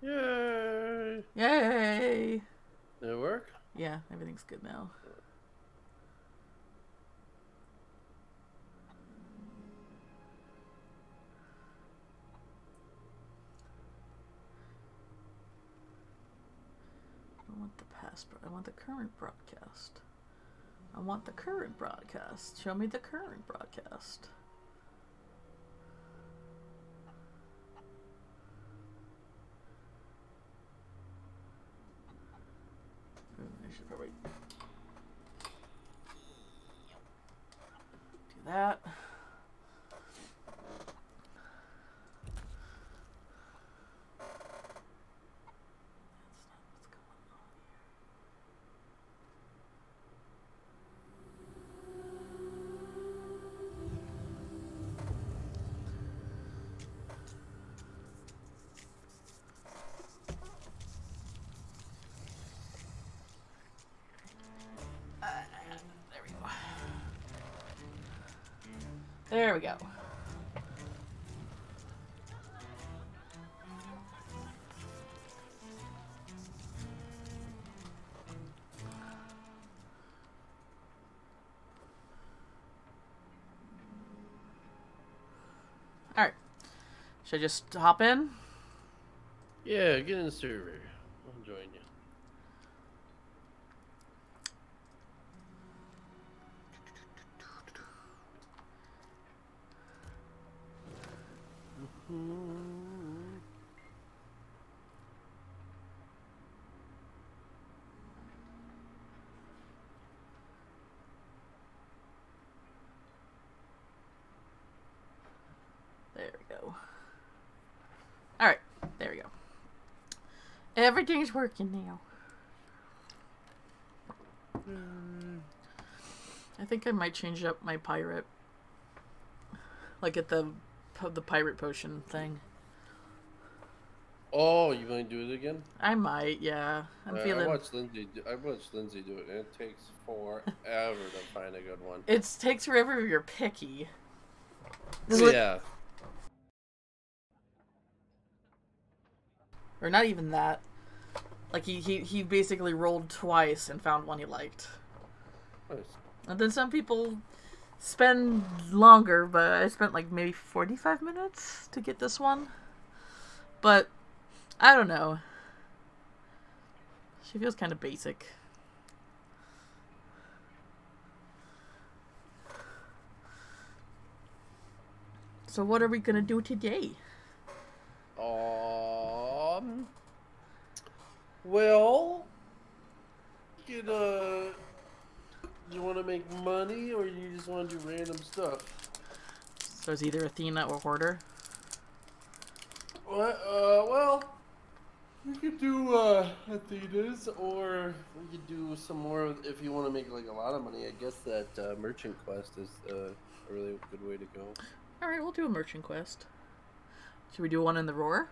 Yay! Yay! Did it work? Yeah, everything's good now. I want the past. I want the current broadcast. I want the current broadcast. Show me the current broadcast. I should probably do that. There we go. Alright. Should I just hop in? Yeah, get in the server. I'll join you. There we go. Alright, there we go. Everything's working now. I think I might change up my pirate. Like at the pirate potion thing. Oh, you want to do it again? I might, yeah. I'm feeling. I watched Lindsay do it, and it takes forever to find a good one. It takes forever if you're picky. Yeah. Or not even that. Like he basically rolled twice and found one he liked. Nice. And then some people spend longer, but I spent like maybe 45 minutes to get this one. But I don't know. She feels kind of basic. So what are we gonna do today? Well, you want to make money, or you just want to do random stuff? So it's either Athena or Hoarder. What? Well, we could do Athena's, or we could do some more if you want to make like a lot of money. I guess that merchant quest is a really good way to go. All right, we'll do a merchant quest. Should we do one in the Roar?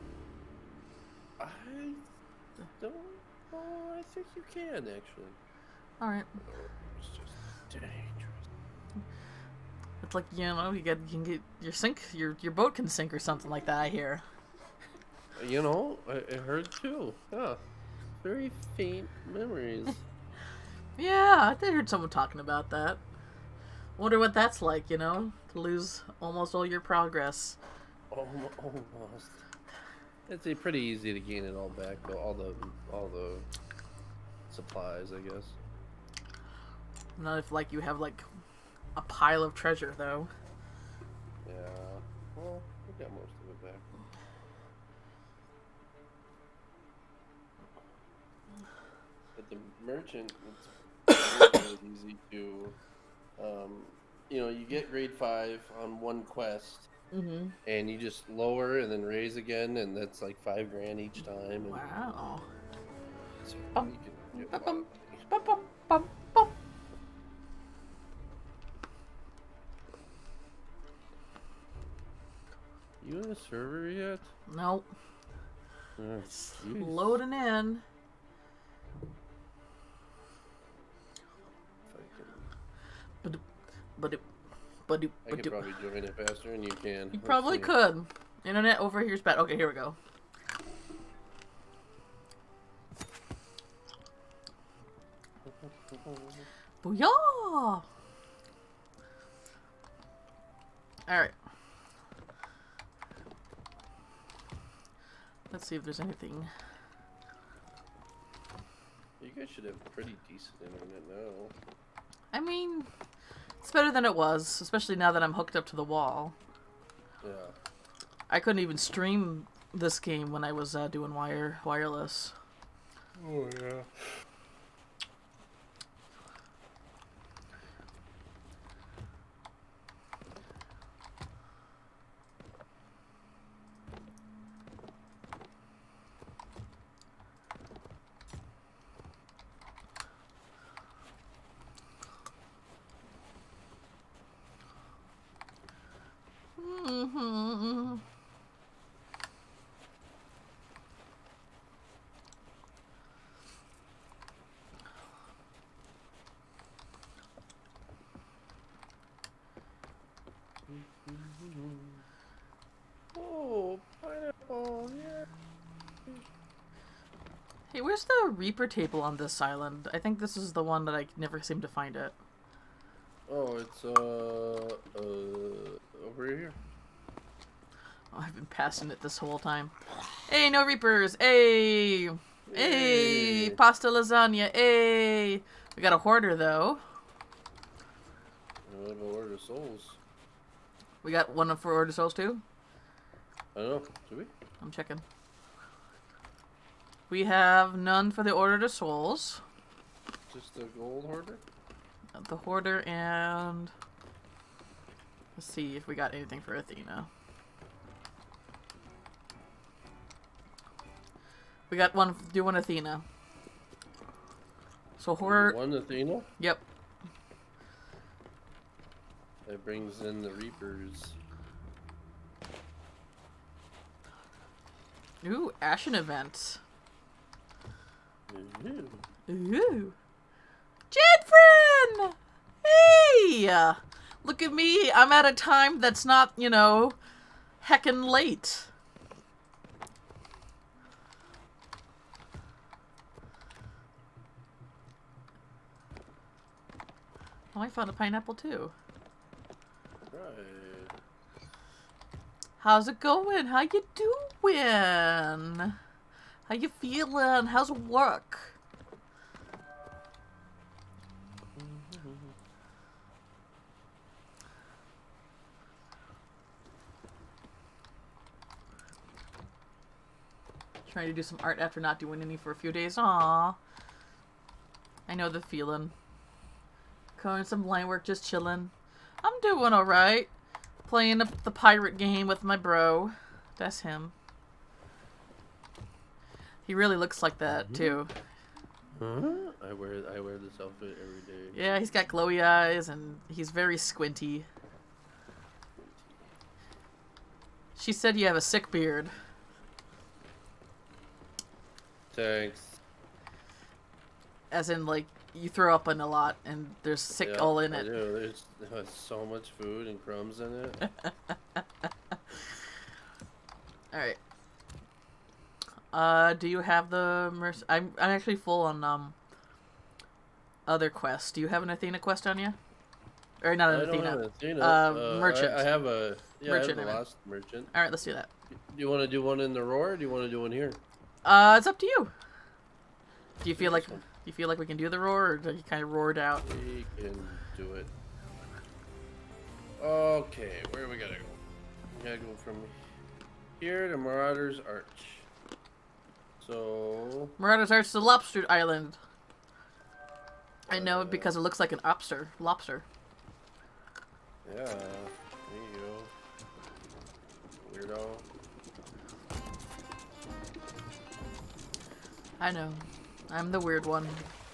I don't. Oh, I think you can actually. All right. It's just dangerous. It's like, you know, you can get your boat can sink or something like that. I hear. You know, I heard too. Yeah, very faint memories. Yeah, I heard someone talking about that. Wonder what that's like, you know, to lose almost all your progress. Almost. It's pretty easy to gain it all back, though. All the supplies, I guess. Not if like you have like a pile of treasure, though. Yeah. Well, we got most of it back. But the merchant, it's really easy to, you know, you get grade 5 on one quest. Mm-hmm. And you just lower and then raise again, and that's like $5 grand each time. And Wow. so Bum, you can get a lot bum, of bum, bum, bum, bum. You in the server yet? Nope. It's Loading in. But I could probably join it faster than you can. You probably could. Internet over here's bad. Okay, here we go. Booyah! Alright. Let's see if there's anything. You guys should have pretty decent internet now. I mean, it's better than it was, especially now that I'm hooked up to the wall. Yeah. I couldn't even stream this game when I was doing wireless. Oh, yeah. Mm-hmm. Oh, pineapple, yeah. Hey, where's the Reaper table on this island? I think this is the one that I never seem to find it. Oh, it's, over here. Oh, I've been passing it this whole time. Hey, no Reapers! Hey! Hey! Pasta lasagna! Hey! We got a hoarder, though. What about Order of Souls? We got one for Order Souls, too? I don't know. Do we? I'm checking. We have none for the Order of Souls. Just the gold hoarder? The hoarder and... Let's see if we got anything for Athena. We got one, do one Athena. So horror... One Athena? Yep. That brings in the Reapers. Ooh, Ashen event. Ooh. Ooh. Jedfrin! Hey! Look at me. I'm at a time that's not, you know, heckin' late. Oh, I found a pineapple too. Right. How's it going? How you doing? How you feeling? How's work? Trying to do some art after not doing any for a few days. Aww. I know the feeling. Going some line work, just chilling. I'm doing alright. Playing the pirate game with my bro. That's him. He really looks like that, too. Huh? I wear this outfit every day. Yeah, he's got glowy eyes and he's very squinty. She said you have a sick beard. Thanks. As in, like, you throw up in a lot and there's sick all in it. I do. There's so much food and crumbs in it. Alright. Do you have the I'm actually full on other quests. Do you have an Athena quest on you? Or not an I Athena. don't have an Athena. Merchant. I have a Merchant, I have I a meant. lost merchant. Alright, let's do that. Do you want to do one in the roar or do you want to do one here? It's up to you. Do you feel like This one. we can do the roar, or do you kind of roared out? We can do it. Okay, where we gotta go? We gotta go from here to Marauder's Arch. So Marauder's Arch is a lobster island. I know it because it looks like an lobster. yeah, there you go. Weirdo. I know. I'm the weird one.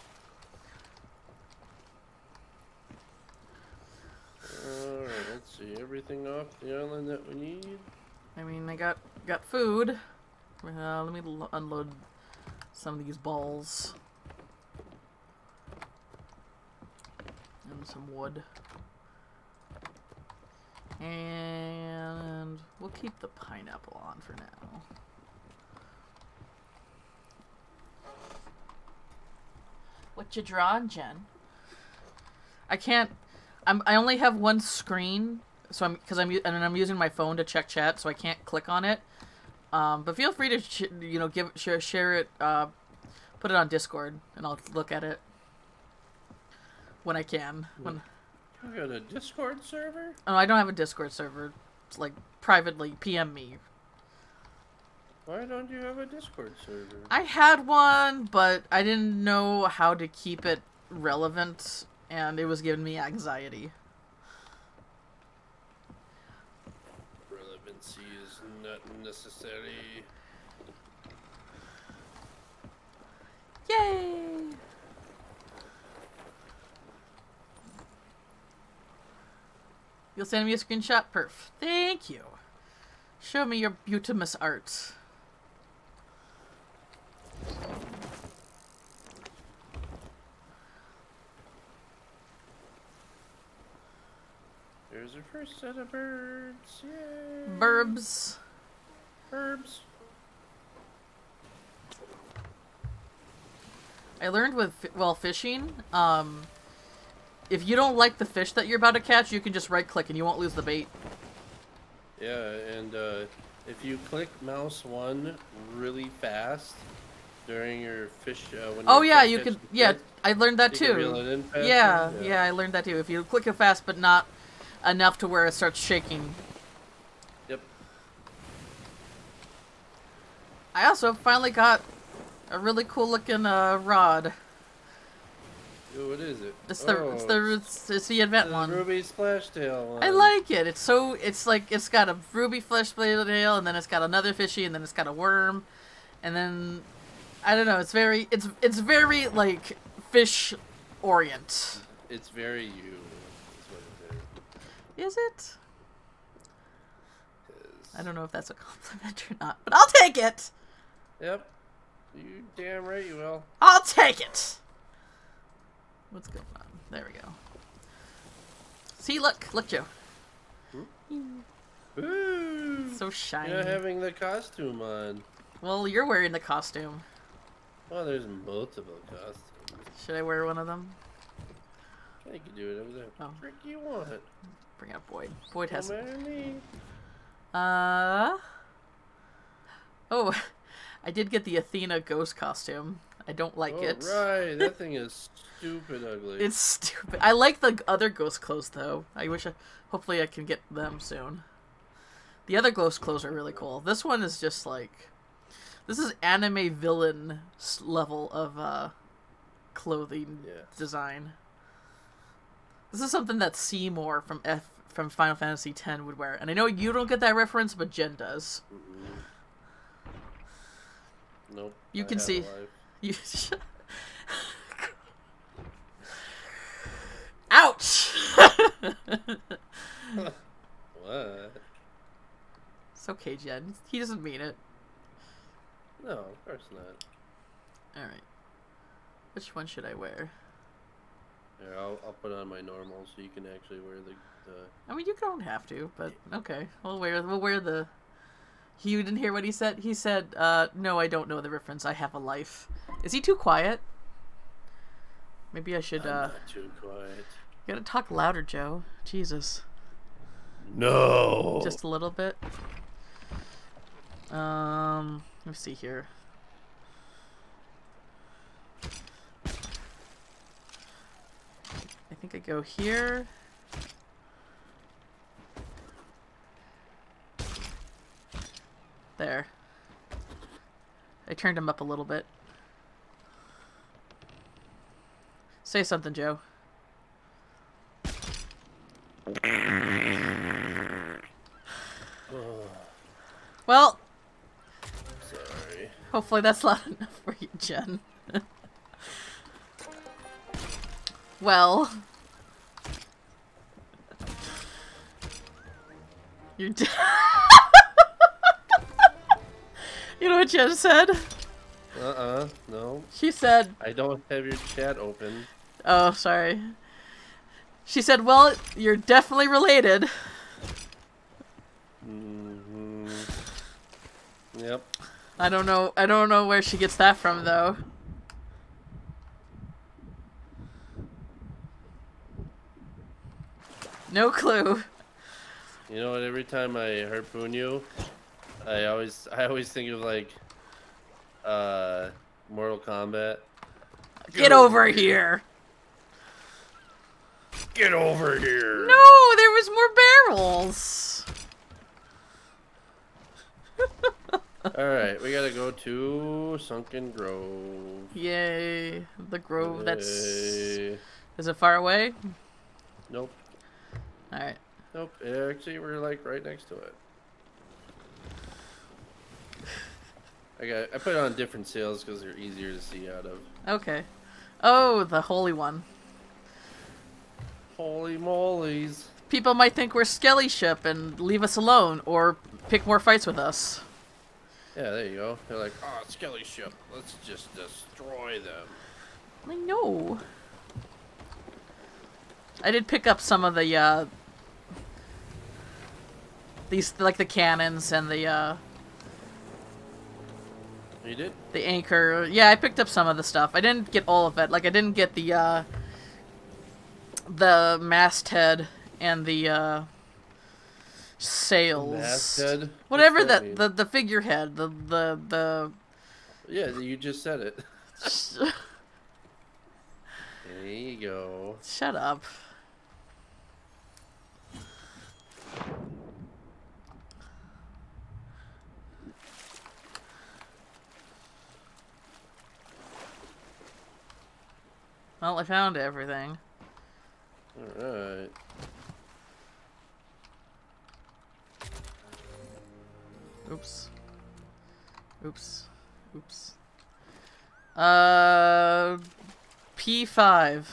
Alright, let's see. Everything off the island that we need. I mean, I got food. Let me unload some of these balls. And some wood. And we'll keep the pineapple on for now. What What you drawing, Jen? I can't. I only have one screen, so I'm using my phone to check chat, so I can't click on it. But feel free to share it, put it on Discord, and I'll look at it when I can. When you got a Discord server? Oh, I don't have a Discord server. It's like privately PM me. Why don't you have a Discord server? I had one, but I didn't know how to keep it relevant, and it was giving me anxiety. Relevancy is not necessary. Yay! You'll send me a screenshot? Perf. Thank you. Show me your beautimous art. There's our first set of birds. Yay! Burbs. Burbs. I learned with, fishing, if you don't like the fish that you're about to catch, you can just right-click and you won't lose the bait. Yeah, and if you click mouse 1 really fast during your fish, when oh you're yeah, you can. Yeah, I learned that you can reel too. it in faster. Yeah, I learned that too. If you click it fast, but not enough to where it starts shaking. Yep. I also finally got a really cool looking rod. Ooh, what is it? It's the event one. Ruby Splashtail one. I like it. It's got a ruby Splashtail, and then it's got another fishy, and then it's got a worm, and then I don't know. It's very like fish orient. It's very you. Is what it is. Is it? I don't know if that's a compliment or not, but I'll take it. Yep. You damn right you will. I'll take it. What's going on? There we go. See, look, Joe. Ooh. So shiny. You're having the costume on. Well, you're wearing the costume. Well, there's multiple costumes. Should I wear one of them? I could do it. Whatever the frick you want. Bring up Boyd. Boyd has. No matter me. Oh, I did get the Athena ghost costume. I don't like it. Right, that thing is stupid ugly. It's stupid. I like the other ghost clothes though. Hopefully I can get them soon. The other ghost clothes are really cool. This one is just like, this is anime villain level of clothing design. This is something that Seymour from Final Fantasy X would wear, and I know you don't get that reference, but Jen does. Nope. You can see. You. Ouch! What? It's okay, Jen. He doesn't mean it. No, of course not. Alright. Which one should I wear? Here, I'll put on my normal so you can actually wear the I mean, you don't have to, but okay. We'll wear the... You didn't hear what he said? He said, no, I don't know the reference. I have a life. Is he too quiet? Maybe I should, I'm not too quiet. You gotta talk louder, Joe. Jesus. No! Just a little bit. Let me see here. I think I go here. There. I turned him up a little bit. Say something, Joe. Well, sorry. Hopefully that's loud enough for you, Jen. Well, you're dead. You know what Jen said? No. She said... I don't have your chat open. Oh, sorry. She said, well, you're definitely related. Mm-hmm. Yep. I don't know where she gets that from, though. No clue. You know what? Every time I harpoon you, I always think of like, Mortal Kombat. Get over here. Get over here. No, there was more barrels. Alright, we gotta go to Sunken Grove. Yay. The grove that's... Yay. Is it far away? Nope. Alright. Nope. Actually, we're like right next to it. I put it on different sails because they're easier to see out of. Okay. Oh, the holy one. Holy moly's. People might think we're Skelly Ship and leave us alone, or pick more fights with us. Yeah, there you go. They're like, oh, Skelly Ship. Let's just destroy them. I know. I did pick up some of the, these, like the cannons and the, You did? the anchor. Yeah, I picked up some of the stuff. I didn't get all of it. Like, I didn't get the masthead and the, sails. Masthead? Whatever What's that mean? the figurehead, the Yeah, you just said it. There you go. Shut up. Well, I found everything. Alright. Oops. Oops. Oops. P5. Is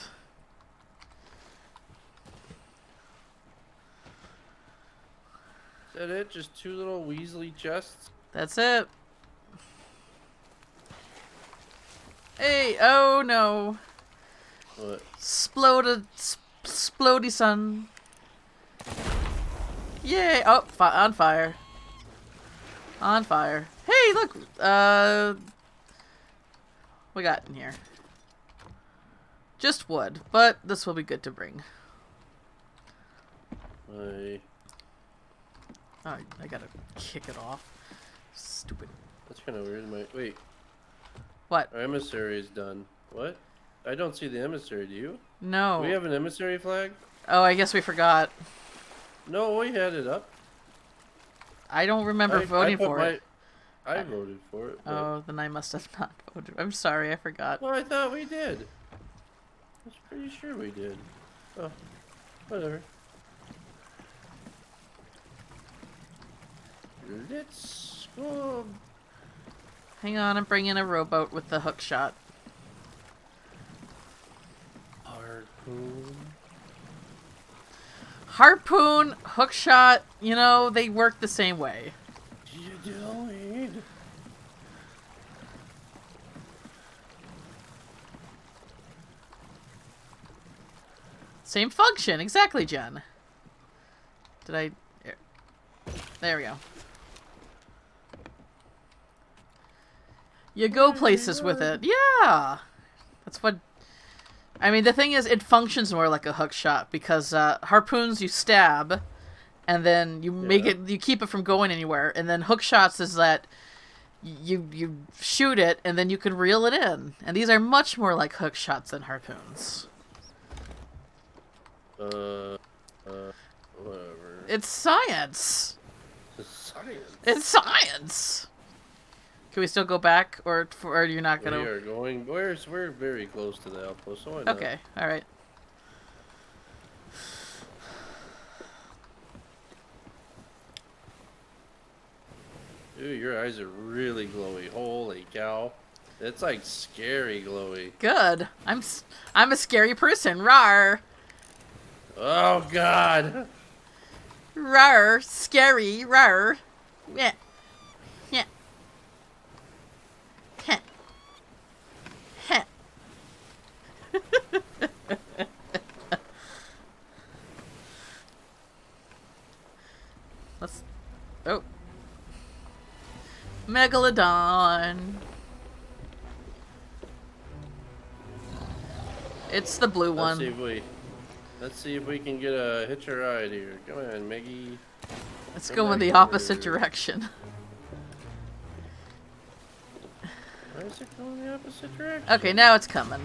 that it? Just two little Weasley chests? That's it. Hey, oh no. What? Splody sun. Yay! Oh, on fire. On fire. Hey, look! We got in here. Just wood, but this will be good to bring. I... Oh, I gotta kick it off. Stupid. That's kind of weird. Wait. What? Our emissary is done. What? I don't see the emissary, do you? No. Do we have an emissary flag? Oh, I guess we forgot. No, we had it up. I don't remember voting for it. I voted for it. But... Oh, then I must have not voted. I'm sorry, I forgot. Well, I thought we did. I was pretty sure we did. Oh, whatever. Let's go. Hang on, I'm bringing a rowboat with the hook shot. Harpoon. Harpoon, hook shot, you know, they work the same way. You doing? Same function, exactly, Jen. Did I... There we go. You go places with it. Yeah! That's what... I mean, the thing is, it functions more like a hook shot, because harpoons you stab, and then you make it, you keep it from going anywhere, and then hook shots is that you shoot it, and then you can reel it in. And these are much more like hook shots than harpoons. Whatever. It's science! Science. It's science! Can we still go back, or you're not gonna... We are going... We're very close to the outpost, so why not? Okay, alright. Dude, your eyes are really glowy. Holy cow. It's like scary glowy. Good. I'm a scary person. Rawr. Oh, God. Rawr. Scary. Rawr. Yeah. Yeah. Heh. Heh. Let's... Oh. Megalodon. It's the blue Let's see one. if we... Let's see if we can get a hitch a ride here. Come on, Maggie. Let's go in the opposite direction. Why is it going the opposite direction? Okay, now it's coming.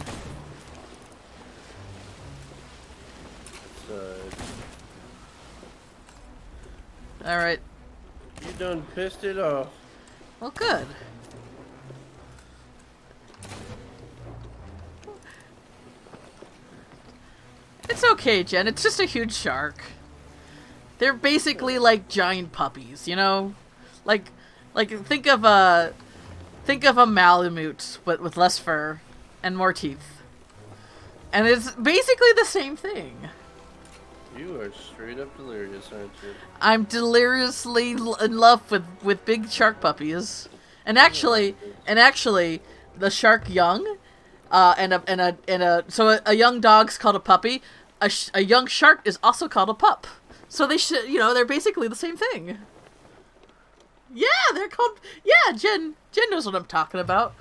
Alright. You done pissed it off. Well, good. It's okay, Jen. It's just a huge shark. They're basically like giant puppies, you know? Like think of a Malamute, but with less fur and more teeth. And it's basically the same thing. You are straight up delirious, aren't you? I'm deliriously in love with big shark puppies. And actually, the shark young, so a young dog's called a puppy. A young shark is also called a pup. So they should, they're basically the same thing. Yeah, they're called. Yeah, Jen knows what I'm talking about.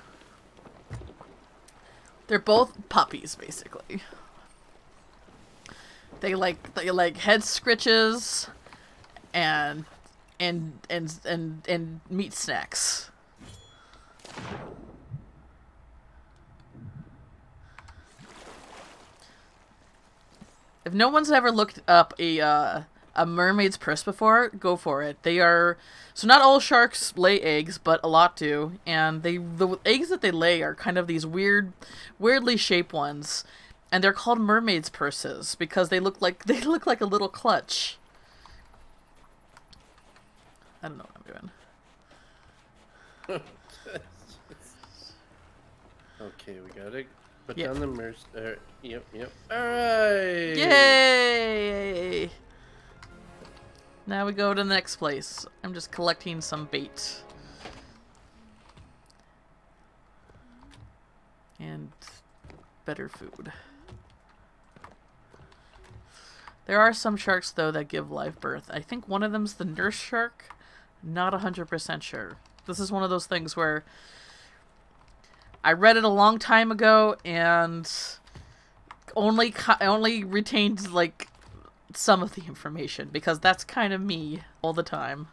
They're both puppies, basically. They like head scritches, and meat snacks. If no one's ever looked up a mermaid's purse before, go for it. They are so not all sharks lay eggs, but a lot do, and the eggs that they lay are kind of these weirdly shaped ones, and they're called mermaid's purses because they look like a little clutch. I don't know what I'm doing. Okay, we got it. Put Yep. down the mercy. Yep. Alright! Yay! Now we go to the next place. I'm just collecting some bait. And better food. There are some sharks, though, that give live birth. I think one of them's the nurse shark. Not 100% sure. This is one of those things where I read it a long time ago and only retained, like, some of the information, because that's kind of me all the time.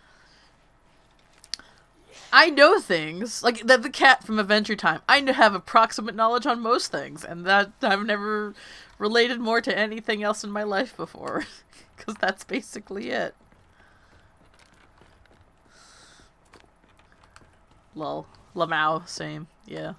I know things, like the cat from Adventure Time. I have approximate knowledge on most things, and that I've never related more to anything else in my life before, because that's basically it. Lol. Lamau, same, yeah.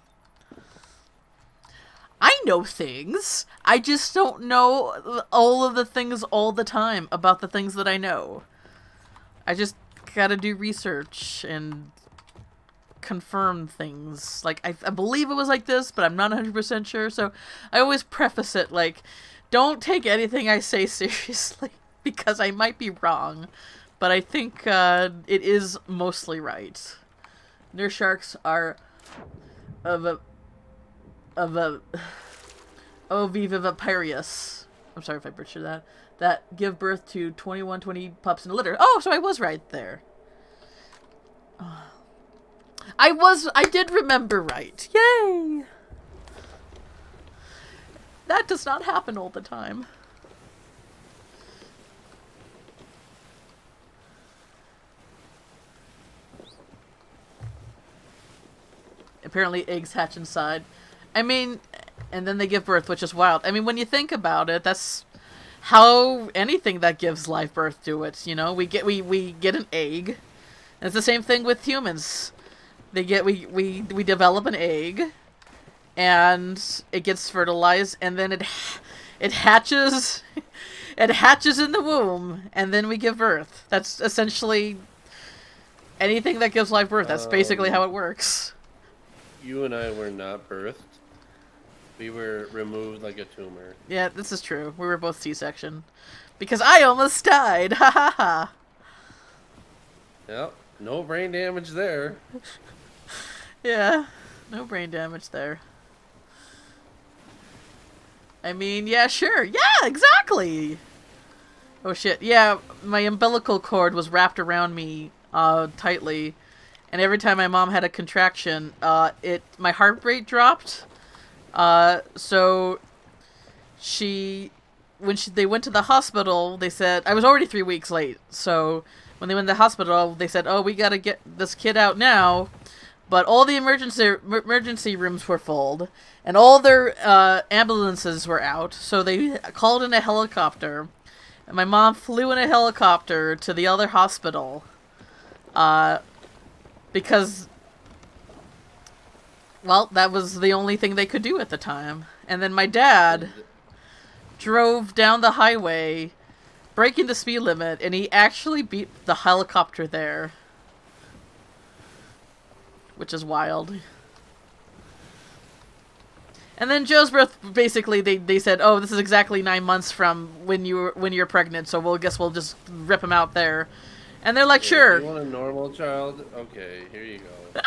I know things. I just don't know all of the things all the time about the things that I know. I just gotta do research and confirm things. Like, I believe it was like this, but I'm not 100% sure, so I always preface it like, don't take anything I say seriously, because I might be wrong, but I think it is mostly right. Nurse sharks are Oviviparous. I'm sorry if I butchered that. That give birth to 20 pups in a litter. Oh, so I was right there. I did remember right. Yay! That does not happen all the time. Apparently eggs hatch inside. I mean, and then they give birth, which is wild. I mean, when you think about it, that's how anything that gives live birth to it, you know? We get an egg. And it's the same thing with humans. We develop an egg, and it gets fertilized, and then it hatches it hatches in the womb, and then we give birth. That's essentially anything that gives live birth. That's basically how it works. You and I were not birthed. We were removed like a tumor. Yeah, this is true. We were both C-section. Because I almost died! Ha ha ha! Yep, no brain damage there. Yeah, no brain damage there. I mean, yeah, sure. Yeah, exactly! Oh shit, yeah, my umbilical cord was wrapped around me tightly. And every time my mom had a contraction, my heart rate dropped. So she they went to the hospital, they said I was already 3 weeks late. So when they went to the hospital, they said, "Oh, we got to get this kid out now." But all the emergency rooms were full, and all their ambulances were out. So they called in a helicopter, and my mom flew in a helicopter to the other hospital, because, well, that was the only thing they could do at the time. And then my dad drove down the highway, breaking the speed limit, and he actually beat the helicopter there. Which is wild. And then Joe's birth, basically, they said, "Oh, this is exactly 9 months from when you're pregnant, so we'll just rip him out there." And they're like, "Sure." You want a normal child? Okay, here you go.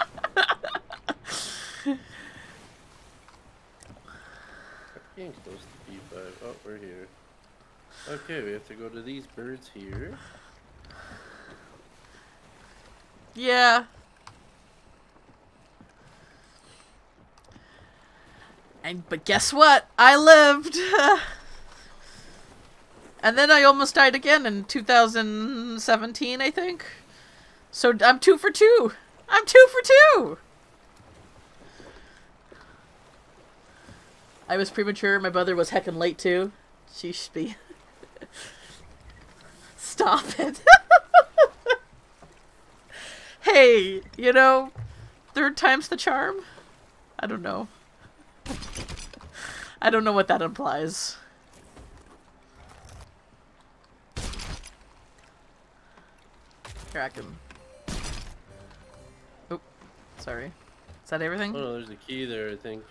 Getting close to P5. Oh, we're here. Okay, we have to go to these birds here. Yeah. But guess what? I lived! And then I almost died again in 2017, I think. So I'm 2 for 2! I'm 2 for 2! I was premature. My brother was heckin' late too. Sheesh be. Stop it. Hey, you know, 3rd time's the charm? I don't know. I don't know what that implies. Here, I can... Oh, sorry. Is that everything? Oh no, there's a key there, I think.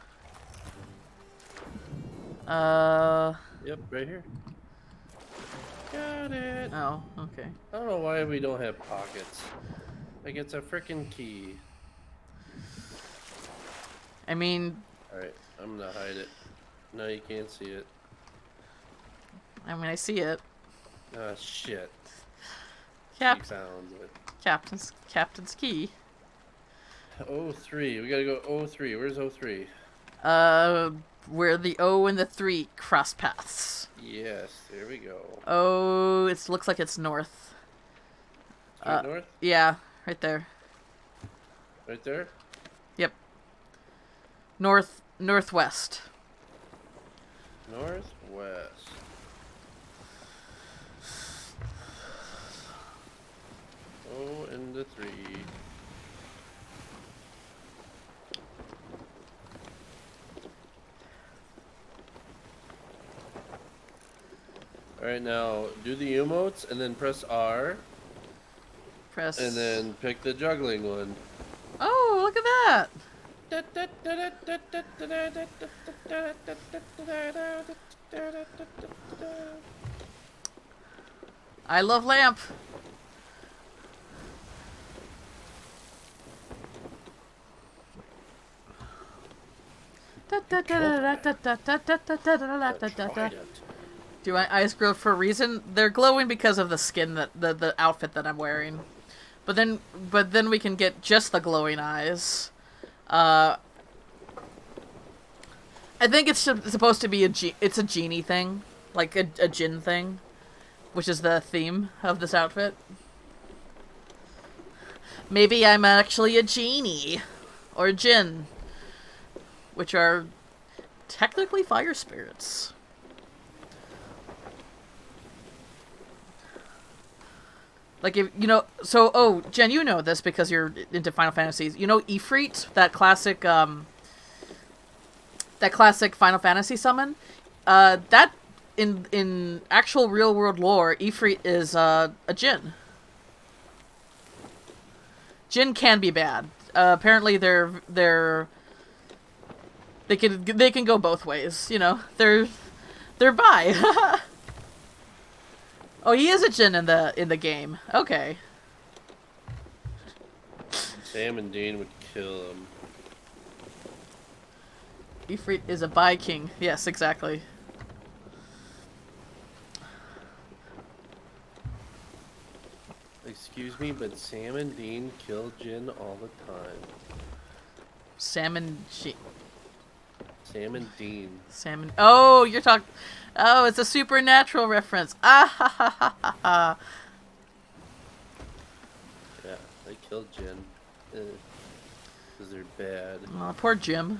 Yep, right here. Got it. Oh, okay. I don't know why we don't have pockets. Like, it's a frickin' key. I mean... Alright, I'm gonna hide it. No, you can't see it. I mean, I see it. Ah, shit. Cap. She found it. Captain's key. 03. We gotta go 03. Where's 03? Where the O and the 3 cross paths. Yes, there we go. Oh, it looks like it's north. Straight north? Yeah, right there. Right there? Yep. Northwest. Northwest. O and the 3. Alright, now do the emotes and then press R. Press. And then pick the juggling one. Oh, look at that! I love lamp. Do my eyes glow for a reason? They're glowing because of the skin that the outfit that I'm wearing. But then we can get just the glowing eyes. I think it's supposed to be it's a genie thing, like a djinn thing, which is the theme of this outfit. Maybe I'm actually a genie or a djinn, which are technically fire spirits. Like, if you know, so, oh, Jen, you know this because you're into Final Fantasies. You know Ifrit, that classic Final Fantasy summon? That, in actual real-world lore, Ifrit is, a djinn. Djinn can be bad. Apparently they can go both ways, you know? They're bi. Oh, he is a djinn in the game. Okay. Sam and Dean would kill him. Ifrit is a bi king. Yes, exactly. Excuse me, but Sam and Dean kill Jin all the time. Sam and Sam and Dean. Salmon. Oh, you're talking. Oh, it's a supernatural reference. Ah ha ha ha ha ha. Yeah, they killed Jen. Because they're bad. Oh, poor Jim.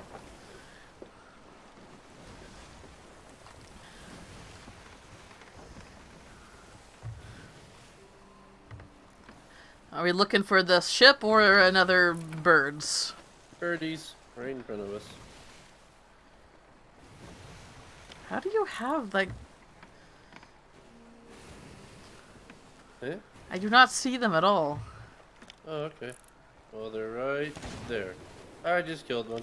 Are we looking for the ship or another birds? Birdies, right in front of us. How do you have, like... Eh? I do not see them at all. Oh, okay. Well, they're right there. I just killed one.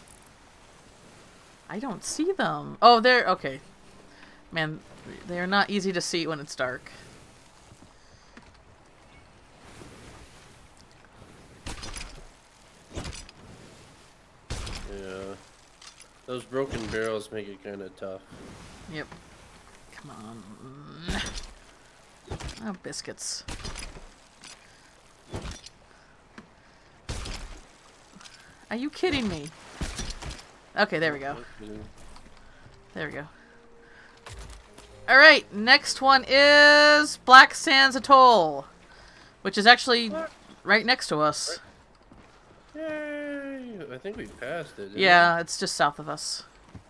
I don't see them. Oh, they're... Okay. Man, they are not easy to see when it's dark. Yeah. Those broken barrels make it kind of tough. Yep. Come on. Oh, biscuits. Are you kidding me? Okay, there we go. There we go. Alright, next one is Black Sands Atoll, which is actually right next to us. Yay! I think we passed it. Yeah, it's just south of us.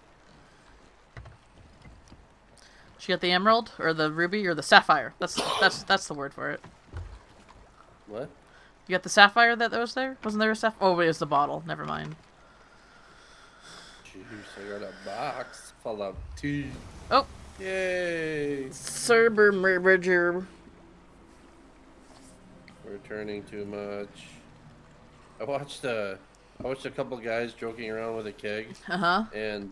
Did you get the emerald, or the ruby, or the sapphire? That's the word for it. What? You got the sapphire that was there? Wasn't there a sapphire? Oh, it was the bottle. Never mind. Jeez, I got a box full of tea. Oh. Yay! Cerber merger. We're turning too much. I watched a couple guys joking around with a keg. Uh-huh. And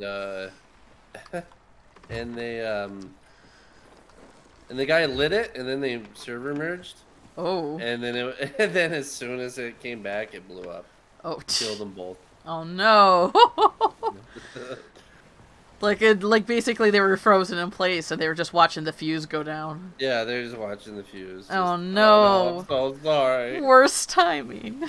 and they and the guy lit it, and then they server merged. Oh. And then as soon as it came back, it blew up. Oh. Killed them both. Oh no. Like basically they were frozen in place and they were just watching the fuse go down. Yeah, they're just watching the fuse. Oh just, no. Oh, no, I'm so sorry. Worst timing.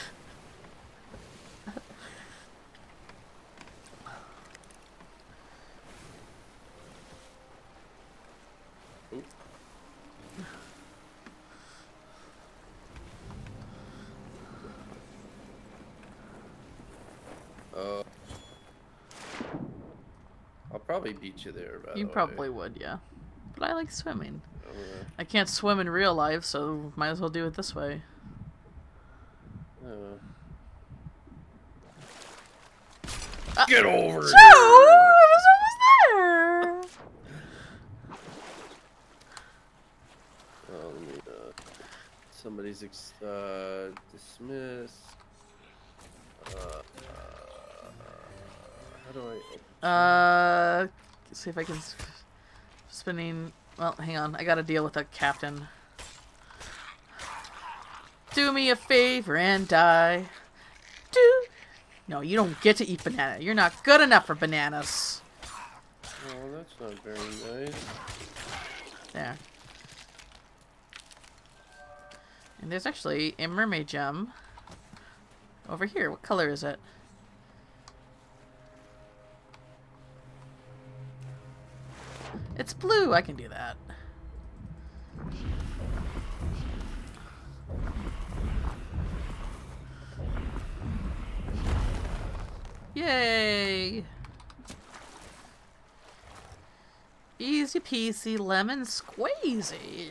I'll probably beat you there, by the way. You probably would, yeah. But I like swimming. I can't swim in real life, so might as well do it this way. Get over Joe! here! I was almost there! Let me, somebody's dismissed. How do I... See if I can... Spinning... Well, hang on. I gotta deal with the captain. Do me a favor and die. No, you don't get to eat banana. You're not good enough for bananas. Oh, that's not very nice. There. And there's actually a mermaid gem over here. What color is it? It's blue. I can do that. Yay! Easy peasy lemon squeezy.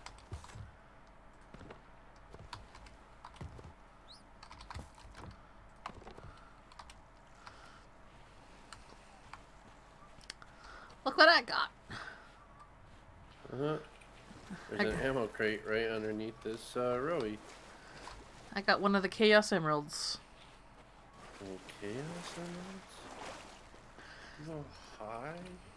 Look what I got. There's an ammo crate right underneath this rowie. I got one of the Chaos Emeralds. Okay, no high.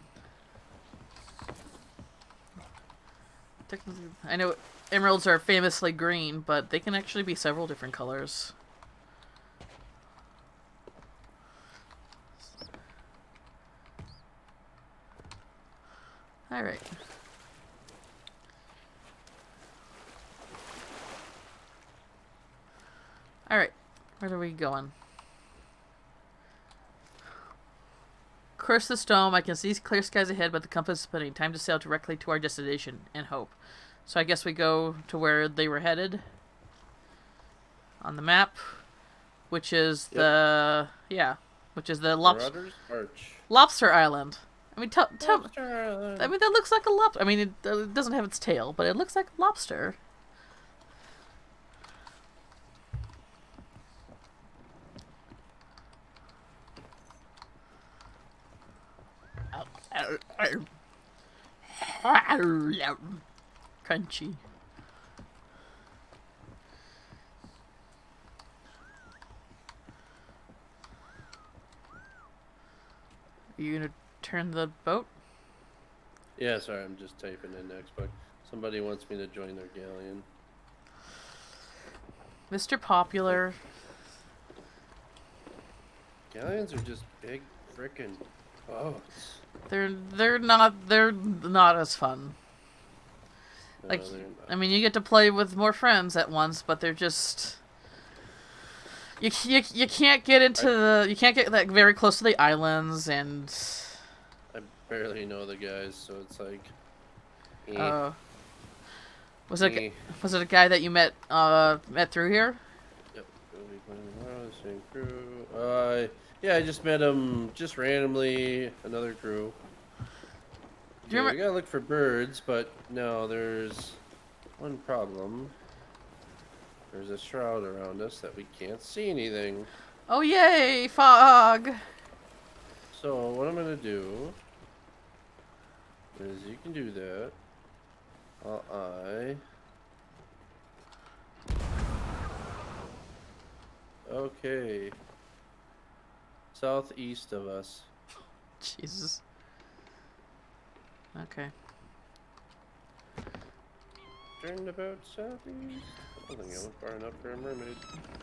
Technically, I know emeralds are famously green, but they can actually be several different colors. All right. All right. Where are we going? across the dome. I can see clear skies ahead, but the compass is spinning. Time to sail directly to our destination and hope. So I guess we go to where they were headed on the map, which is which is the Marauders Arch. Lobster Island. I mean, Lobster Island. I mean, that looks like a lobster. I mean, it doesn't have its tail, but it looks like a lobster. Crunchy. Are you gonna turn the boat? Yeah, sorry, I'm just typing in Xbox. Somebody wants me to join their galleon. Mr. Popular. Galleons are just big frickin' boats. They're not as fun. No, Like, they're not. I mean, you get to play with more friends at once, but they're just you can't get into you can't get like very close to the islands, and I barely know the guys, so it's like. Was it a guy that you met through here? Yep. We'll be playing tomorrow, same crew. Yeah, I just met him just randomly. Another crew. Do you We gotta look for birds, but no, there's one problem. There's a shroud around us that we can't see anything. Oh yay, fog! So what I'm gonna do is you can do that. Okay. Southeast of us. Jesus. Okay. Turn about southeast. I don't think I went far enough for a mermaid.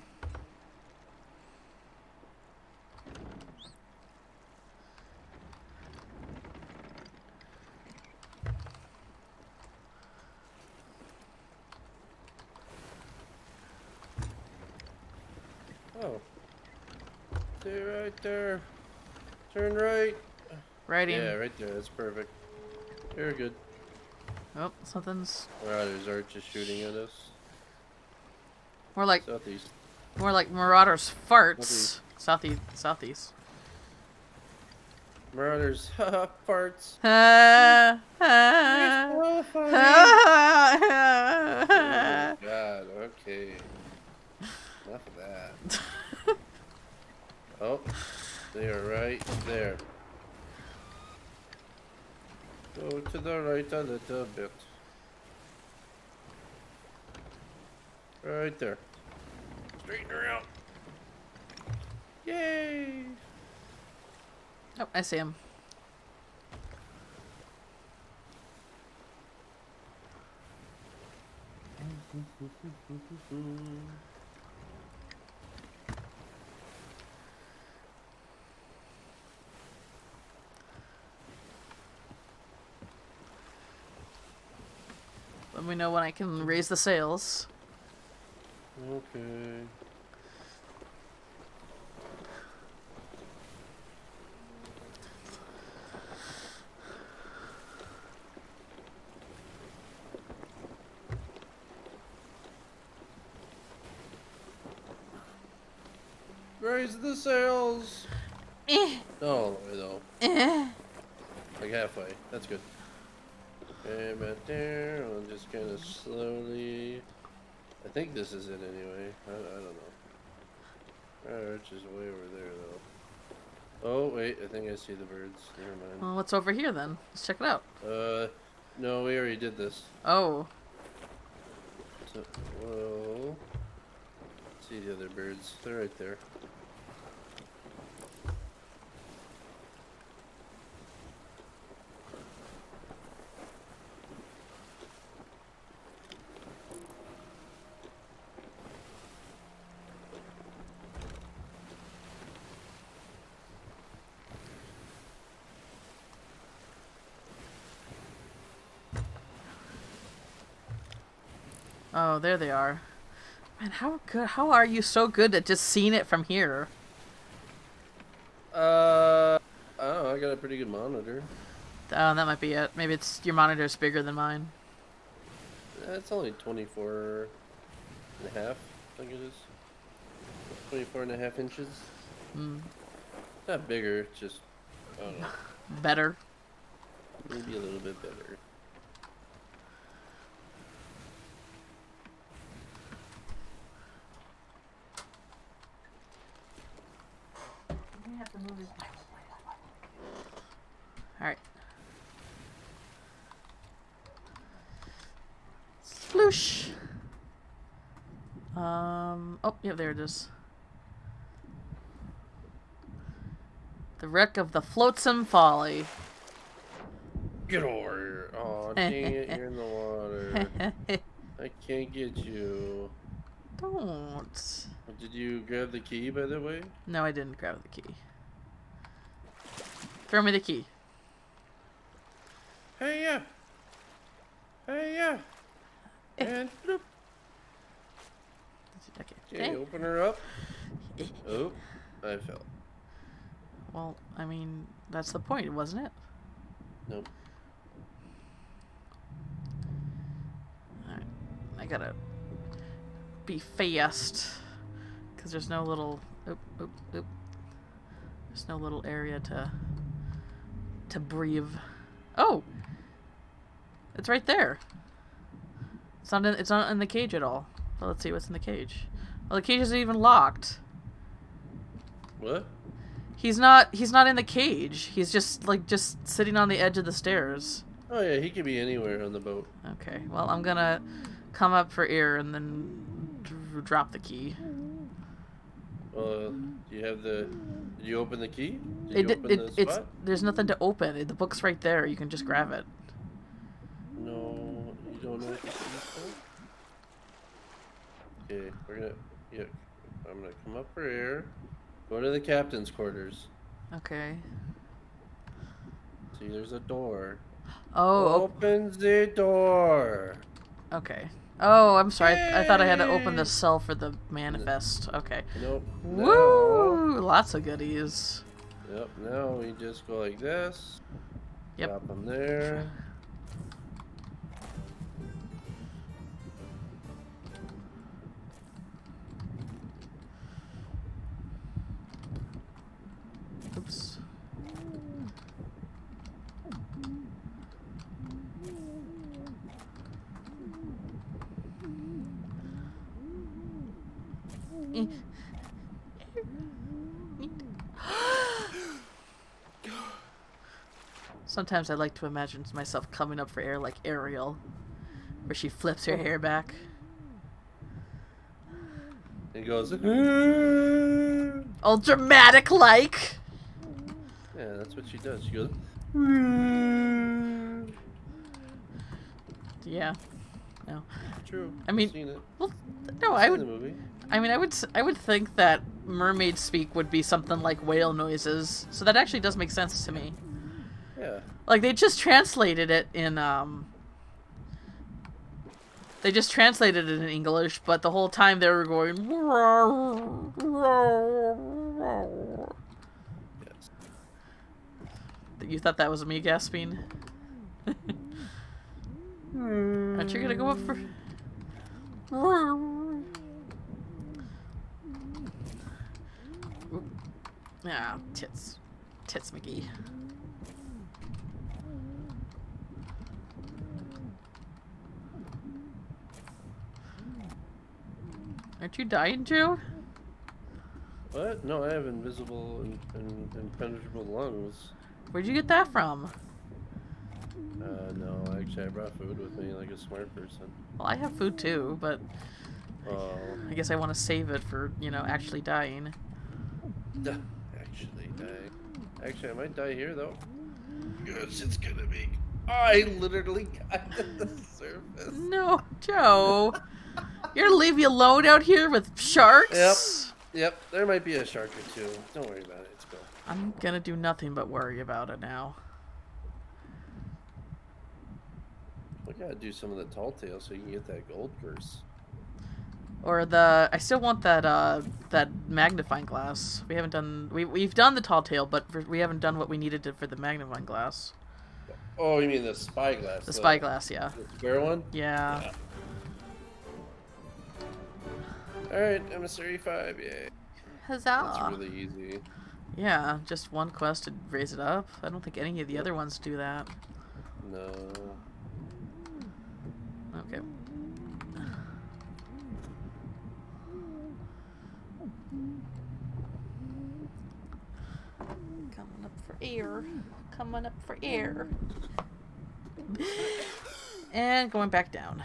Oh. Stay right there. Turn right. Righty. Yeah, right there. That's perfect. Very good. Oh, something's Marauders Arch is shooting at us. more like Southeast. Marauders farts. Southeast. Marauders farts. Oh God, okay. Enough of that. Oh, they are right there. Go to the right a little bit. Right there. Straighten her out. Yay! Oh, I see him. Let me know when I can raise the sails. Okay. Raise the sails. No, no. Like halfway. That's good. Okay, about there. I'm just kind of slowly. I think this is it anyway. I don't know. Arch is way over there though. Oh wait, I think I see the birds. Never mind. Well, what's over here then? Let's check it out. No, we already did this. Oh. So, whoa. See the other birds. They're right there. Oh, there they are. Man, how are you so good at just seeing it from here? I don't know, I got got a pretty good monitor. Oh, that might be it. Maybe it's your monitor's bigger than mine. It's only 24 and a half, I think it is. 24 and a half inches. Mm. Not bigger, just, I don't know. Better. Maybe a little bit better. Alright. Sploosh! Oh, yeah, there it is. The wreck of the Flotsam Folly. Get over here. Oh, dang it, you're in the water. I can't get you. Don't. Did you grab the key, by the way? No, I didn't grab the key. Throw me the key. Hey, yeah. Hey, yeah. And bloop. Okay, open her up. Oh, I fell. Well, I mean, that's the point, wasn't it? Nope. Alright, I gotta be fast. Because there's no little... Oop, oop, oop. There's no little area to breathe. Oh! It's right there. It's not in the cage at all. Well, let's see what's in the cage. Well, the cage isn't even locked. What? He's not in the cage. He's just sitting on the edge of the stairs. Oh yeah, he could be anywhere on the boat. Okay. Well, I'm gonna come up for air and then drop the key. Do you have the? Did you open the key? Did you open the spot? There's nothing to open. The book's right there. You can just grab it. No, you don't know what the key is for? Okay, I'm gonna come up for air. Go to the captain's quarters. Okay. See, there's a door. Oh. Open the door. Okay. Oh, I'm sorry. I thought I had to open the cell for the manifest. Okay. Nope. Woo! No. Lots of goodies. Yep. Now we just go like this. Yep. Drop them there. Oops. Sometimes I like to imagine myself coming up for air like Ariel, where she flips her hair back. It goes. All dramatic like. Yeah, that's what she does. She goes. Yeah. No. True. I mean, I've seen it. well, no, I've I seen would. the movie. I mean, I would think that mermaid speak would be something like whale noises. So that actually does make sense to me. Yeah. Like they just translated it in They just translated it in English, but the whole time they were going. Yes. You thought that was me gasping? Aren't you gonna go up for? Ah, tits, McGee. Aren't you dying, Joe? What? No, I have invisible and impenetrable lungs. Where'd you get that from? No, actually I brought food with me like a smart person. Well, I have food too, but Oh. I guess I want to save it for, you know, actually dying. Actually die. Actually, I might die here though. Because it's gonna be. I literally got to the surface. No, Joe. You're gonna leave me alone out here with sharks? Yep. There might be a shark or two. Don't worry about it. It's cool. I'm gonna do nothing but worry about it now. We gotta do some of the tall tales so you can get that gold purse. Or the... I still want that, that magnifying glass. We haven't done... We've done the tall tale, but we haven't done what we needed to for the magnifying glass. Oh, you mean the spyglass? The spyglass, yeah. The square one? Yeah. Alright, Emissary 5, yay. Huzzah! That's really easy. Yeah, just one quest to raise it up. I don't think any of the other ones do that. No. Okay. Coming up for air. Coming up for air. And going back down.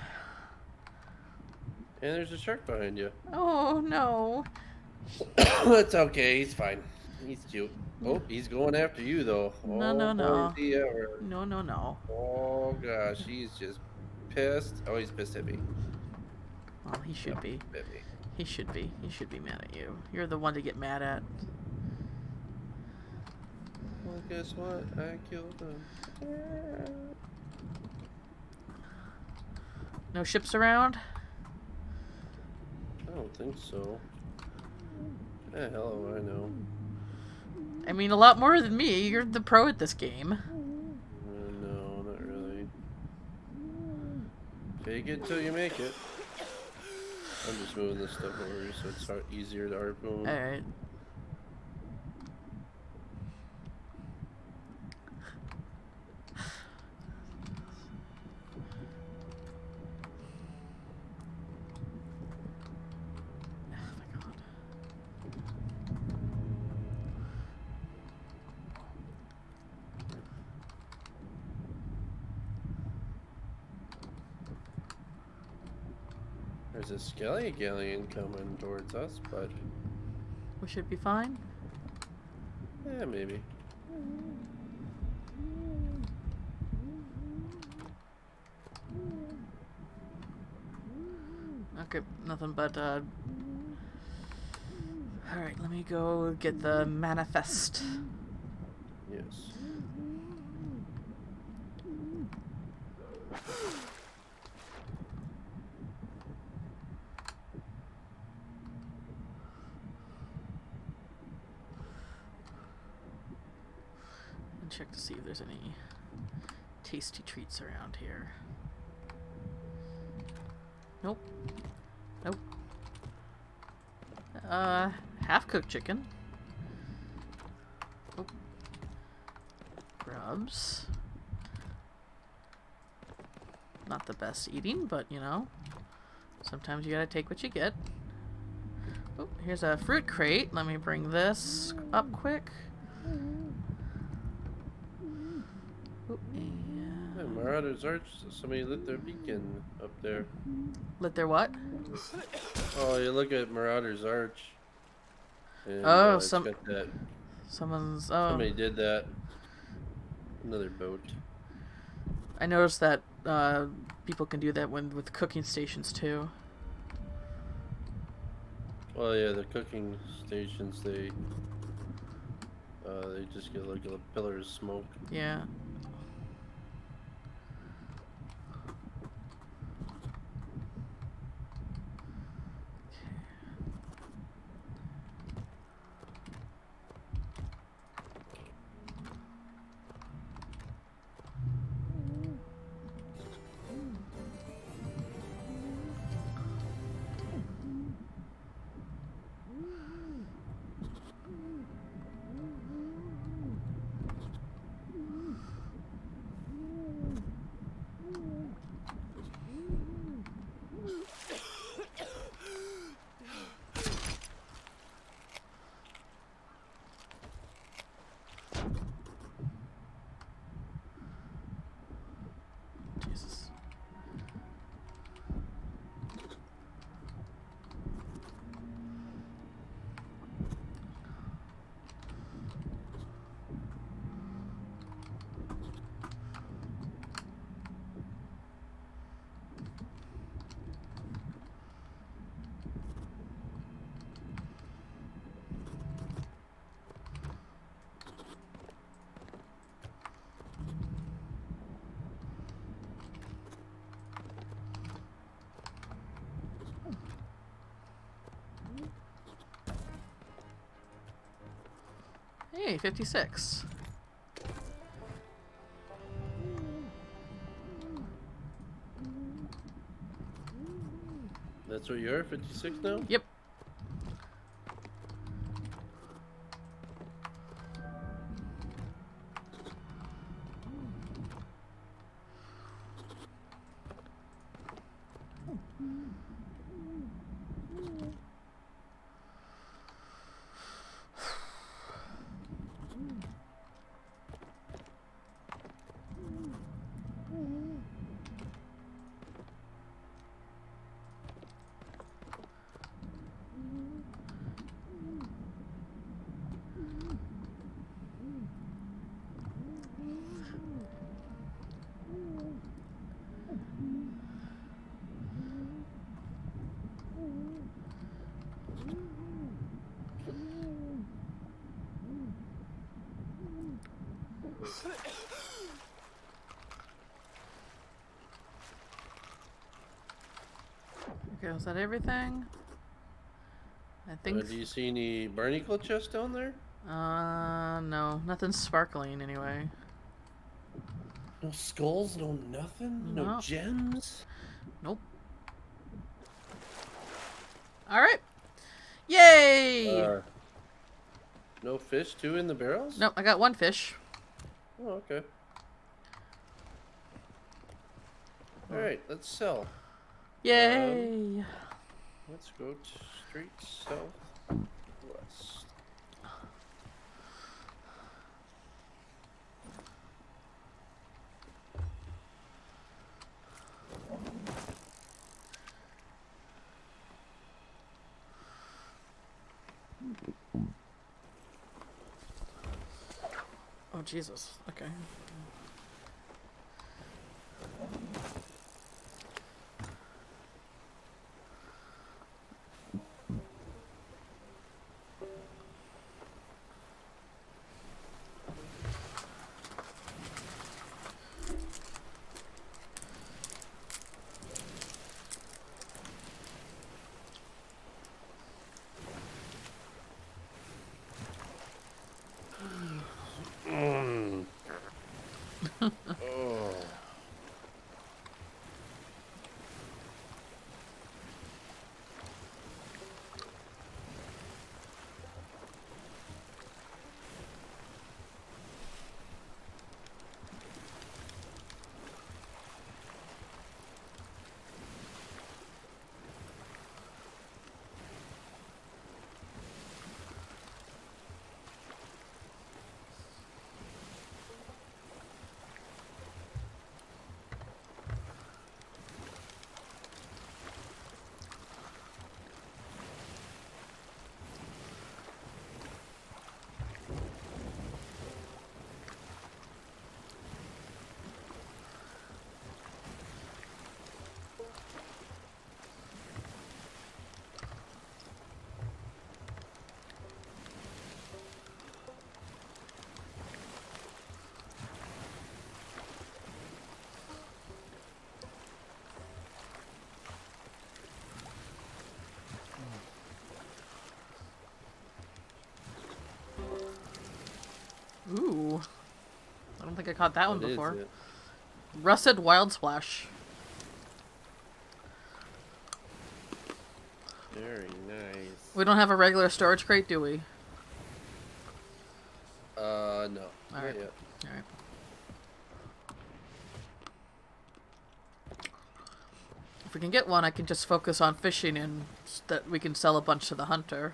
And there's a shark behind you. Oh, no. It's okay, he's fine. He's cute. Oh, he's going after you, though. No, no, no. Dear. No, no, no. Oh, gosh, he's just pissed. Oh, he's pissed at me. Well, he should be. At me. He should be. He should be mad at you. You're the one to get mad at. Well, guess what? I killed him. No ships around? I don't think so. The hell do I know? I mean, a lot more than me. You're the pro at this game. No, not really. Fake it till you make it. I'm just moving this stuff over so it's easier to harpoon. Alright. There's a Skelly Galleon coming towards us, but We should be fine. yeah, maybe. Okay, nothing but, Alright, let me go get the manifest. Yes. And check to see if there's any tasty treats around here. Nope. Nope. Half-cooked chicken. Oh. Grubs. Not the best eating, but you know, sometimes you gotta take what you get. Oh, here's a fruit crate. Let me bring this up quick. Oh, Yeah, Marauder's Arch. Somebody lit their beacon up there. lit their what? Oh, you look at Marauder's Arch. And, Oh, it's got that. someone's. Somebody did that. Another boat. I noticed that people can do that with cooking stations too. Well, yeah, the cooking stations, they just get like a pillar of smoke. Yeah. Hey, 56. That's what you are, 56 now? Yep. Okay, was that everything? I think. Do you see any barnacle chests down there? No. Nothing sparkling anyway. No skulls, no nothing? No No. gems? Nope. Alright. Yay! No fish too in the barrels? Nope, I got one fish. Oh, okay. Alright, let's sell. Yay! Let's go straight southwest. Oh, Jesus. Okay. Oh. Ooh. I don't think I caught that one What is before. it? Rusted Wild Splash. Very nice. We don't have a regular storage crate, do we? No. All right. Not yet. Alright. If we can get one, I can just focus on fishing and that we can sell a bunch to the hunter.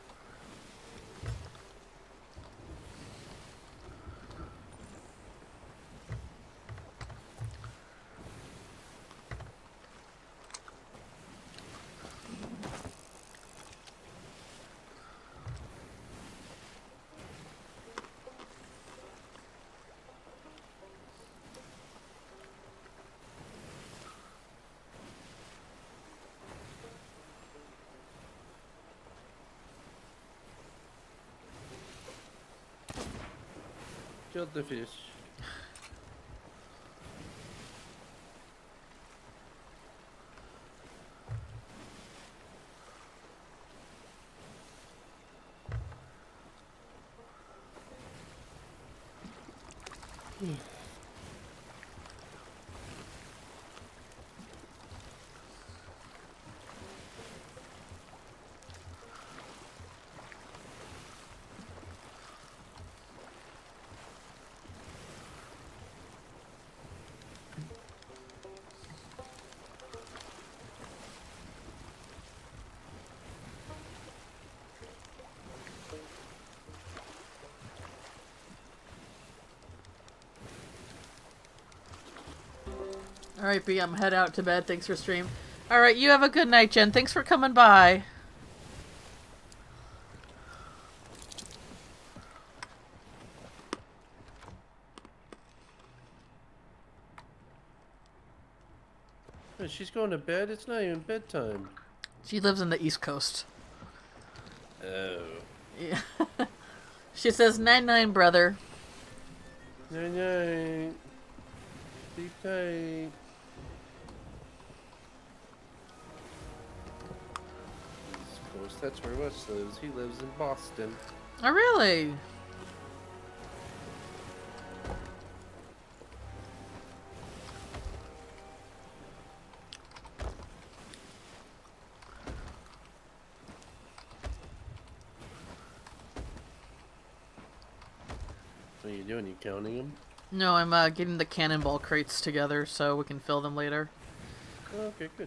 Killed the fish. Alright, B, I'm head out to bed. Thanks for stream. Alright, you have a good night, Jen. Thanks for coming by. She's going to bed? It's not even bedtime. She lives in the East Coast. Oh. Yeah. She says, night-night, brother. Night-night. Sleep tight. East Coast, that's where Wes lives. He lives in Boston. Oh, really? What are you doing? You counting them? No, I'm getting the cannonball crates together so we can fill them later. Oh, okay, good.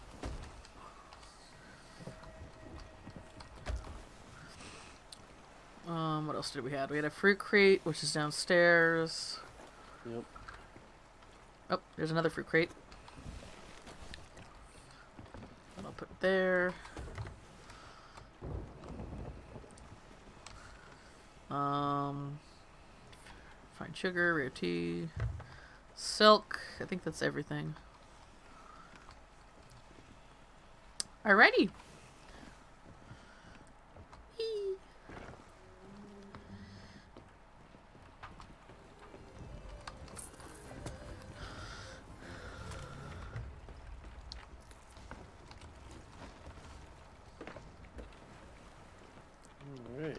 What else did we have? We had a fruit crate, which is downstairs. Yep. Oh, there's another fruit crate. I'll put it there. Fine sugar, rare tea, silk. I think that's everything. Alrighty. Eee. All right.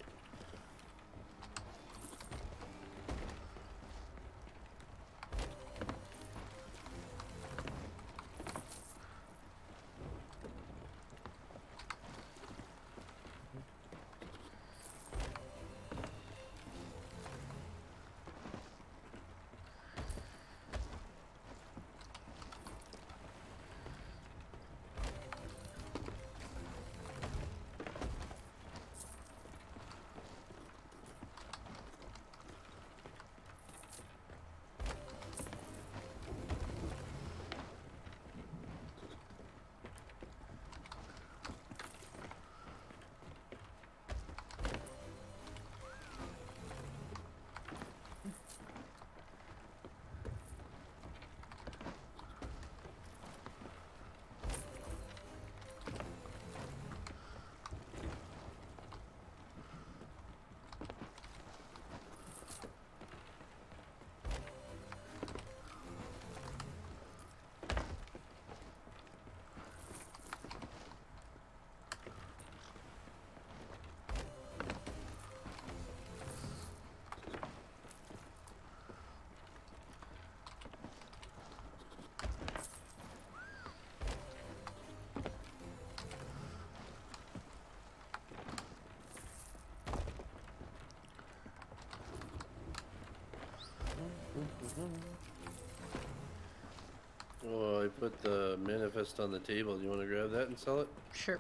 Oh, I put the manifest on the table. Do you want to grab that and sell it? Sure.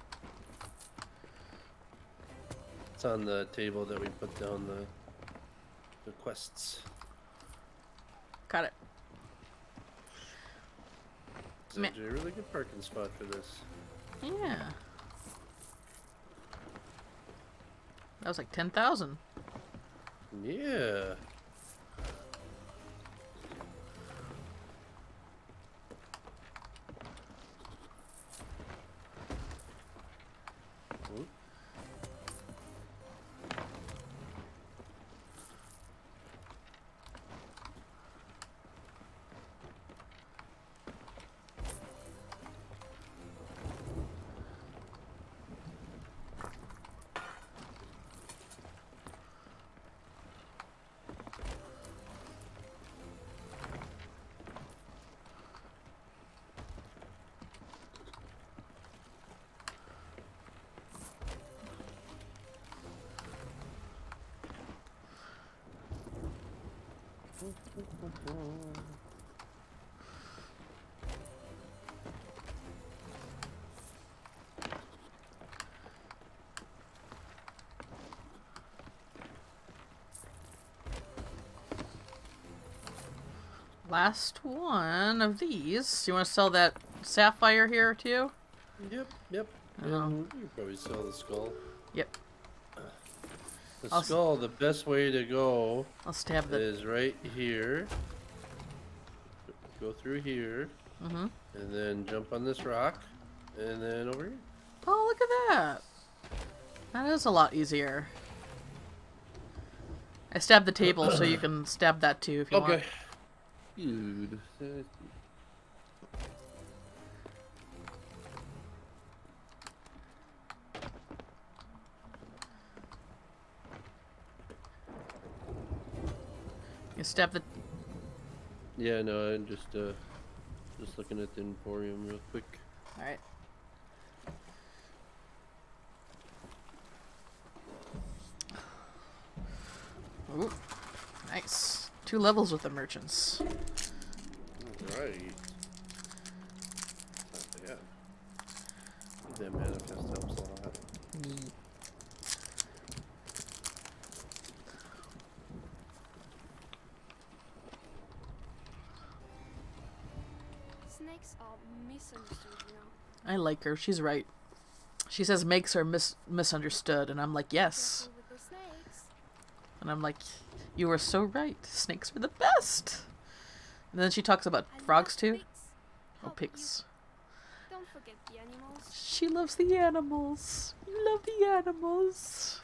It's on the table that we put down the quests. Got it. It's actually a really good parking spot for this. Yeah. That was like 10,000. Yeah. Oop. Last one of these. You want to sell that sapphire here too? Yep, yep. You can probably sell the skull. Yep. The skull, the best way to go I'll stab the... is right here. Go through here. Mm-hmm. And then jump on this rock. And then over here. Oh, look at that. That is a lot easier. I stabbed the table so you can stab that too if you want. Okay. Dude. You stab the... Yeah, no, I'm just looking at the Emporium real quick. Alright. Ooh, nice. 2 levels with the merchants. Alright. Yeah. That manifest helps a lot. Snakes are misunderstood, you know. I like her. She's right. She says makes her misunderstood, and I'm like, yes. Careful with the snakes. And I'm like, you are so right. Snakes are the best. And then she talks about And frogs love too. pigs. Oh, Hope pigs. you don't forget the animals. She loves the animals. You love the animals.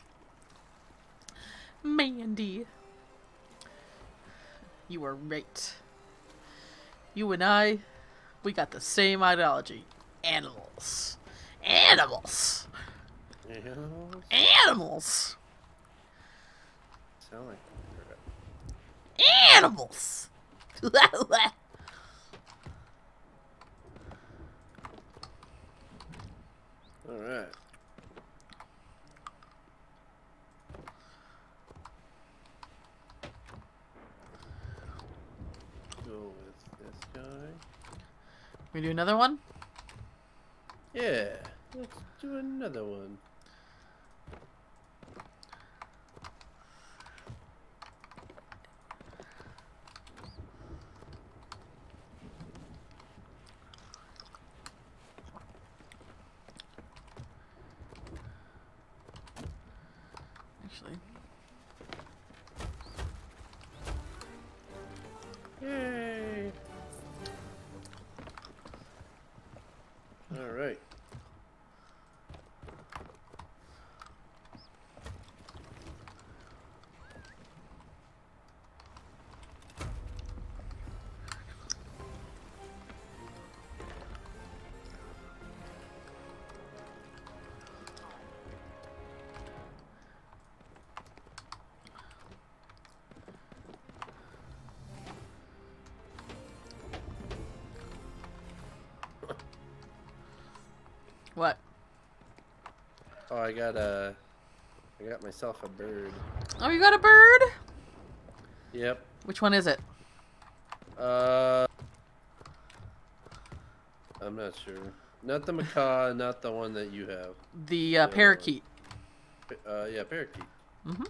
Mandy. You are right. You and I, we got the same ideology. Animals. Animals. Animals? Animals. Sound like Animals. Alright. Go with this guy. We do another one? Yeah, let's do another one. Actually. Yay! Alright. What? Oh, I got myself a bird. Oh, you got a bird? Yep. Which one is it? I'm not sure. Not the macaw, not the one that you have. The parakeet. Yeah, parakeet. Mm-hmm.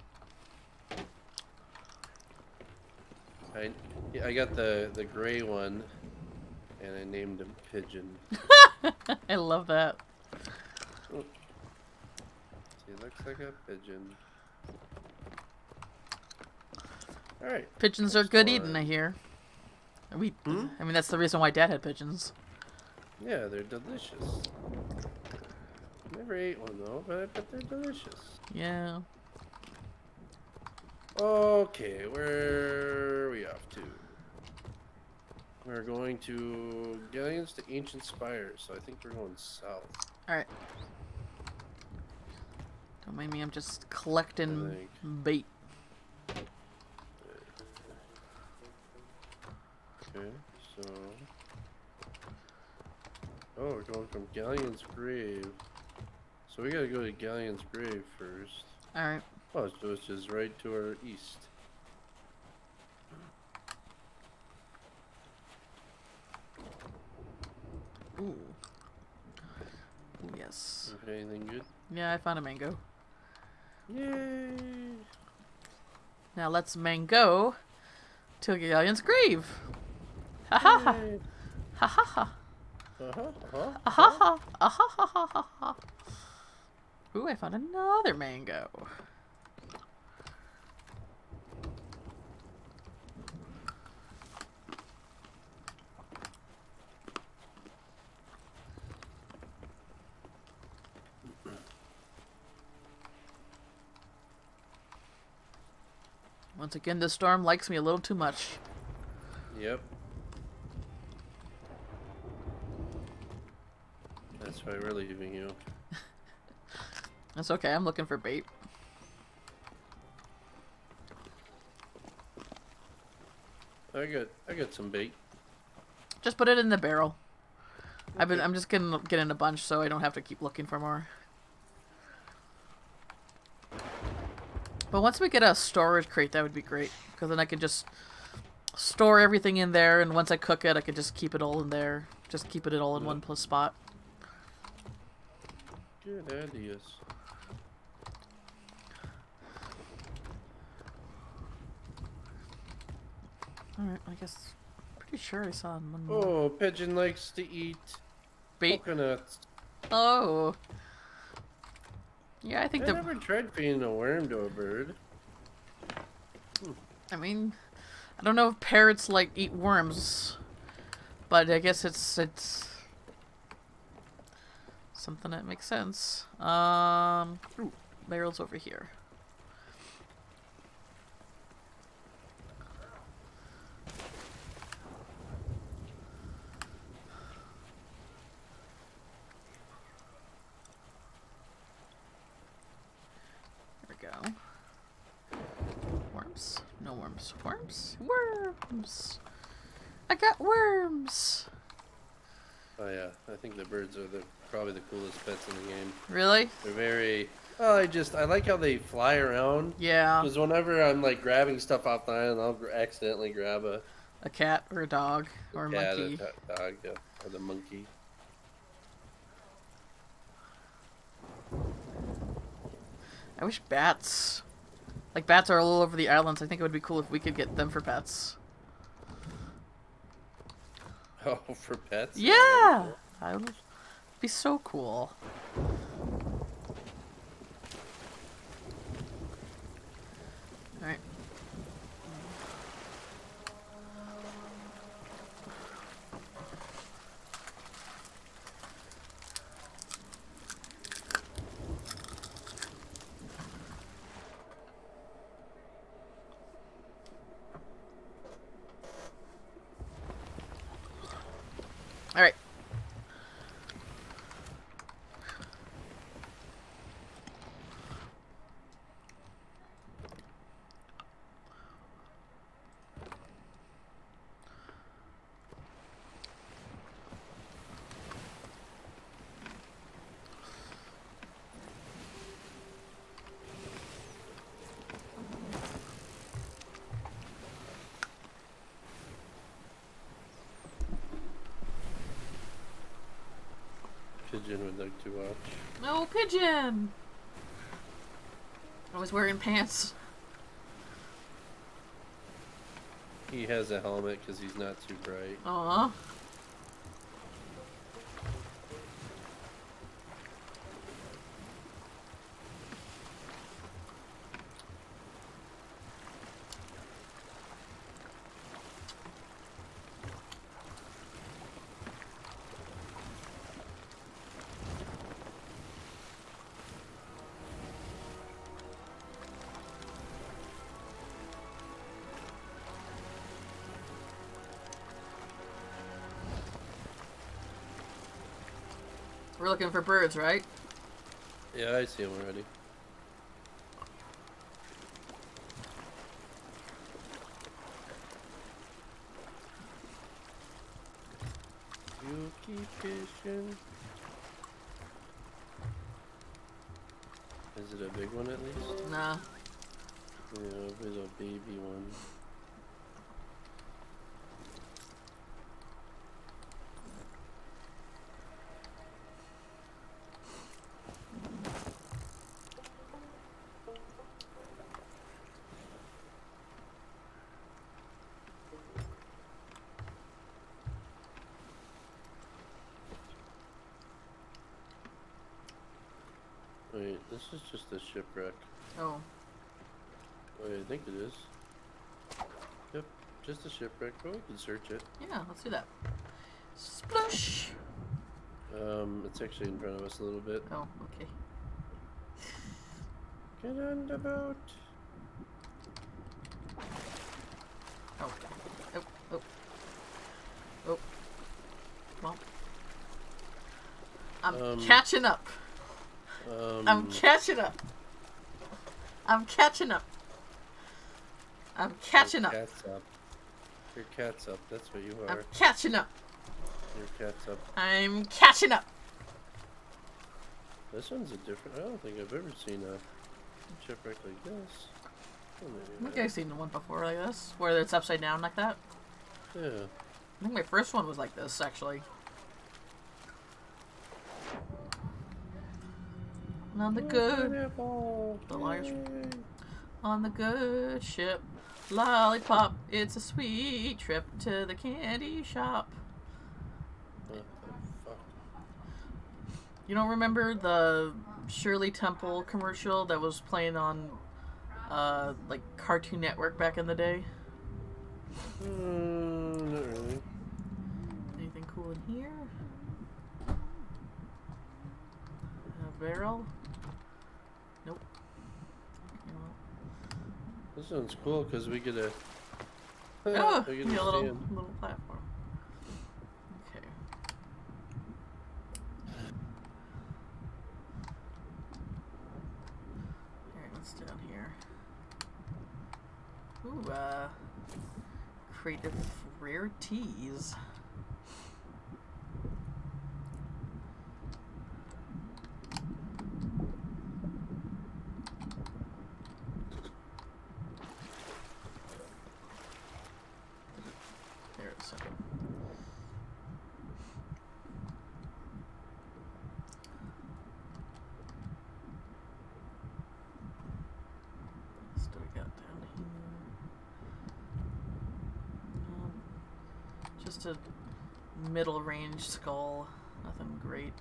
I got the gray one, and I named him Pigeon. I love that. Oh. He looks like a pigeon. Alright. Pigeons are good eating, I hear. I mean, that's the reason why Dad had pigeons. Yeah, they're delicious. Never ate one though, but I bet they're delicious. Yeah. Okay, where are we off to? We're going to Galleons to Ancient Spires, so I think we're going south. Alright. Don't mind me, I'm just collecting bait. Okay, so... Oh, we're going from Galleon's Grave. So we gotta go to Galleon's Grave first. Alright. Oh, so it's just right to our east. Ooh. Yes. Okay, anything good? Yeah, I found a mango. Yay! Now let's mango to Galleon's grave. Ha ha ha. Yay. Ha ha ha. Uh-huh, Ah ha ha. Ah ha ha ha ha ha. Ooh, I found another mango. Once again, this storm likes me a little too much. Yep. That's why we're leaving you. That's okay, I'm looking for bait. I got some bait. Just put it in the barrel. I'm just getting a bunch so I don't have to keep looking for more. But once we get a storage crate, that would be great. Because then I can just store everything in there, and once I cook it, I can just keep it all in there. Just keep it all in one plus spot. Good ideas. Alright, I guess... Pretty sure I saw one more. Oh, pigeon likes to eat Bait? coconuts. Oh! Yeah, I think I never tried feeding a worm to a bird. I mean, I don't know if parrots like eat worms, but I guess it's something that makes sense. Ooh, barrels over here. There we go. Worms? No worms. Worms? Worms! I got worms! Oh yeah, I think the birds are probably the coolest pets in the game. Really? They're very... Well, I like how they fly around. Yeah. Because whenever I'm like grabbing stuff off the island, I'll accidentally grab A cat or a dog or a cat, monkey. a dog, yeah, or the monkey. I wish bats... Like, bats are all over the islands. I think it would be cool if we could get them for pets. Oh, for pets? Yeah! That would be so cool. Alright. Alright. Pigeon would like to watch. No, pigeon! I was wearing pants. He has a helmet because he's not too bright. Aww. We're looking for birds, right? Yeah, I see him already. You keep fishing. Is it a big one at least? Nah. Yeah, there's a baby one. This is just a shipwreck. Oh. Wait, I think it is. Yep, just a shipwreck. Oh, we can search it. Yeah, let's do that. Sploosh! It's actually in front of us a little bit. Oh, okay. Get on the boat. Oh. Oh, oh. Oh. Well. I'm catching up. I'm catching up. I'm catching up. I'm catching up. Your cat's up. Your cat's up. That's what you are. I'm catching up. Your cat's up. I'm catching up. This one's a different. I don't think I've ever seen a shipwreck like this. Oh, I think I've seen one before like this, where it's upside down like that. Yeah. I think my first one was like this, actually. And on the good, the liars. On the good ship, lollipop. It's a sweet trip to the candy shop. What the fuck? You don't remember the Shirley Temple commercial that was playing on, like Cartoon Network back in the day? Not really. Anything cool in here? A barrel? Nope. You know This one's cool because we get a. what? Oh, we yeah, get a a little stand. platform. Okay. Alright, what's down here? Ooh, creative rarities. There it's okay. What do we got down here? Just a middle range skull. Nothing great.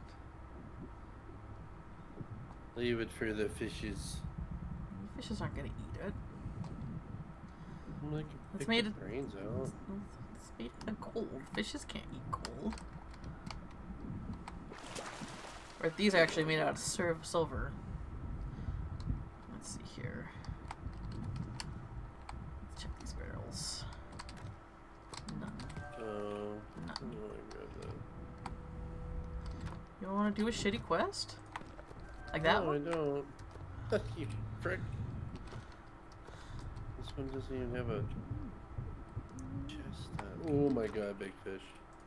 Leave it for the fishes. Fishes aren't gonna eat it. Like, It's pick made the of- brains out. It's made out of gold. Fishes can't eat gold. Or these are actually made out of silver. Let's see here. Let's check these barrels. None. I None. grab that. You don't want to do a shitty quest? Like that no, one? I don't. You prick. This one doesn't even have a chest. Oh my god, big fish.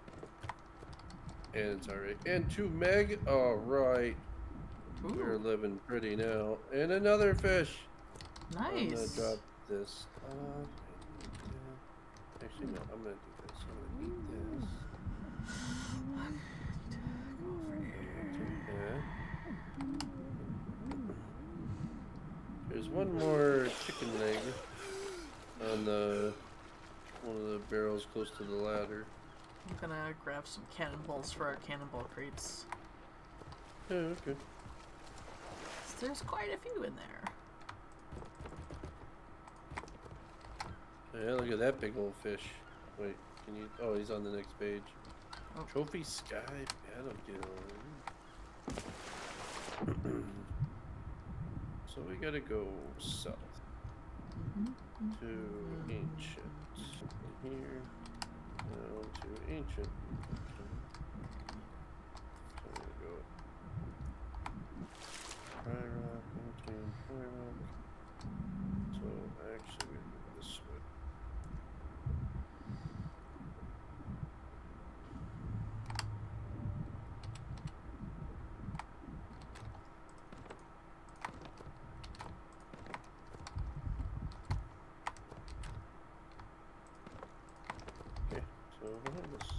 And it's alright. And 2 meg. Alright. We're Ooh, living pretty now. And another fish. I'm gonna nice. drop this. Actually, no. I'm gonna do this. I'm gonna eat this. Yeah. There's one more chicken leg on one of the barrels close to the ladder. I'm gonna grab some cannonballs for our cannonball crates. Yeah, okay. There's quite a few in there. Yeah, look at that big old fish. Wait, can you? Oh, he's on the next page. Oh. Trophy Sky Battlefield. So we gotta go south to Ancient. Here, down to Ancient. So we go Dry Rock, Ancient, Dry Rock. So actually we go this way. Okay, so behind us.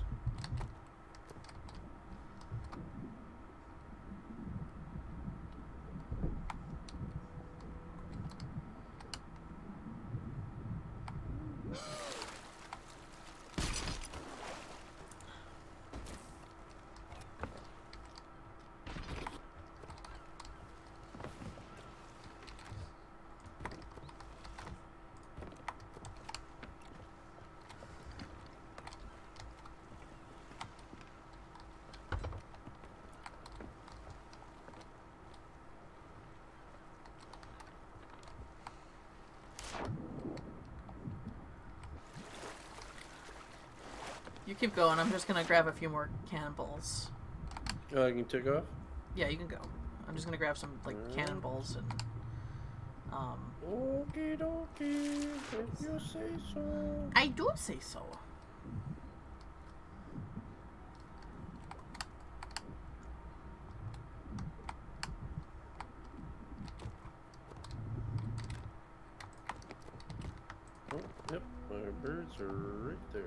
You keep going. I'm just gonna grab a few more cannonballs. Oh, I can take off? Yeah, you can go. I'm just gonna grab some like cannonballs and Okie dokie, if you say so. I do say so. Oh, yep, my birds are right there.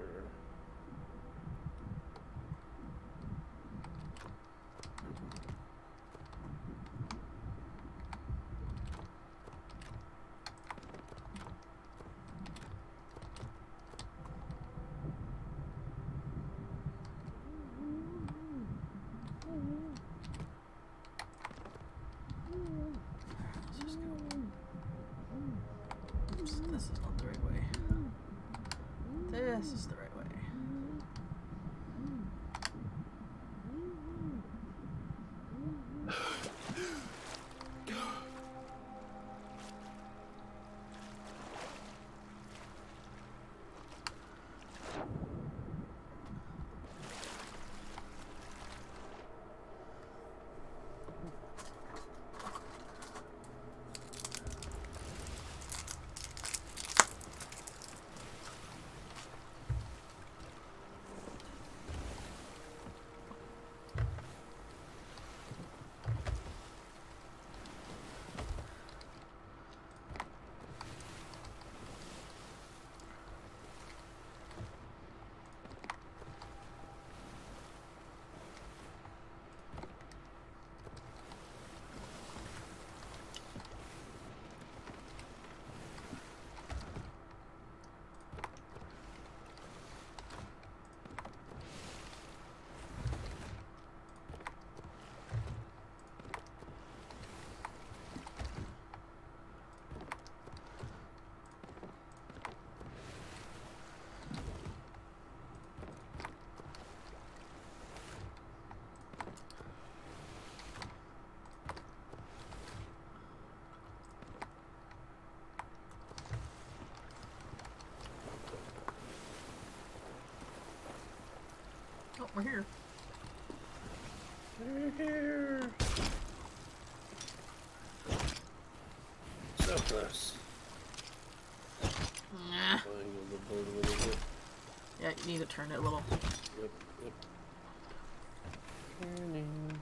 Let's just go. Oops, this is not the right way. This is the right way. Oh, we're here. We're here. Surplus. Nah. Flying on the boat a little bit. Yeah, you need to turn it a little. Yep, yep. Turning.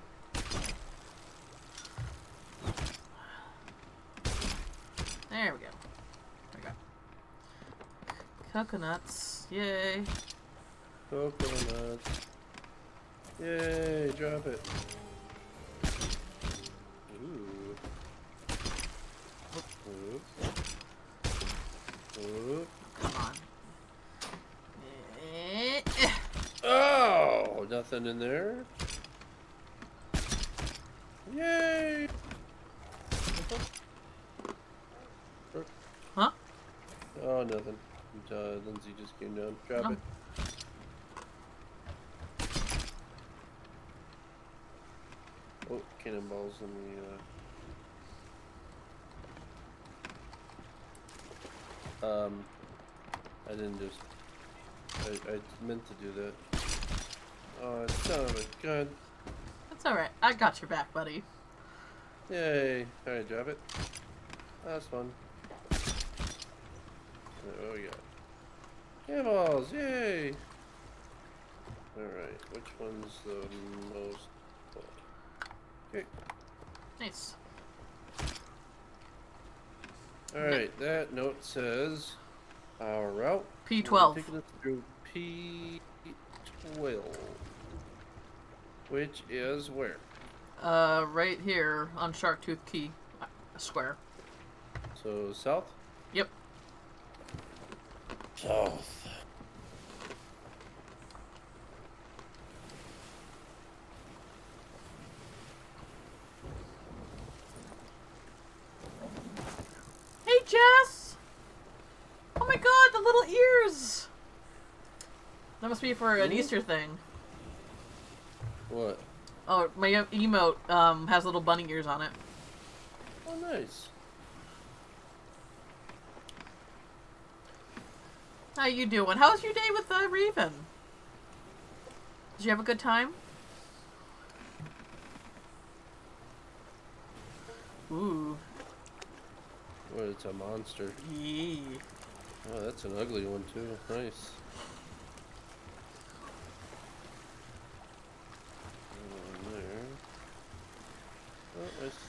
There we go. There we go. Coconuts. Yay. Coconuts. Yay, drop it. Ooh. Oop. Oop. Come on. Oh, nothing in there. Yay. Huh? Oh, nothing. Lindsay just came down. Drop Oh. it. Oh, cannonballs in the, I didn't just, I meant to do that. Oh, son of a gun. That's alright. I got your back, buddy. Yay. Alright, drop it. Last one. Oh, yeah. Cannonballs, yay! Alright, which one's the most... Okay. Nice. Alright, that note says our route. P12. Taking us through P12. Which is where? Right here on Sharktooth Key Square. So, south? Yep. South. Hey, Jess! Oh my god, the little ears! That must be for an Easter thing. What? Oh, my emote has little bunny ears on it. Oh, nice. How you doing? How was your day with Raven? Did you have a good time? Ooh. What? It's a monster. Yee. Oh, that's an ugly one too. Nice. One there. Oh, I see.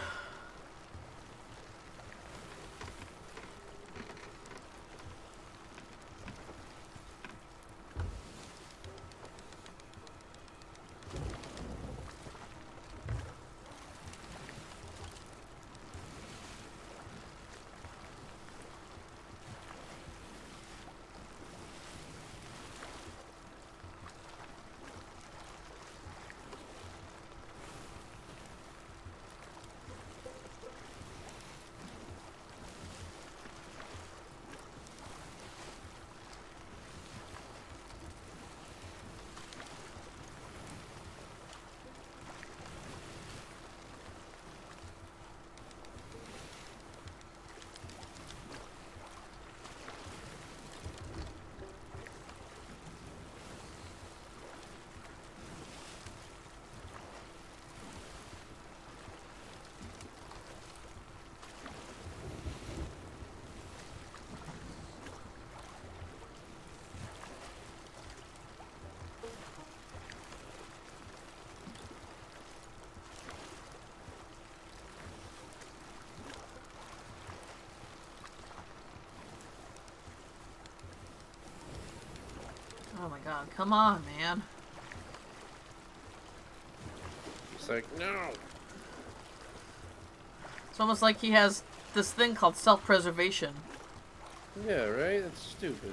Oh my god, come on, man. It's like, no! It's almost like he has this thing called self-preservation. Yeah, right? That's stupid.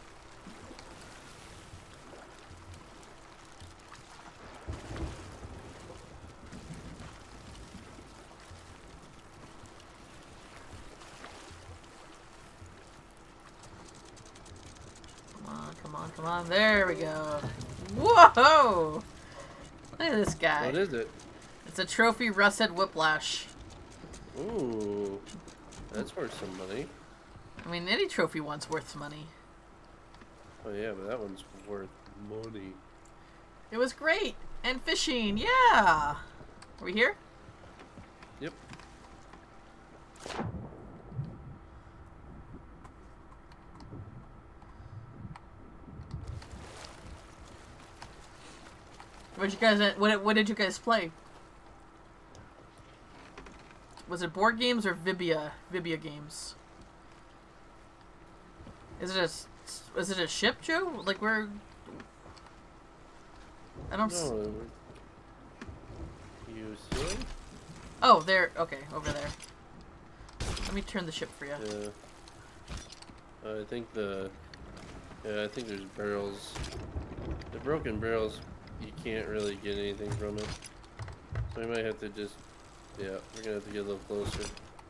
Come on, come on, come on. There we go. Whoa! Look at this guy. What is it? It's a trophy Russet Whiplash. Ooh. That's worth some money. I mean, any trophy one's worth money. Oh yeah, but that one's worth money. It was great! And fishing, yeah! Are we here? Yep. What did you guys play? Was it board games or Vibia games? Is it a ship, Joe? Like we're I don't No, you see it? Oh, there. Okay, over there. Let me turn the ship for you. Yeah. I think I think there's barrels. The broken barrels, you can't really get anything from it. So we might have to just, yeah, we're gonna have to get a little closer.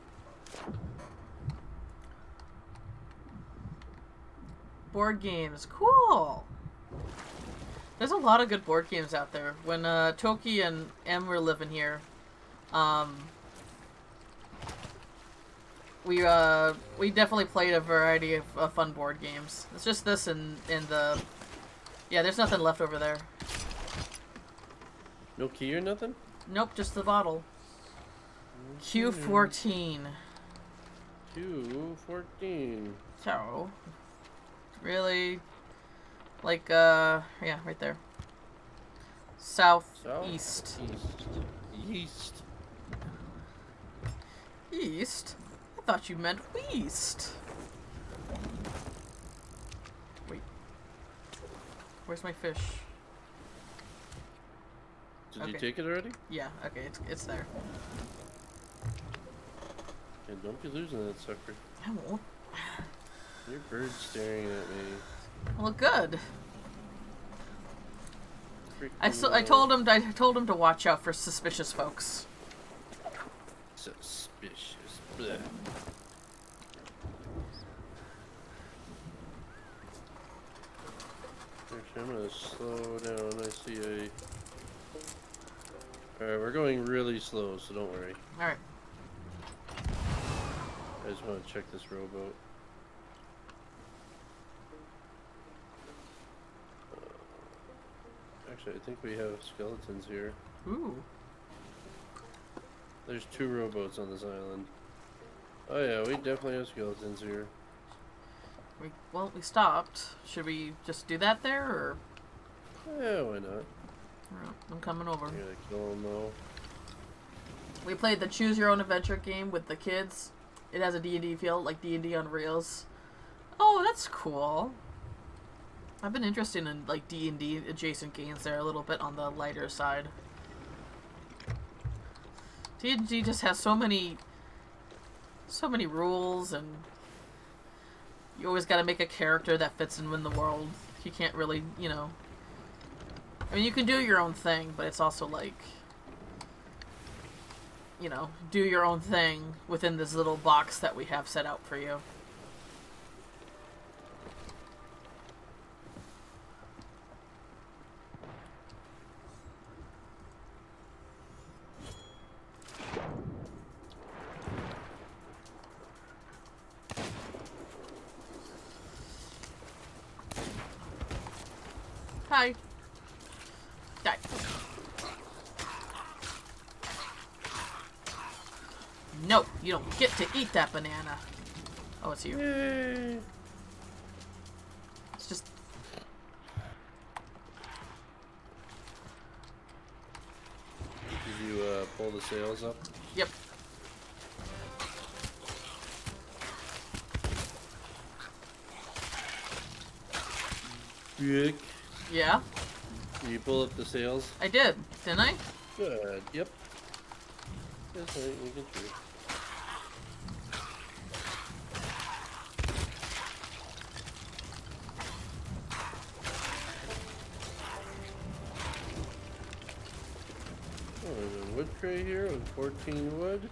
Board games, cool. There's a lot of good board games out there. When Toki and Em were living here, we definitely played a variety of fun board games. It's just this and the yeah. There's nothing left over there. No key or nothing? Nope, just the bottle. Q14. Q14. So, really, like, yeah, right there. Southeast. East. East? I thought you meant west. Wait. Where's my fish? Did you take it already? Yeah, okay, it's there. Yeah, don't be losing that sucker. I won't. Your bird's staring at me. Well, good. I Freaking told him to watch out for suspicious folks. Suspicious. Blech. Actually, I'm gonna slow down. I see a. Alright, we're going really slow, so don't worry. Alright. I just want to check this rowboat. Actually, I think we have skeletons here. Ooh. There's 2 rowboats on this island. Oh yeah, we definitely have skeletons here. We stopped. Should we just do that there, or? Yeah, why not? Alright, I'm coming over. I gotta kill them though. We played the Choose Your Own Adventure game with the kids. It has a D&D feel, like D&D on rails. Oh, that's cool. I've been interested in like D&D adjacent games there a little bit on the lighter side. D&D just has so many rules, and you always got to make a character that fits in the world. You can't really, you know. I mean, you can do your own thing, but it's also like, you know, do your own thing within this little box that we have set out for you. Hi. Die. No, you don't get to eat that banana. Oh, it's you. Yay! It's just... Did you pull the sails up? Yep. Rick. Yeah, Did you pull up the sails? I did. Didn't I? Good. Yep. That's right, we can shoot. Oh, there's a wood tray here with 14 wood.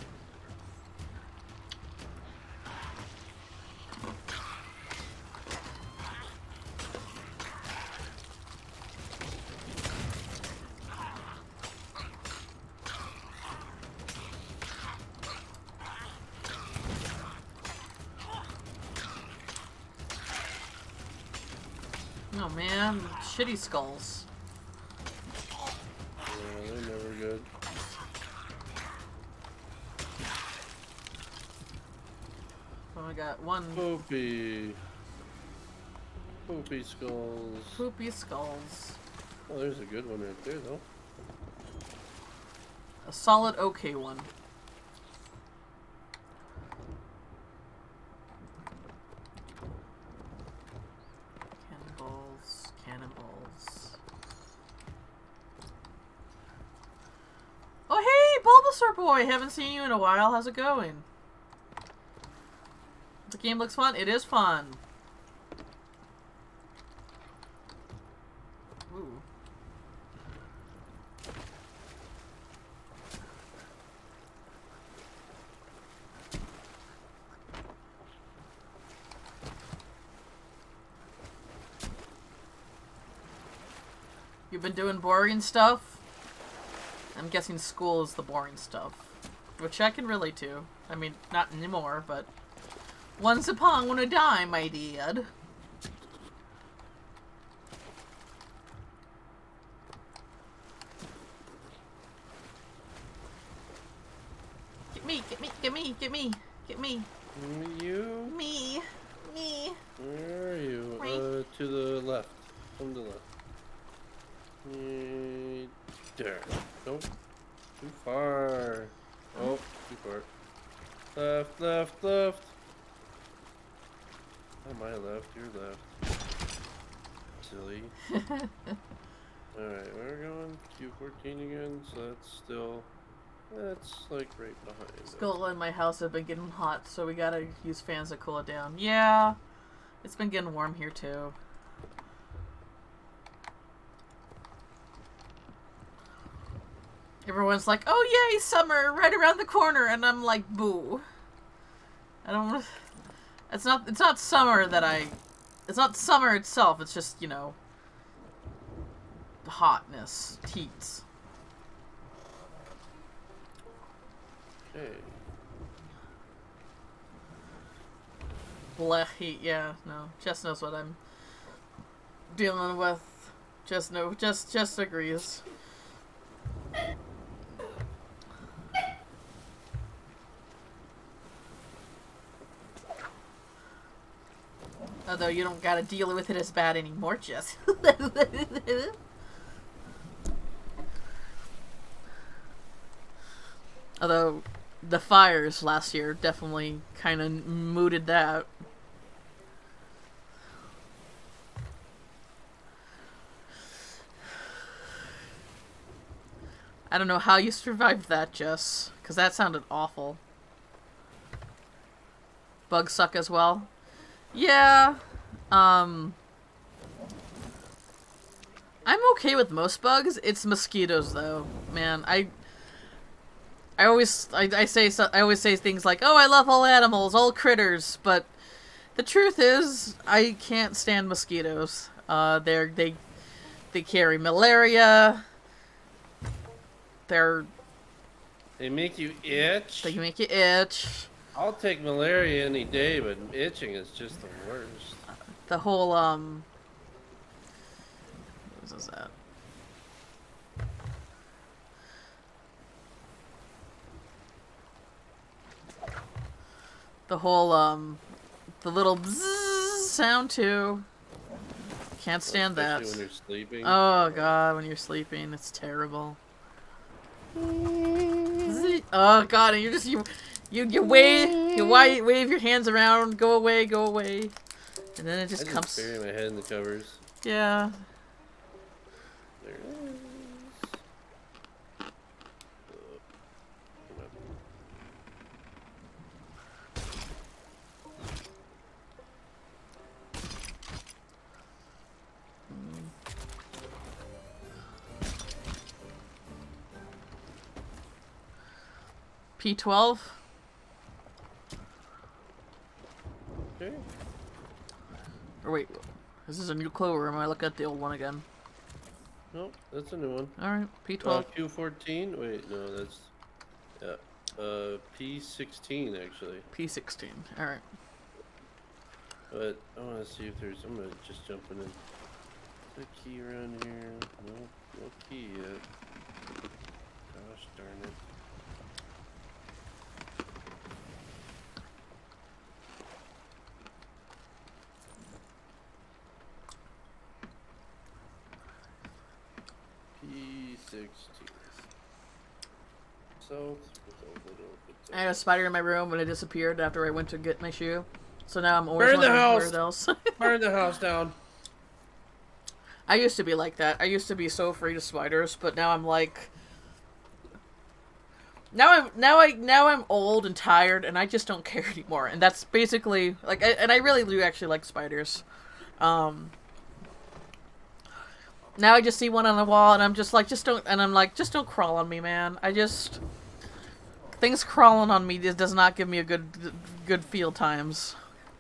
Oh man, shitty skulls. Yeah, they're never good. Oh, I got one Poopy. Poopy skulls. poopy skulls. Oh, there's a good one right there, though. A solid okay one. Cannonballs, cannonballs. Oh hey, Bulbasaur boy! Haven't seen you in a while. How's it going? The game looks fun. It is fun. Ooh. You've been doing boring stuff? I'm guessing school is the boring stuff. Which I can relate to. I mean, not anymore, but... Once upon a time, I did. Get me, get me, get me, get me, get me. You? Me. Me. Where are you? Right. To the left. From the left. There. Nope. Too far. Oh, too far. Left, left, left. Not my left, your left. Silly. Alright, where are we going? Q14 again, so that's like right behind it. School and my house have been getting hot, so we gotta use fans to cool it down. Yeah, it's been getting warm here too. Everyone's like, "Oh yay, summer! Right around the corner," and I'm like, "Boo!" I don't. It's not summer that I. It's not summer itself. It's just, you know, the hotness, heats. Okay. Blech heat. Yeah, no. Jess knows what I'm dealing with. Just agrees. Although you don't gotta deal with it as bad anymore, Jess. Although the fires last year definitely kind of mooted that. I don't know how you survived that, Jess, because that sounded awful. Bugs suck as well. Yeah, I'm okay with most bugs. It's mosquitoes, though. Man, I always say things like, "Oh, I love all animals, all critters," but the truth is, I can't stand mosquitoes. They carry malaria. They make you itch. They make you itch. I'll take malaria any day, but itching is just the worst. The whole what was that? The whole the little bzzz sound too. Can't stand that. Especially when you're sleeping. Oh god, when you're sleeping, it's terrible. Oh god, and you wave your hands around, go away, and then it just comes. Bury my head in the covers. Yeah. There it is. P12. Okay. Or wait, is this a new clue or am I looking at the old one again? Nope, that's a new one. Alright, P12. Q14? Wait, no, that's... Yeah. P16, actually. P16, alright. But I want to see if there's... I'm going to just jump in. Is there a key around here? No key yet. Gosh darn it. P16. So, I had a spider in my room and it disappeared after I went to get my shoe. So now I'm always burn the wondering house. where else. Burn the house down. I used to be like that. I used to be so afraid of spiders, but now I'm like, now I'm old and tired, and I just don't care anymore. And that's basically like, and I really do actually like spiders. Now I just see one on the wall, and I'm just like, just don't crawl on me, man. Things crawling on me does not give me a good feel times.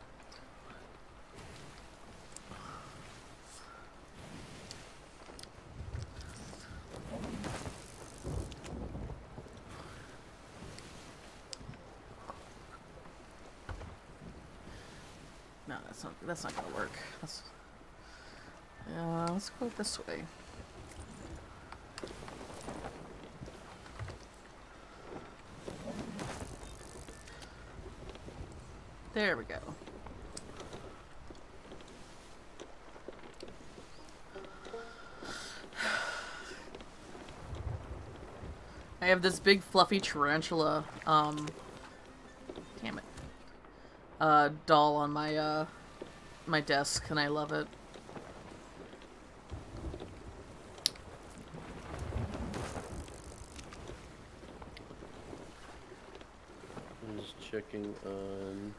No, that's not gonna work. Let's go this way. There we go. I have this big fluffy tarantula, damn it, doll on my, my desk, and I love it. I'm just checking on...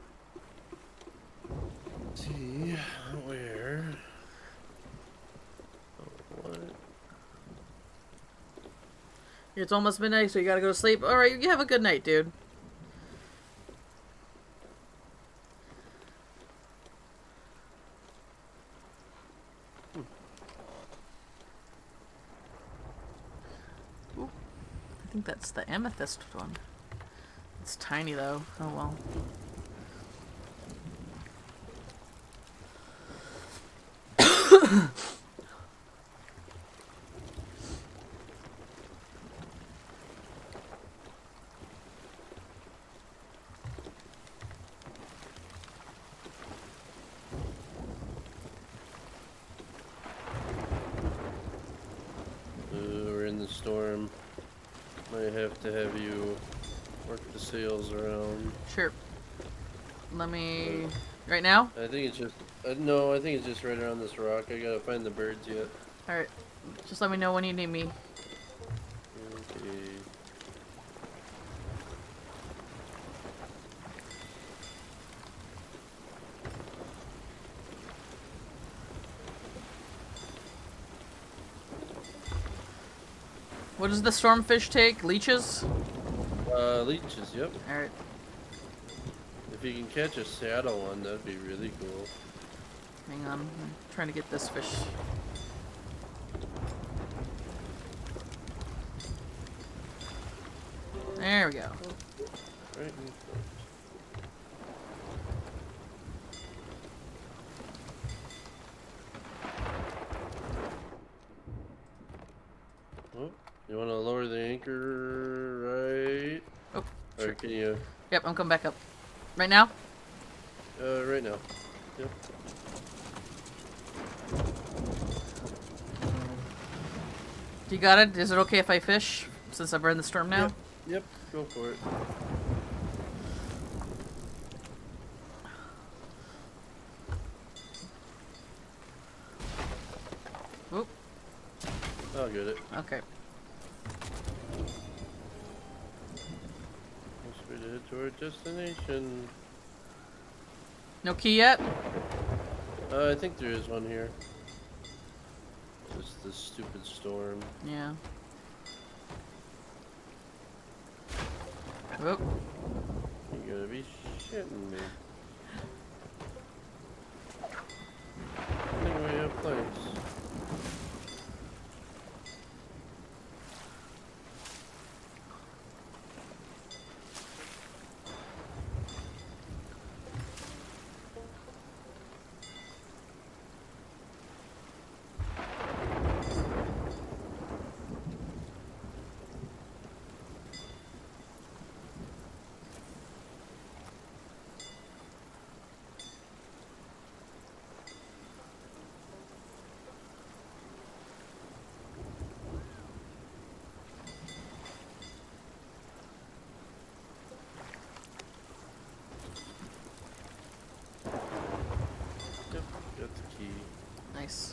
Let's see, where... Oh, what? It's almost midnight, so you gotta go to sleep. Alright, you have a good night, dude. Ooh, I think that's the amethyst one. It's tiny, though. Oh, well. storm. Might have to have you work the sails around. Sure. Let me... Right now? I think it's just... no, I think it's just right around this rock. I gotta find the birds yet. Alright. Just let me know when you need me. Okay. What does the stormfish take? Leeches? Leeches, yep. Alright. If you can catch a saddle one, that'd be really cool. Hang on. I'm trying to get this fish. There we go. Right in front. Oh, you want to lower the anchor right? Oh, Or sure. can you? Yep, I'm coming back up. Right now? Right now. Yep. You got it? Is it okay if I fish? Since I've in the storm now? Yep. Go for it. Oop. I'll get it. Okay. Let's way to head to our destination. No key yet? I think there is one here. Just this stupid storm. Yeah. Oop. You gotta be shitting me. I think we have planks. Yep, got the key. Nice.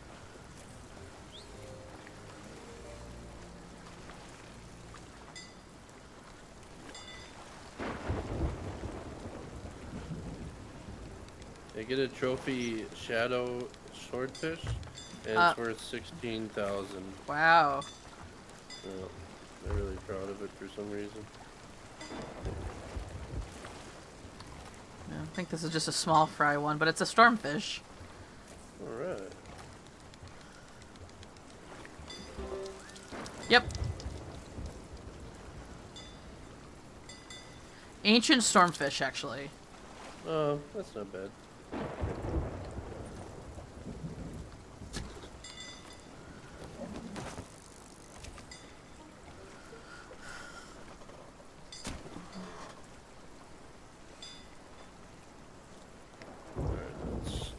I get a trophy shadow swordfish, and it's worth 16,000. Wow. Yeah, I'm really proud of it for some reason. Yeah, I think this is just a small fry one, but it's a stormfish. Alright. Yep. Ancient stormfish, actually. Oh, that's not bad. Alright, let's...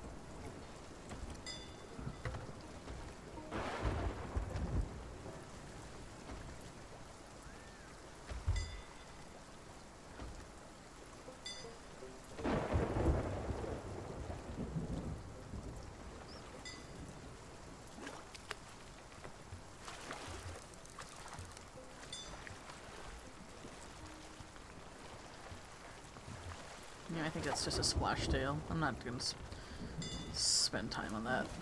Yeah, I think that's just a splash tail. I'm not gonna spend time on that.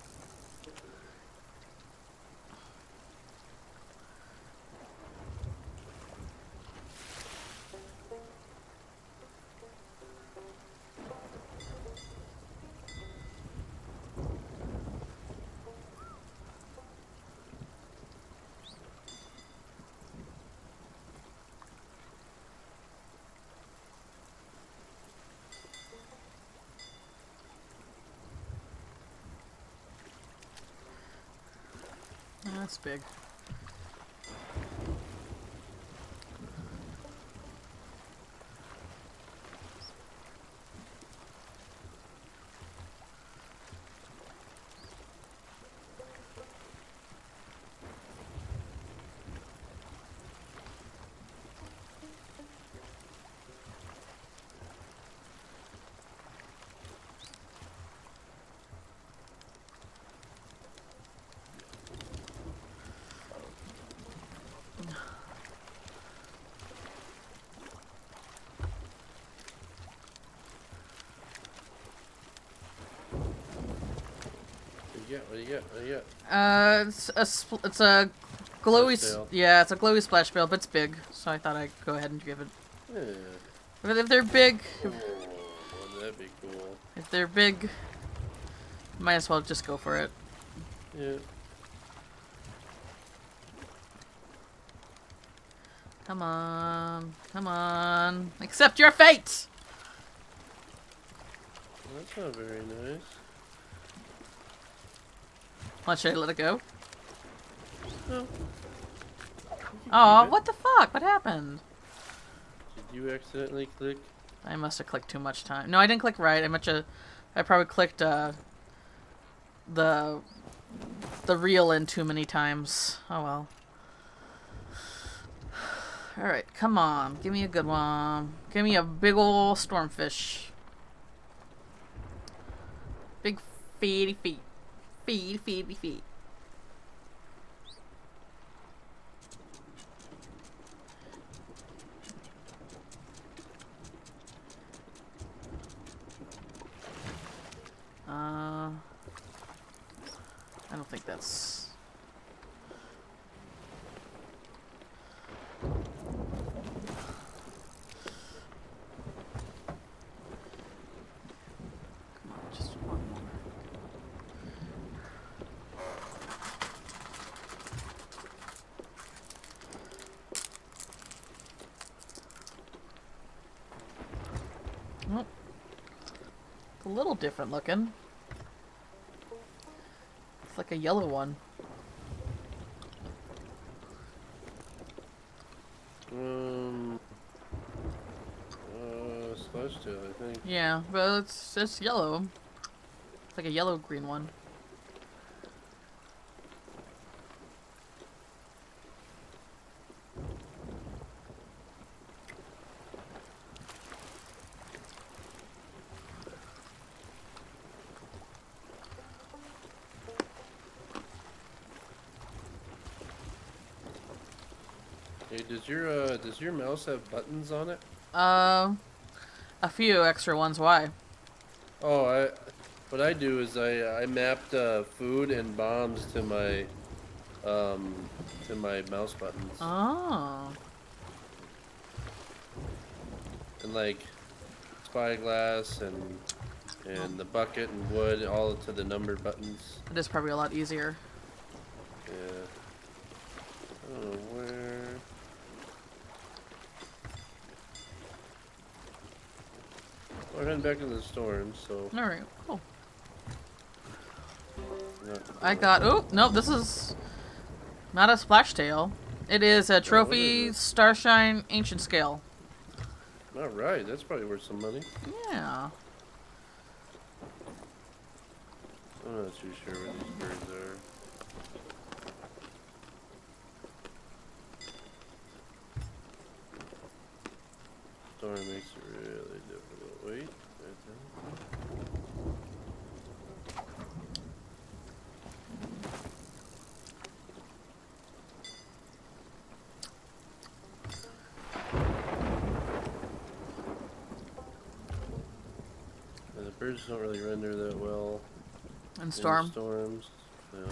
That's big. you got? What do you got? What do you got? It's a glowy. Splash tail. Yeah, it's a glowy splash bill, but it's big, so I thought I'd go ahead and give it. Yeah. If they're big, Oh, wouldn't that be cool? if they're big, might as well just go for it. Yeah. Come on, come on, accept your fate. That's not very nice. What, should I let it go? No. Oh, Keep it. what the fuck? What happened? Did you accidentally click? I must have clicked too much time. No, I didn't click right. I probably clicked the reel in too many times. Oh well. Alright, come on. Give me a good one. Give me a big ol' stormfish. Big feety feet. Feety feet. I don't think that's... Come on, just one more. Oh. It's a little different looking. It's like a yellow one. Splash tail, I think. Yeah, but it's just yellow. It's like a yellow-green one. Hey, does your mouse have buttons on it? A few extra ones. Why? Oh, what I do is I mapped food and bombs to my mouse buttons. Oh. And like spyglass and the bucket and wood, all to the numbered buttons. It is probably a lot easier. Yeah. I don't know where. We're heading back into the storm, so. Alright, cool. Not I got... Oh, no, this is not a splash tail. It is a trophy it? Starshine Ancient Scale. All right, that's probably worth some money. Yeah. I'm not too sure where these birds are. Storm makes it really difficult. Wait, right there. The birds don't really render that well And in storm. storms. Yeah.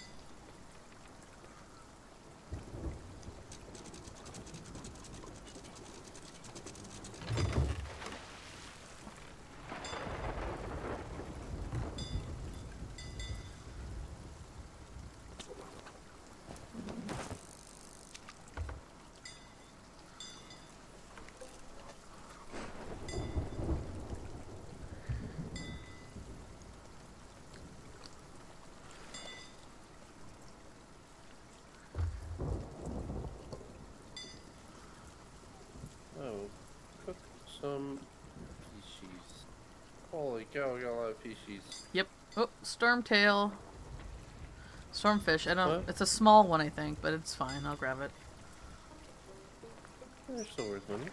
Oh, cook some fishies. Holy cow, we got a lot of fishies. Yep. Oh, stormtail. Stormfish. I don't... Huh? It's a small one, I think, but it's fine. I'll grab it. They're still worth money.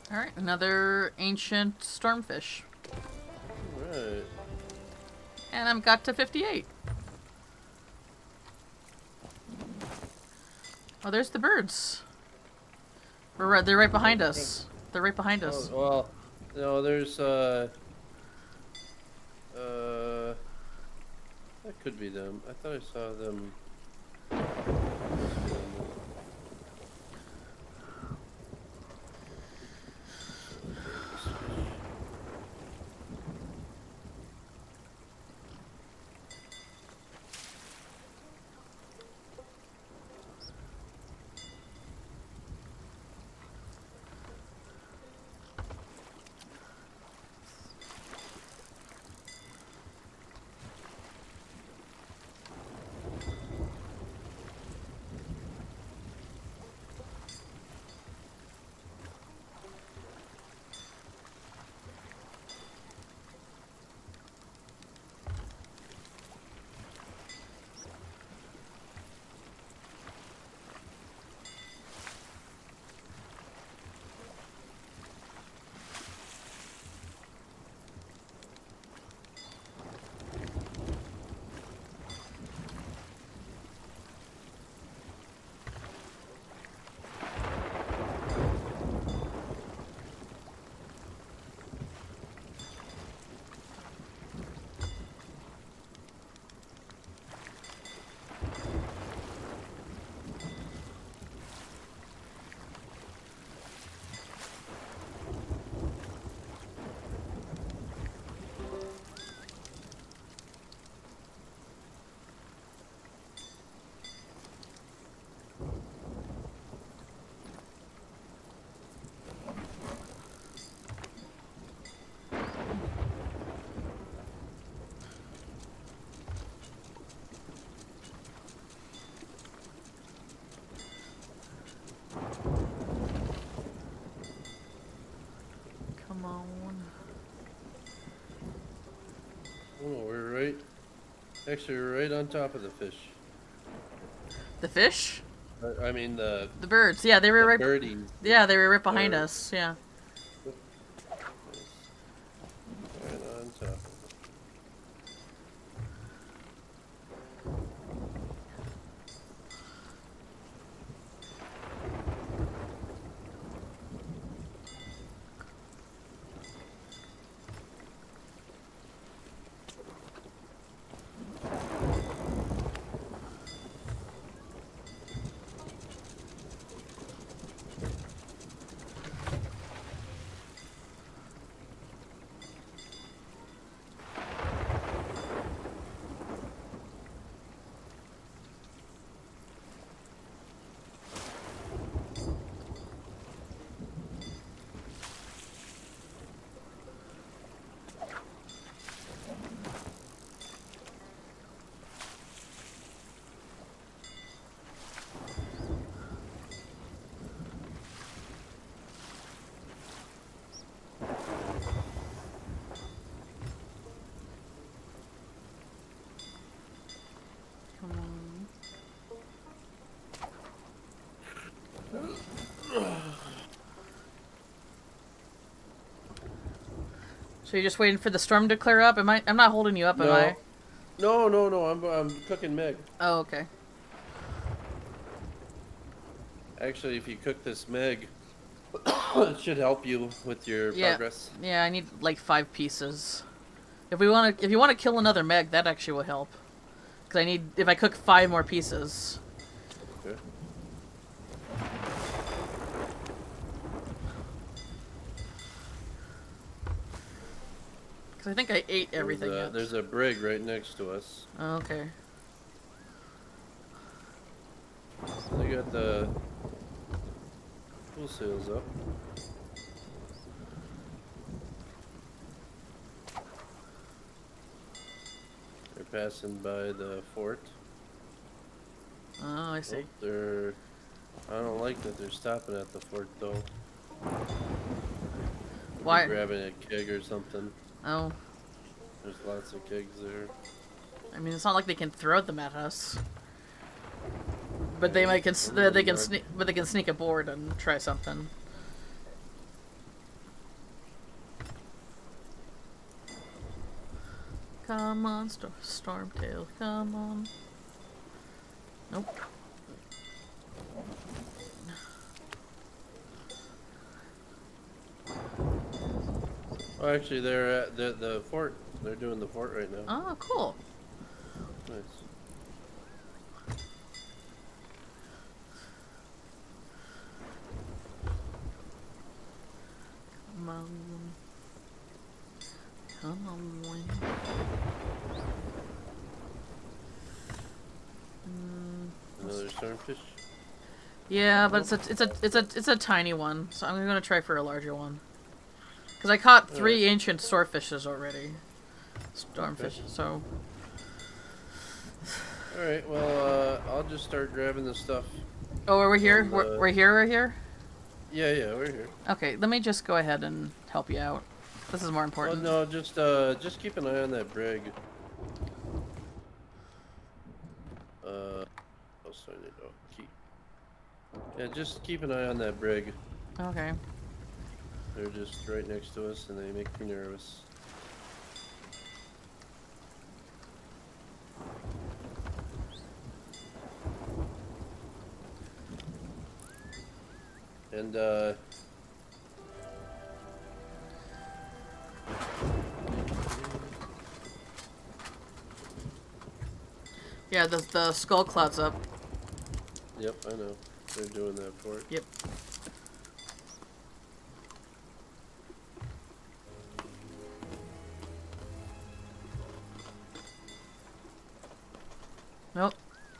Alright, another ancient stormfish. Alright. And I'm got to 58. Oh, there's the birds. They're right behind us. They're right behind us. Oh, well, no, there's, that could be them. I thought I saw them. Come on. Oh, we're right. Actually, we're right on top of the fish. The fish? I mean the birds. Yeah, they were right. birdies. Yeah, they were right behind They're- us. Yeah. Right on top. Come on. So you're just waiting for the storm to clear up? I'm not holding you up, am I? No, no, no. I'm cooking Meg. Oh, okay. Actually, if you cook this Meg, it should help you with your progress. Yeah, I need like 5 pieces. If you want to kill another Meg, that actually will help. Cause if I cook 5 more pieces. Okay. Cause I think I ate everything. There's a brig right next to us. Oh, okay. So they got the full sails up. They're passing by the fort. Oh, I see. Oh, I don't like that they're stopping at the fort though. Why? They're grabbing a keg or something. Oh. There's lots of kegs there. I mean, it's not like they can throw them at us. But they might they can sneak aboard and try something. Come on, Stormtail, come on. Nope. Oh, actually, they're at the fort. They're doing the fort right now. Oh, cool. Nice. Come on. Come on. Another starfish. Yeah, but it's a tiny one, so I'm gonna try for a larger one. Cause I caught 3 ancient swordfishes already. Stormfish, so. Alright, well, I'll just start grabbing the stuff. Oh, we're here? On We're here? We're here? Yeah, we're here. Okay, let me just go ahead and help you out. This is more Oh, important. no, just keep an eye on that brig. Oh, sorry, no, yeah, just keep an eye on that brig. Okay. They're just right next to us and they make me nervous. And yeah, the skull cloud's up. yep, I know. They're doing that for it. Yep. Nope.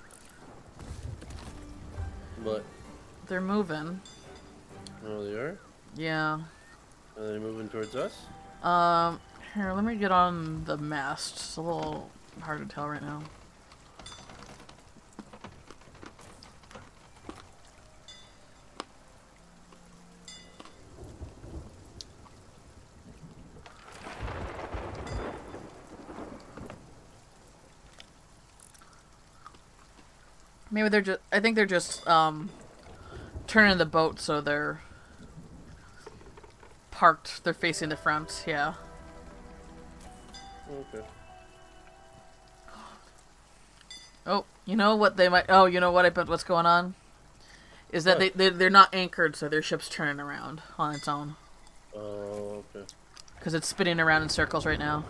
But They're moving. oh, they are? Yeah. Are they moving towards us? Here, let me get on the mast. It's a little hard to tell right now. Maybe they're just, I think they're just, turning the boat so they're parked, they're facing the front, yeah. Okay. Oh, you know what they might, oh, you know what I bet what's going on? Is that What? they're not anchored, so their ship's turning around on its own. Oh, okay. Because it's spinning around in circles right now.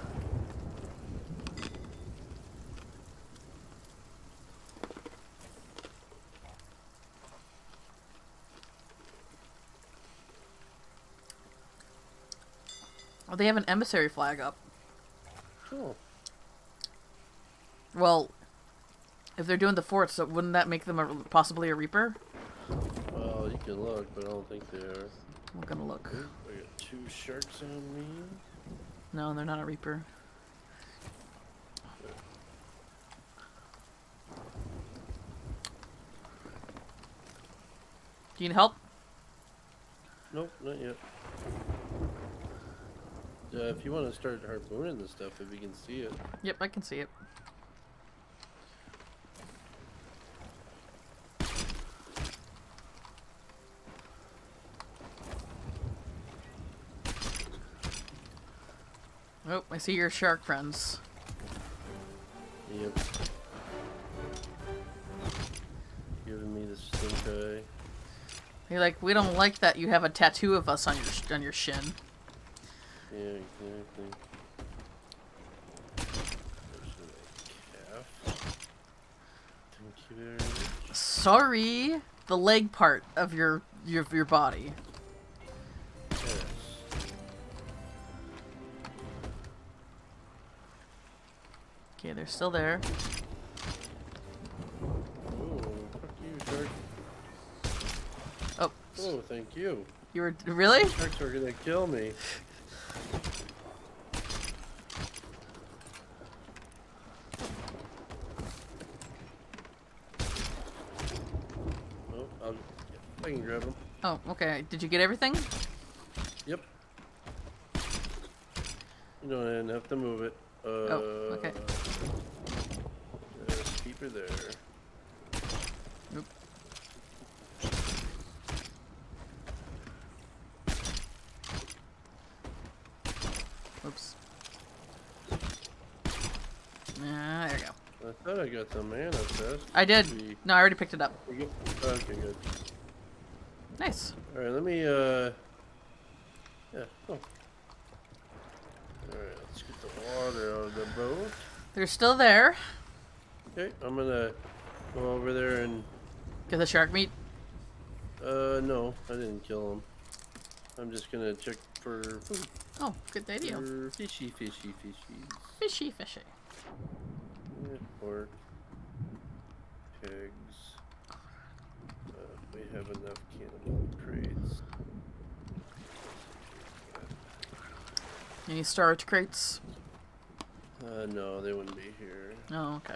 Oh, they have an emissary flag up. Cool. Well, if they're doing the forts, so wouldn't that make them possibly a Reaper? Well, you can look, but I don't think they are. I'm gonna look. Oop, I got 2 sharks on me. No, they're not a Reaper. Do you need help? Nope, not yet. If you want to start harpooning the stuff, if you can see it. Yep, I can see it. Oh, I see your shark friends. Yep. Giving me the stink eye. You're like, we don't like that you have a tattoo of us on your shin. Yeah, exactly. Calf. Thank you very much. Sorry, the leg part of your body. Yes. Okay, they're still there. Oh, fuck you, shark. Oh, Oh, thank you. you were really? Sharks are gonna kill me. Oh, I can grab them. Oh, okay. Did you get everything? Yep. You don't even have to move it. Oh, okay. Just keep her there. Nope. Oops. There you go. I thought I got the mana test. I did. Maybe- No, I already picked it up. Okay, good. Nice. Alright, let me, yeah. Oh. Alright, let's get the water out of the boat. They're still there. Okay, I'm gonna go over there and... Get the shark meat. No, I didn't kill him. I'm just gonna check for food. Oh, good idea. For fishy, fishy, fishies. Fishy, fishy. Yeah, pork. Pigs. We have enough cannibal crates. Any storage crates? No, they wouldn't be here. Oh, okay.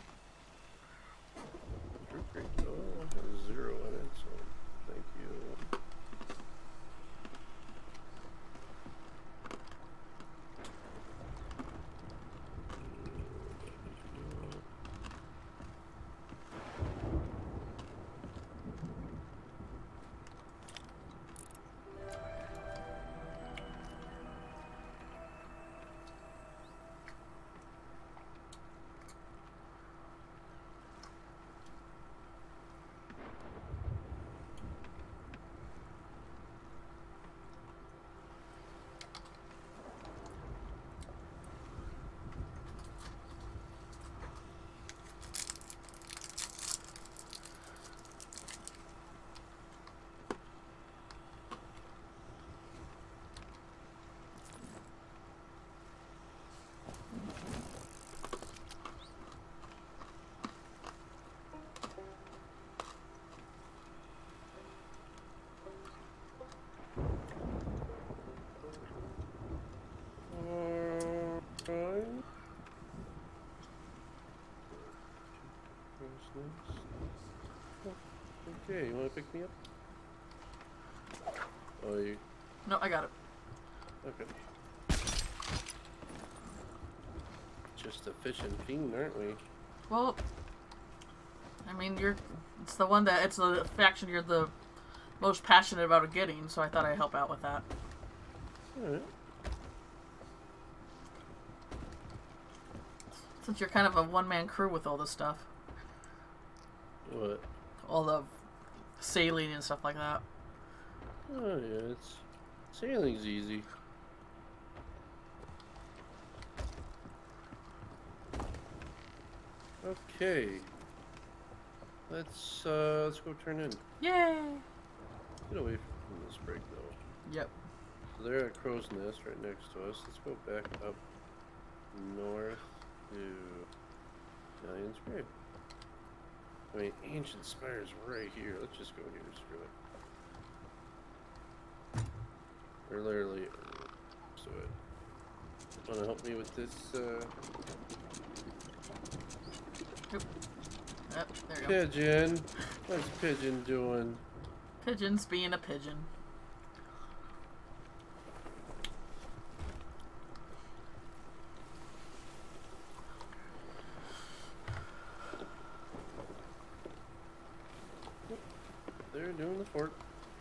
Fruit crate, oh, it has 0 in it, so thank you. Okay, you wanna pick me up? Oh, you... No, I got it. Okay. Just a fishing fiend, aren't we? Well, I mean, it's the one that, it's the faction you're the most passionate about getting, so I thought I'd help out with that. Alright. Since you're kind of a one-man crew with all this stuff. What? All the sailing and stuff like that. Oh yeah, sailing's easy. Okay. Let's go turn in. Yay! Get away from this break though. Yep. So they're at Crow's Nest right next to us. Let's go back up north to Galleon's Grave. I mean, Ancient Spire's right here. Let's just go here. Screw it. We're literally next to it. Want to help me with this? Yep, there you go. Pigeon. What's Pigeon doing? Pigeon's being a pigeon. They're doing the fort.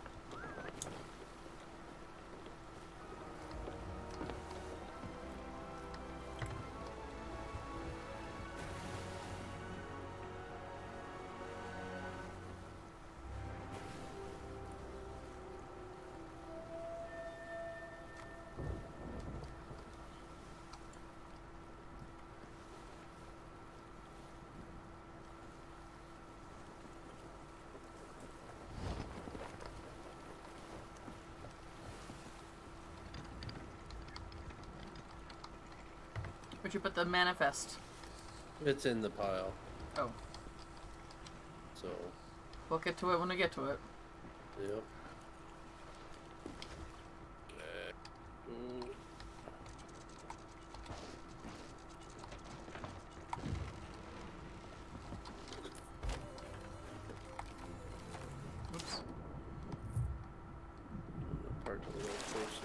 Where'd you put the manifest? It's in the pile. Oh. So. We'll get to it when we get to it. Yep. Oops. Park a little closer.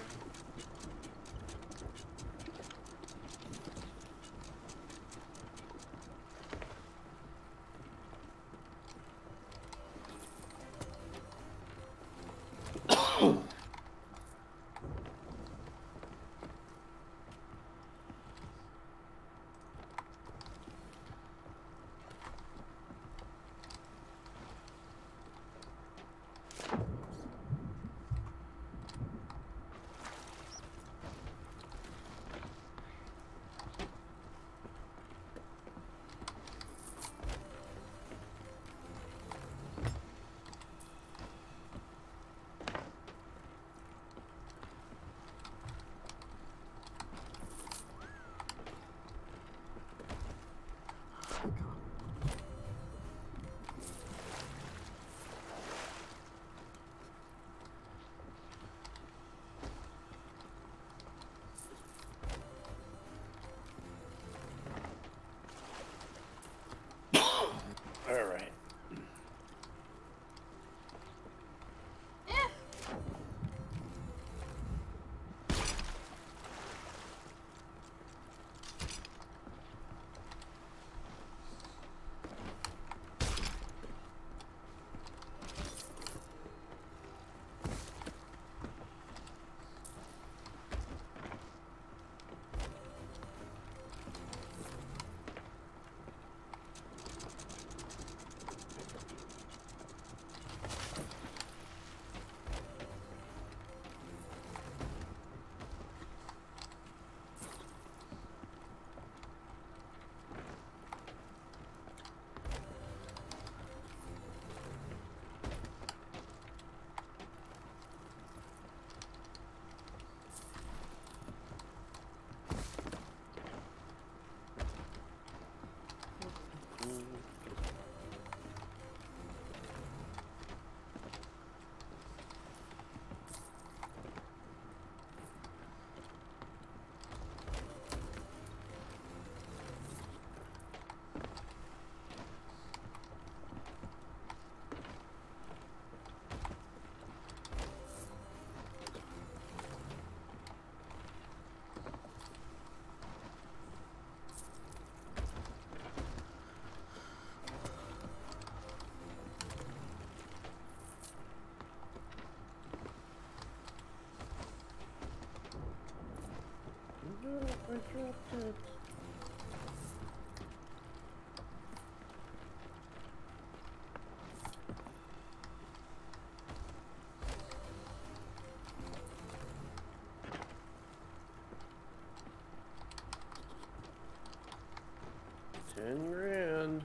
10 grand.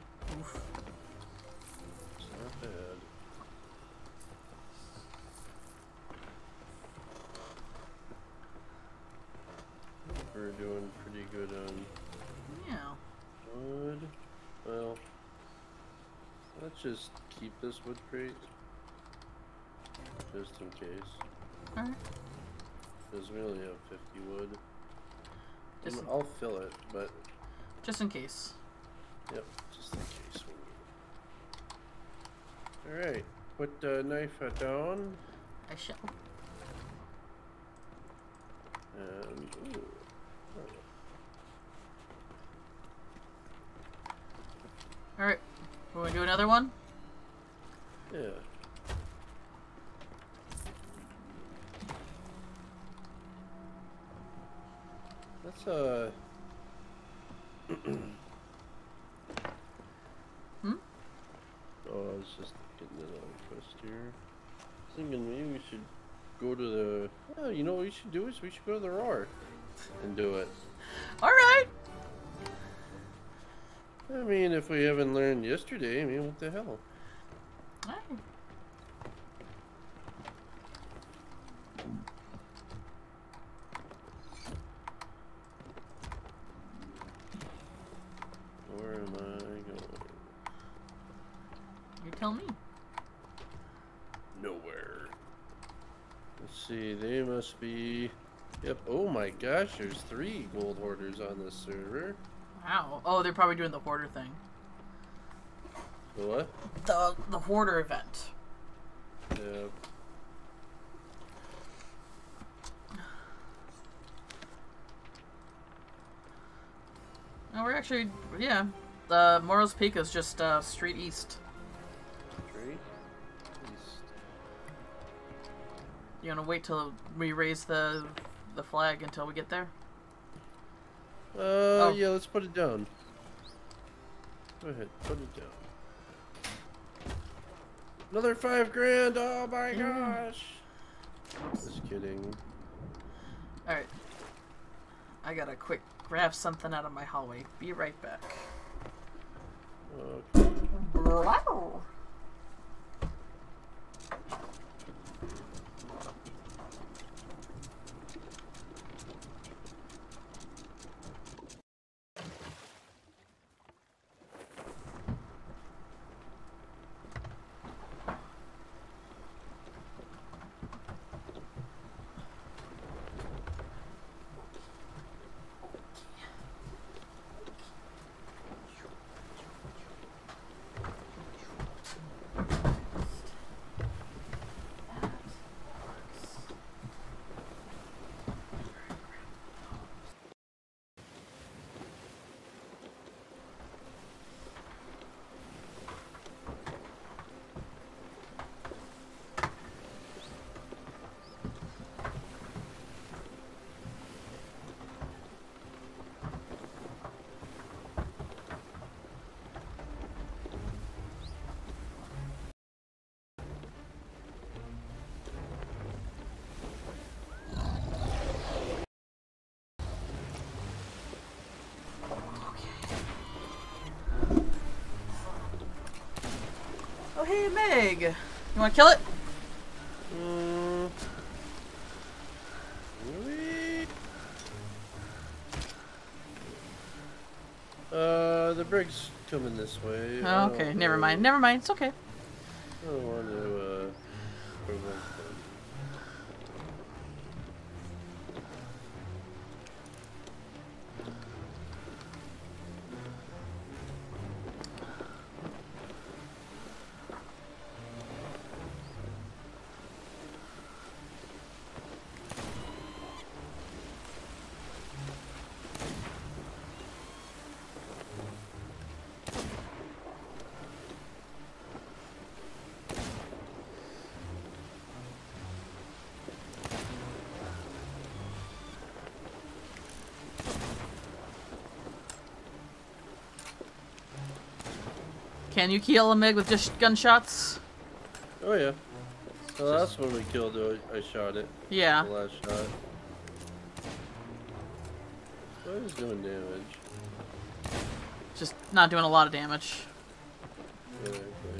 It's not bad. We're doing pretty good on Yeah. wood. Well, let's just keep this wood crate. Just in case. Alright. Because we only have 50 wood. Just- I'll fill it, but Just in case. yep, just in case we need it. Alright, put the knife down. I shall. And, ooh. Alright. We want to do another one? Yeah. That's Hmm? Oh, I was just getting it on quest here. I was thinking maybe we should go to the. Oh, you know what we should do is we should go to the roar and do it. Alright! I mean, if we haven't learned yesterday, I mean, what the hell? Alright. Where am I going? You tell me. Nowhere. Let's see, they must be. Yep. Oh my gosh, there's 3 gold hoarders on this server. Wow. Oh, they're probably doing the hoarder thing. The what? The hoarder event. Yep. No, we're actually, yeah. The Moros Peak is just straight east. Straight east. You wanna wait till we raise the flag until we get there? Yeah, let's put it down. Go ahead, put it down. Another 5 grand! Oh my gosh! Just kidding. Alright. I gotta quick grab something out of my hallway. Be right back. Okay. Oh, hey, Meg. You want to kill it? Really? The brig's coming this way. Oh, okay, never mind. Never mind. It's okay. I don't want to, provoke them. Can you kill a Meg with just gunshots? Oh yeah. The last one we killed, I shot it. Yeah. The last shot. So I was doing damage. just not doing a lot of damage. Okay.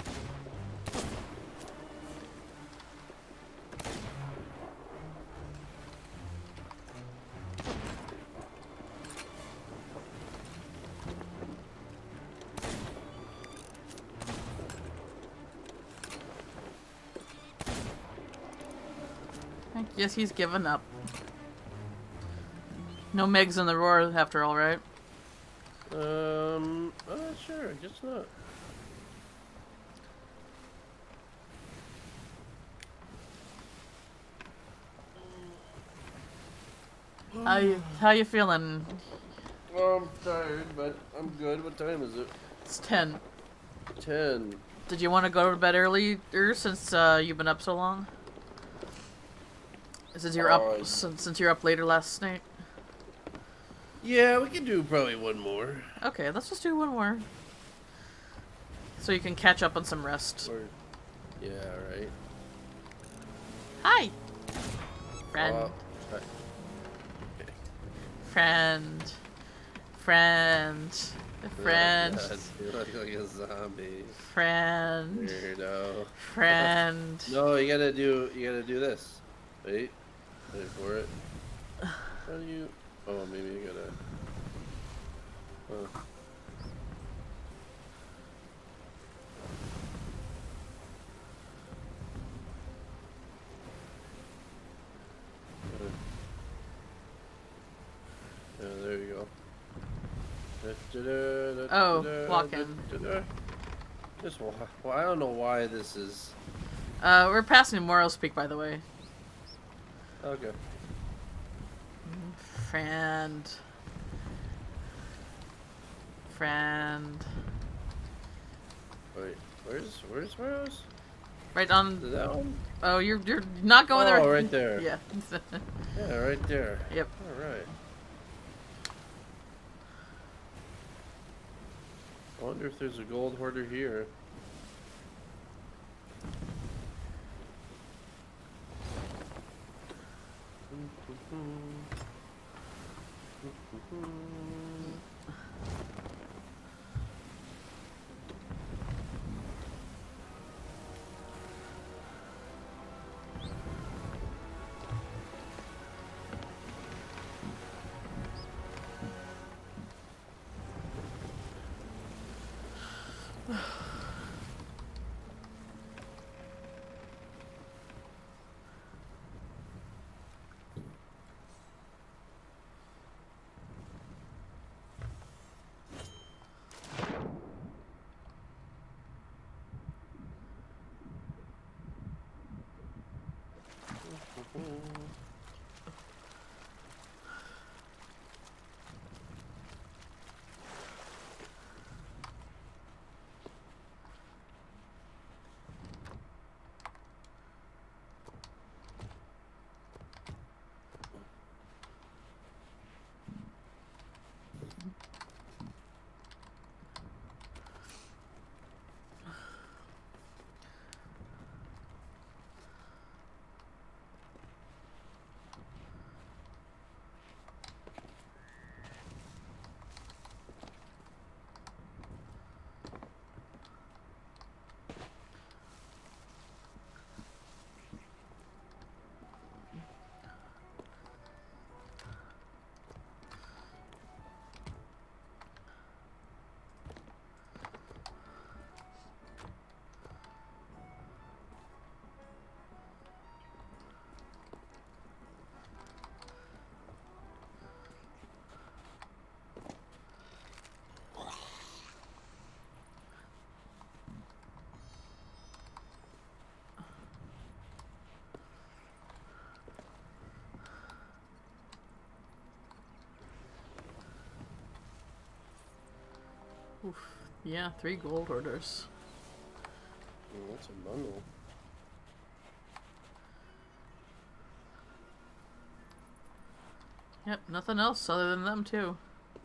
I guess he's given up. No Megs in the roar after all, right? Sure, I guess not. How you feeling? Well, I'm tired, but I'm good. What time is it? It's 10. 10. Did you want to go to bed earlier since you've been up so long? Since you're up since you're up later last night? Yeah, we can do probably one more. Okay, let's just do one more. So you can catch up on some rest. Or, yeah, right. Hi! Friend. Okay. Friend. Friend. Friend. Oh, God, you look like a zombie. Friend. Weirdo. Friend. No, you gotta do this. Wait for it. How do you? Oh, maybe you gotta. Huh. Yeah, there you go. Oh, walk in. Just walk. Well, I don't know why this is. We're passing Morrow's Peak, by the way. Okay. Friend. Friend. Wait, where's Rose? Right on. Is that one? Oh, you're not going there. Oh, right there. Yeah. Yeah, right there. Yep. All right. I wonder if there's a gold hoarder here. Oof. Yeah, 3 gold orders. Oh, that's a bundle. Yep, nothing else other than them too.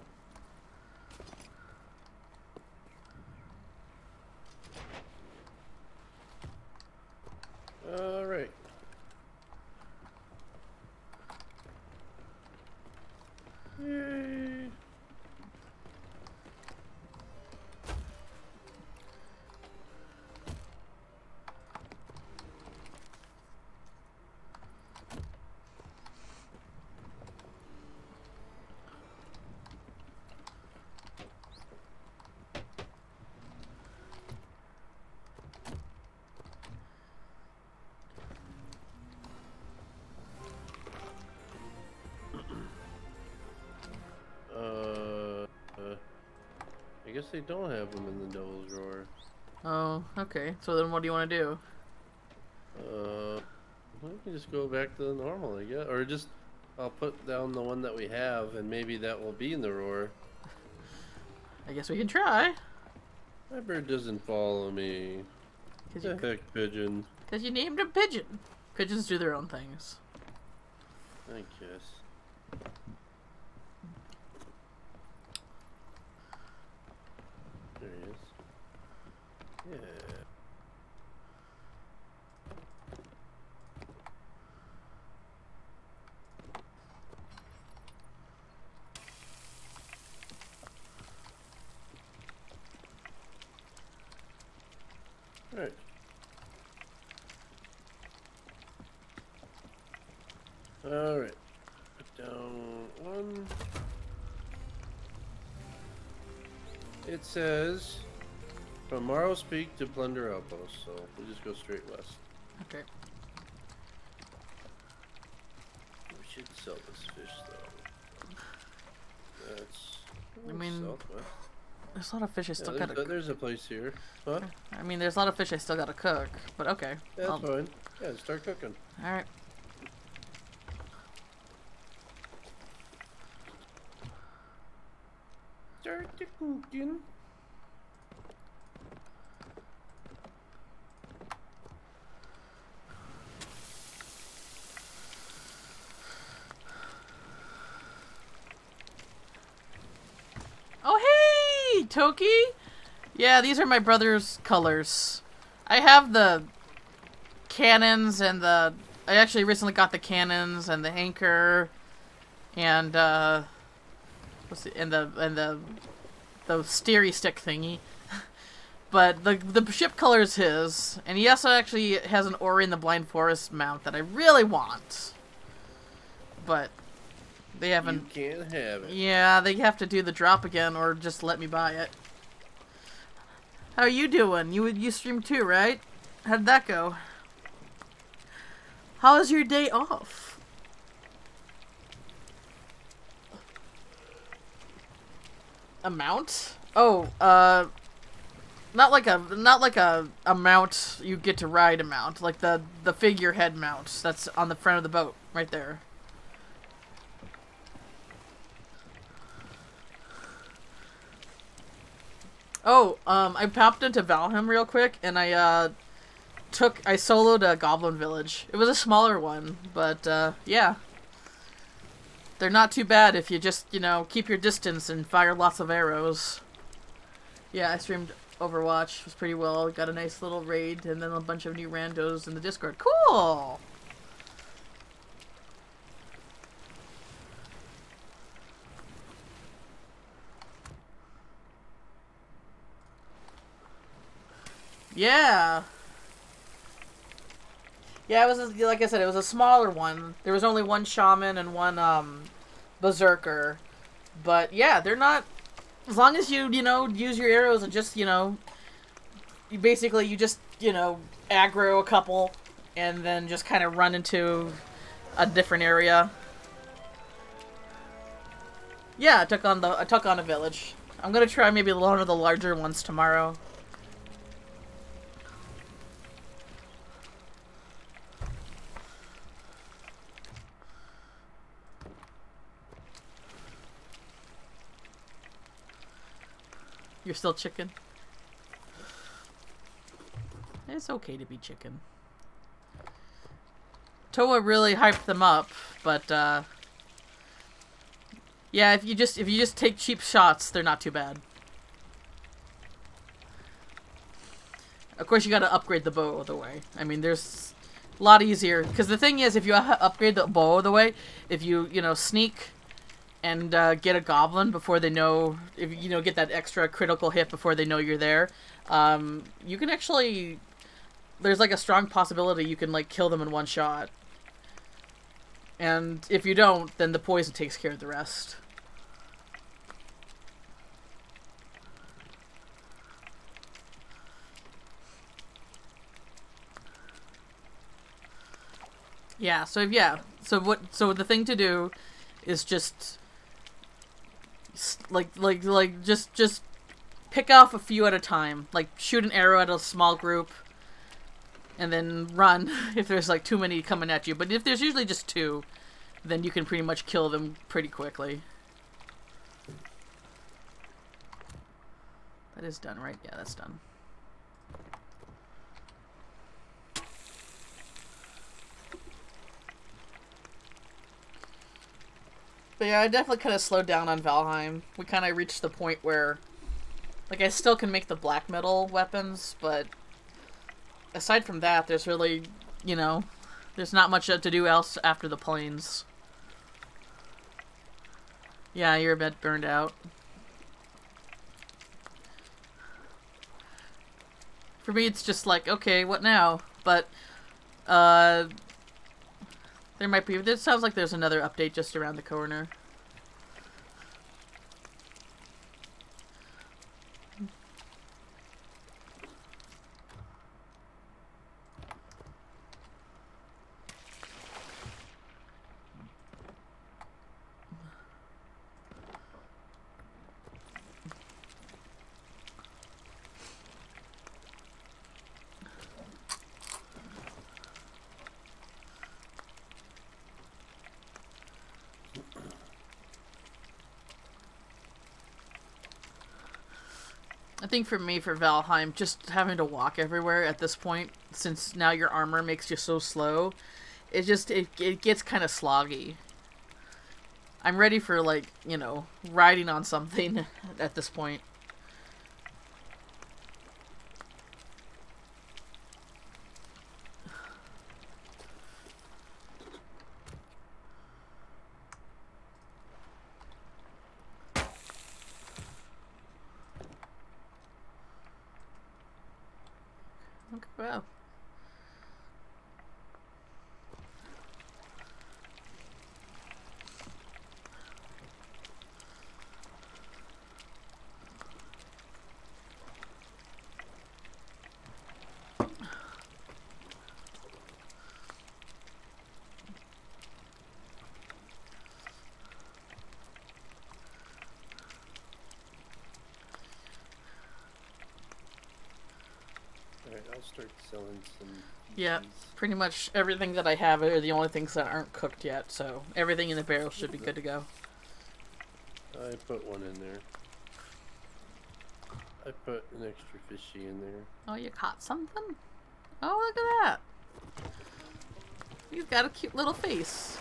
All right. Yay. I guess they don't have them in the Devil's Roar. Oh, okay. So then what do you want to do? We can just go back to the normal, I guess. Or just, I'll put down the one that we have, and maybe that will be in the Roar. I guess we can try. My bird doesn't follow me. What the heck, Pigeon? Because you named him Pigeon. Pigeons do their own things. I guess. There he is. Yeah. Alright. Alright. Put down one. It says from Morrow's Peak to Plunder Outpost, so we'll just go straight west. Okay. We should sell this fish though. That's I mean, southwest. there's a lot of fish I still gotta cook. There's a place here. What? I mean, there's a lot of fish I still gotta cook, but okay. Yeah, that's fine. Yeah, start cooking. Alright. Start the cooking. Oh, hey, Toki! Yeah, these are my brother's colors. I have the cannons and the... I actually recently got the cannons and the anchor and what's the steery stick thingy. But the ship color is his, and he also actually has an Ori in the Blind Forest mount that I really want. But they haven't. You can't have it. Yeah, they have to do the drop again, or just let me buy it. How are you doing? You streamed too, right? How'd that go? How was your day off? A mount? Oh, not like a mount you get to ride a mount, like the figurehead mount that's on the front of the boat, right there. Oh, I popped into Valheim real quick, and I soloed a Goblin Village. It was a smaller one, but, yeah. They're not too bad if you just, you know, keep your distance and fire lots of arrows. Yeah, I streamed Overwatch. It was pretty well. Got a nice little raid, and then a bunch of new randos in the Discord. Cool! Yeah! Yeah, it was, like I said, it was a smaller one. There was only one shaman and one, berserker. But, yeah, they're not... As long as you know, use your arrows and just, you know... You just, you know, aggro a couple, and then just kind of run into a different area. Yeah, I took on a village. I'm gonna try maybe one of the larger ones tomorrow. You're still chicken? It's okay to be chicken. Toa really hyped them up, but yeah, if you just take cheap shots, they're not too bad. Of course, you gotta upgrade the bow the way. I mean, there's a lot easier, because the thing is, if you upgrade the bow the way, if you know, sneak and get a goblin before they know, if you know, get that extra critical hit before they know you're there, you can actually, there's like a strong possibility you can like kill them in one shot. And if you don't, then the poison takes care of the rest. Yeah, so so the thing to do is just pick off a few at a time. Like, shoot an arrow at a small group, and then run if there's, like, too many coming at you. But if there's usually just 2, then you can pretty much kill them pretty quickly. That is done, right? Yeah, that's done. But yeah, I definitely kind of slowed down on Valheim. We kind of reached the point where, like, I still can make the black metal weapons, but aside from that, there's really, you know, there's not much to do else after the plains. Yeah, you're a bit burned out. For me, it's just like, okay, what now? But, there might be... It sounds like there's another update just around the corner. I think for me, for Valheim, just having to walk everywhere at this point, since now your armor makes you so slow, it gets kind of sloggy. I'm ready for, like, you know, riding on something at this point. Okay, wow. Alright, I'll start selling some PCs. Yeah, pretty much everything that I have are the only things that aren't cooked yet, so everything in the barrel should be good to go. I put one in there. I put an extra fishy in there. Oh, you caught something? Oh, look at that. He's got a cute little face.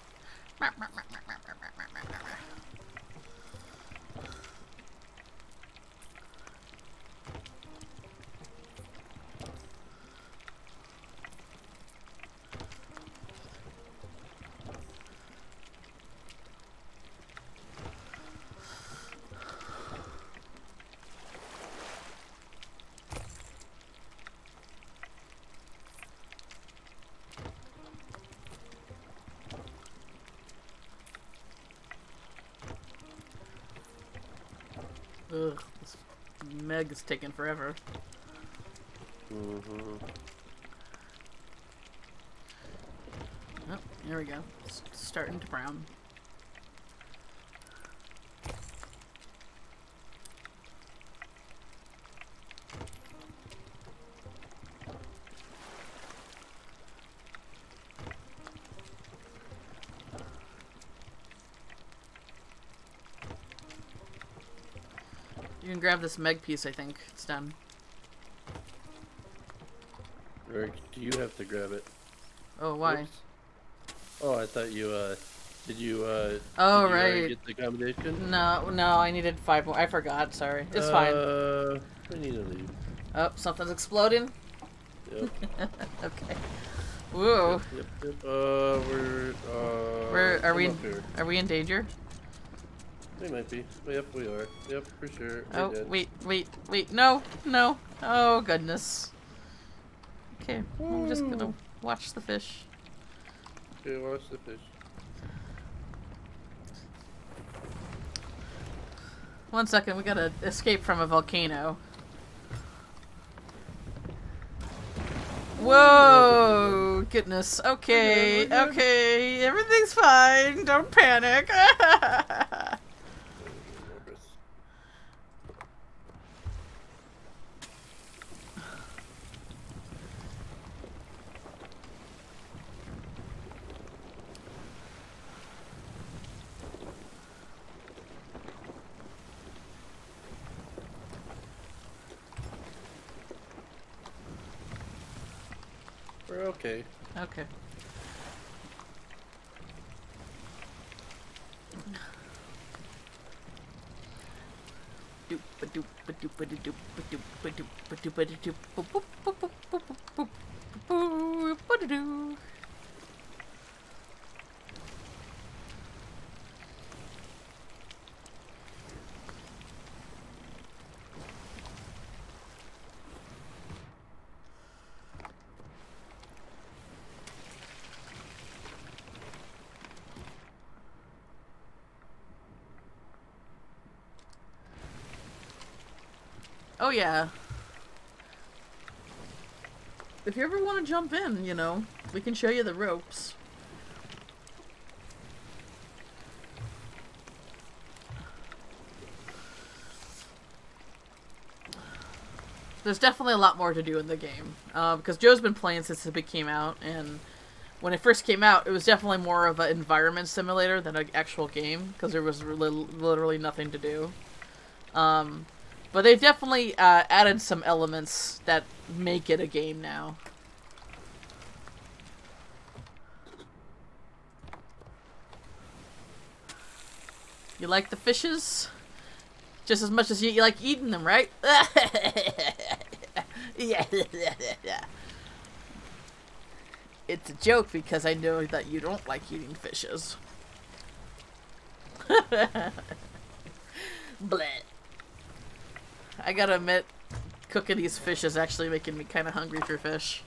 Ugh, this Meg is taking forever. Mm-hmm. Oh, there we go. It's starting to brown. You can grab this Meg piece, I think. It's done. Or do you have to grab it? Oh, why? Oops. Oh, I thought you, did you, Oh, did you right. get the combination? No, I needed 5 more. I forgot, sorry. It's fine. I need to leave. Oh, something's exploding. Yep. Okay. Whoa. Yep. Are we up here. are we in danger? We might be. Yep, we are. Yep, for sure. Oh, We're dead. wait. No. Oh, goodness. Okay, I'm just gonna watch the fish. Okay, watch the fish. One second, we gotta escape from a volcano. Whoa! Goodness. Okay, okay. Everything's fine. Don't panic. We're okay. Okay. Oh yeah. If you ever want to jump in, you know, we can show you the ropes. There's definitely a lot more to do in the game. Because Joe's been playing since it came out, and when it first came out, it was definitely more of an environment simulator than an actual game, because there was literally nothing to do. But they've definitely added some elements that make it a game now. You like the fishes? Just as much as you like eating them, right? Yeah. It's a joke because I know that you don't like eating fishes. Bleh. I gotta admit, cooking these fish is actually making me kind of hungry for fish.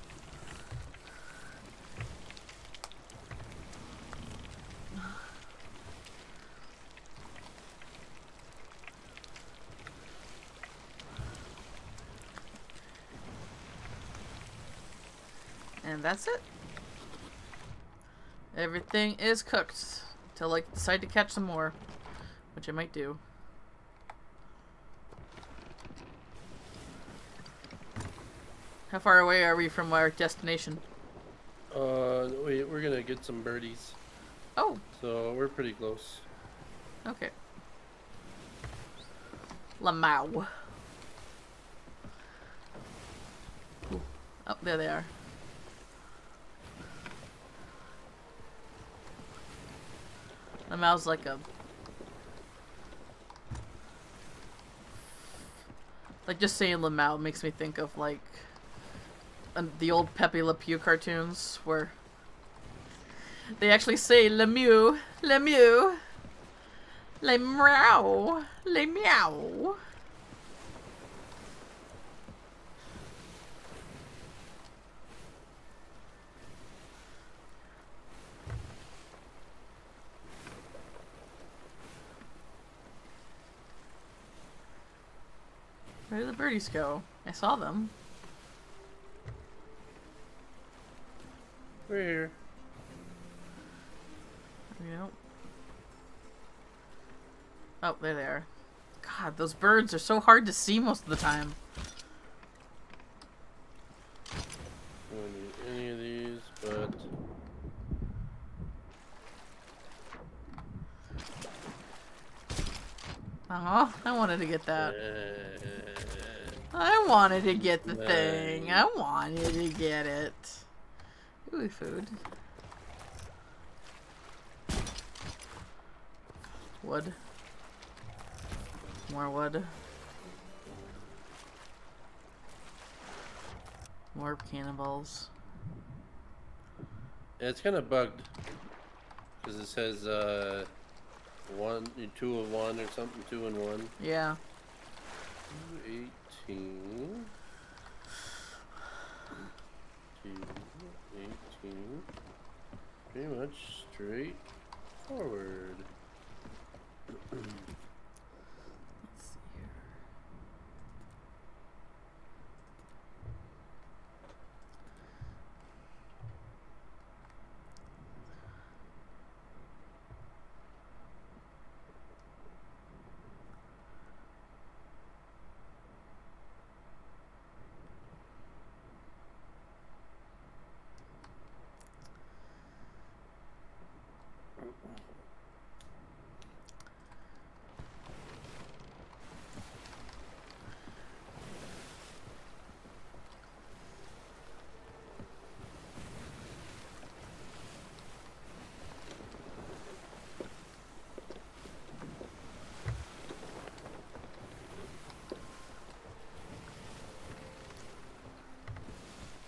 And that's it. Everything is cooked till I decide to catch some more, which I might do. How far away are we from our destination? We're gonna get some birdies. Oh, So we're pretty close. okay. Lamau. Ooh. Oh, there they are. Lamau's like a... Like, just saying Lamau makes me think of, like, the old Pepe Le Pew cartoons, where they actually say Lemieux, Lemieux, Le Meow, Le Meow. Where did the birdies go? I saw them. We're here. Yep. Oh, there they are. God, those birds are so hard to see most of the time. I don't need any of these, but Oh, I wanted to get that. I wanted to get the thing. I wanted to get it. Ooh, food. Wood. More wood. More cannonballs. yeah, it's kind of bugged because it says 2 of 1 or something, 2 and 1. Yeah. 18. 18. Pretty much straight forward. Let's see here.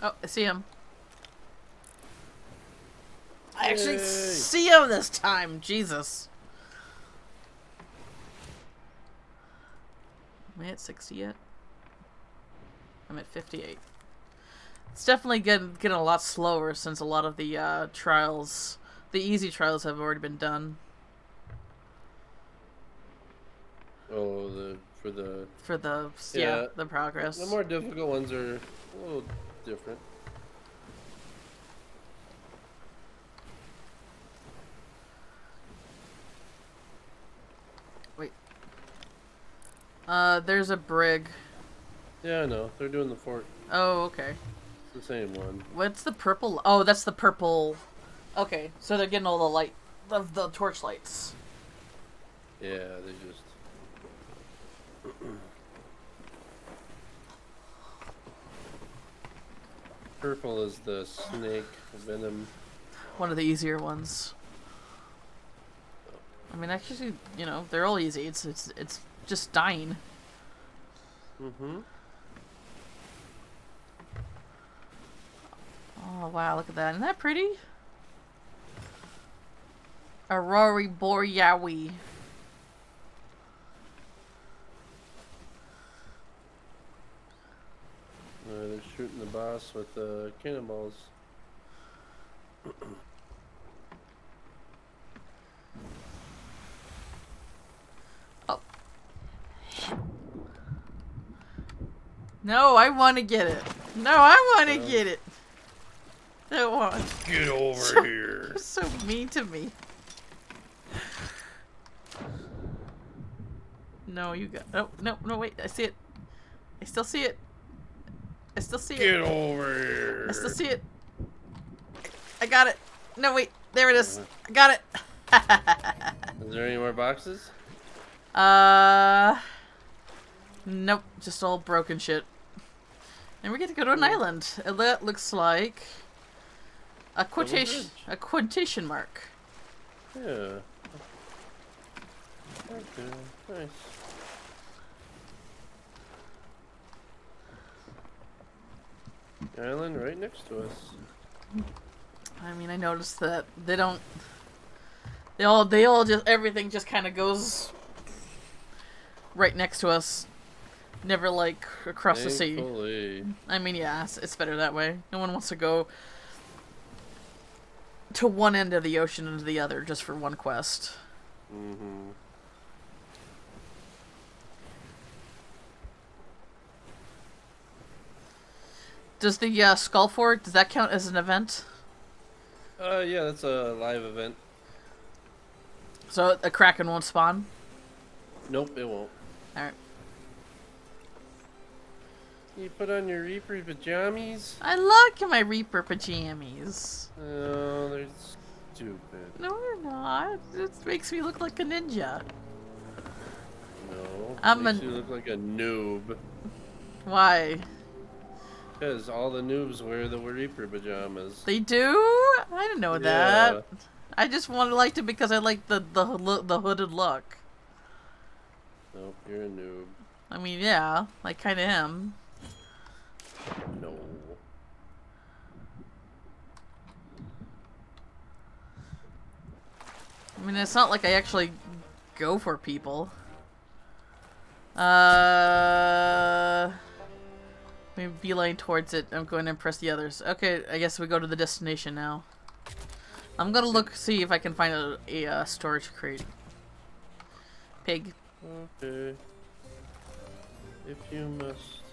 Oh, I see him. I actually Yay. see him this time. Jesus. Am I at 60 yet? I'm at 58. It's definitely getting a lot slower since a lot of the trials, the easy trials, have already been done. Oh, for the the progress. The more difficult ones are a little different. Wait. There's a brig. Yeah, I know. They're doing the fort. Oh, okay. It's the same one. What's the purple? Oh, that's the purple. Okay, so they're getting all the light of the torch lights. Yeah, they just. Purple is the snake venom. One of the easier ones. I mean, actually, you know, they're all easy. It's just dying. Mm-hmm. Oh wow, look at that! Isn't that pretty? Aurora Borealis. They're shooting the boss with cannonballs. Oh. No, I want to get it. No, I want to get it. Don't want. Get over here. You're so mean to me. No, you got. Oh, no, wait. I see it. I still see it. I still see it. Get over here. I still see it. I got it. No, wait. There it is. I got it. Is there any more boxes? Nope. Just all broken shit. And we get to go to an island. That looks like a quotation mark. Yeah. Okay. Nice. Island right next to us. I mean, I noticed that they don't. They all just everything just kind of goes right next to us. Never like across the sea. Thankfully. I mean, yeah, it's better that way. No one wants to go to one end of the ocean and to the other just for one quest. Mm-hmm. Does the Skull Fort, does that count as an event? Yeah, that's a live event. So a Kraken won't spawn? Nope, it won't. Alright. You put on your Reaper pajamas? I like my Reaper pajamas. Oh, they're stupid. No, they're not. It makes me look like a ninja. No, makes you look like a noob. Why? Because all the noobs wear the Reaper pajamas. They do? I didn't know that. I just liked it because I like the hooded look. Nope, you're a noob. I mean, yeah, I kind of am. No. I mean, it's not like I actually go for people. Maybe beeline towards it. I'm going to impress the others. Okay, I guess we go to the destination now. I'm gonna see if I can find a storage crate. Pig. Okay. If you must.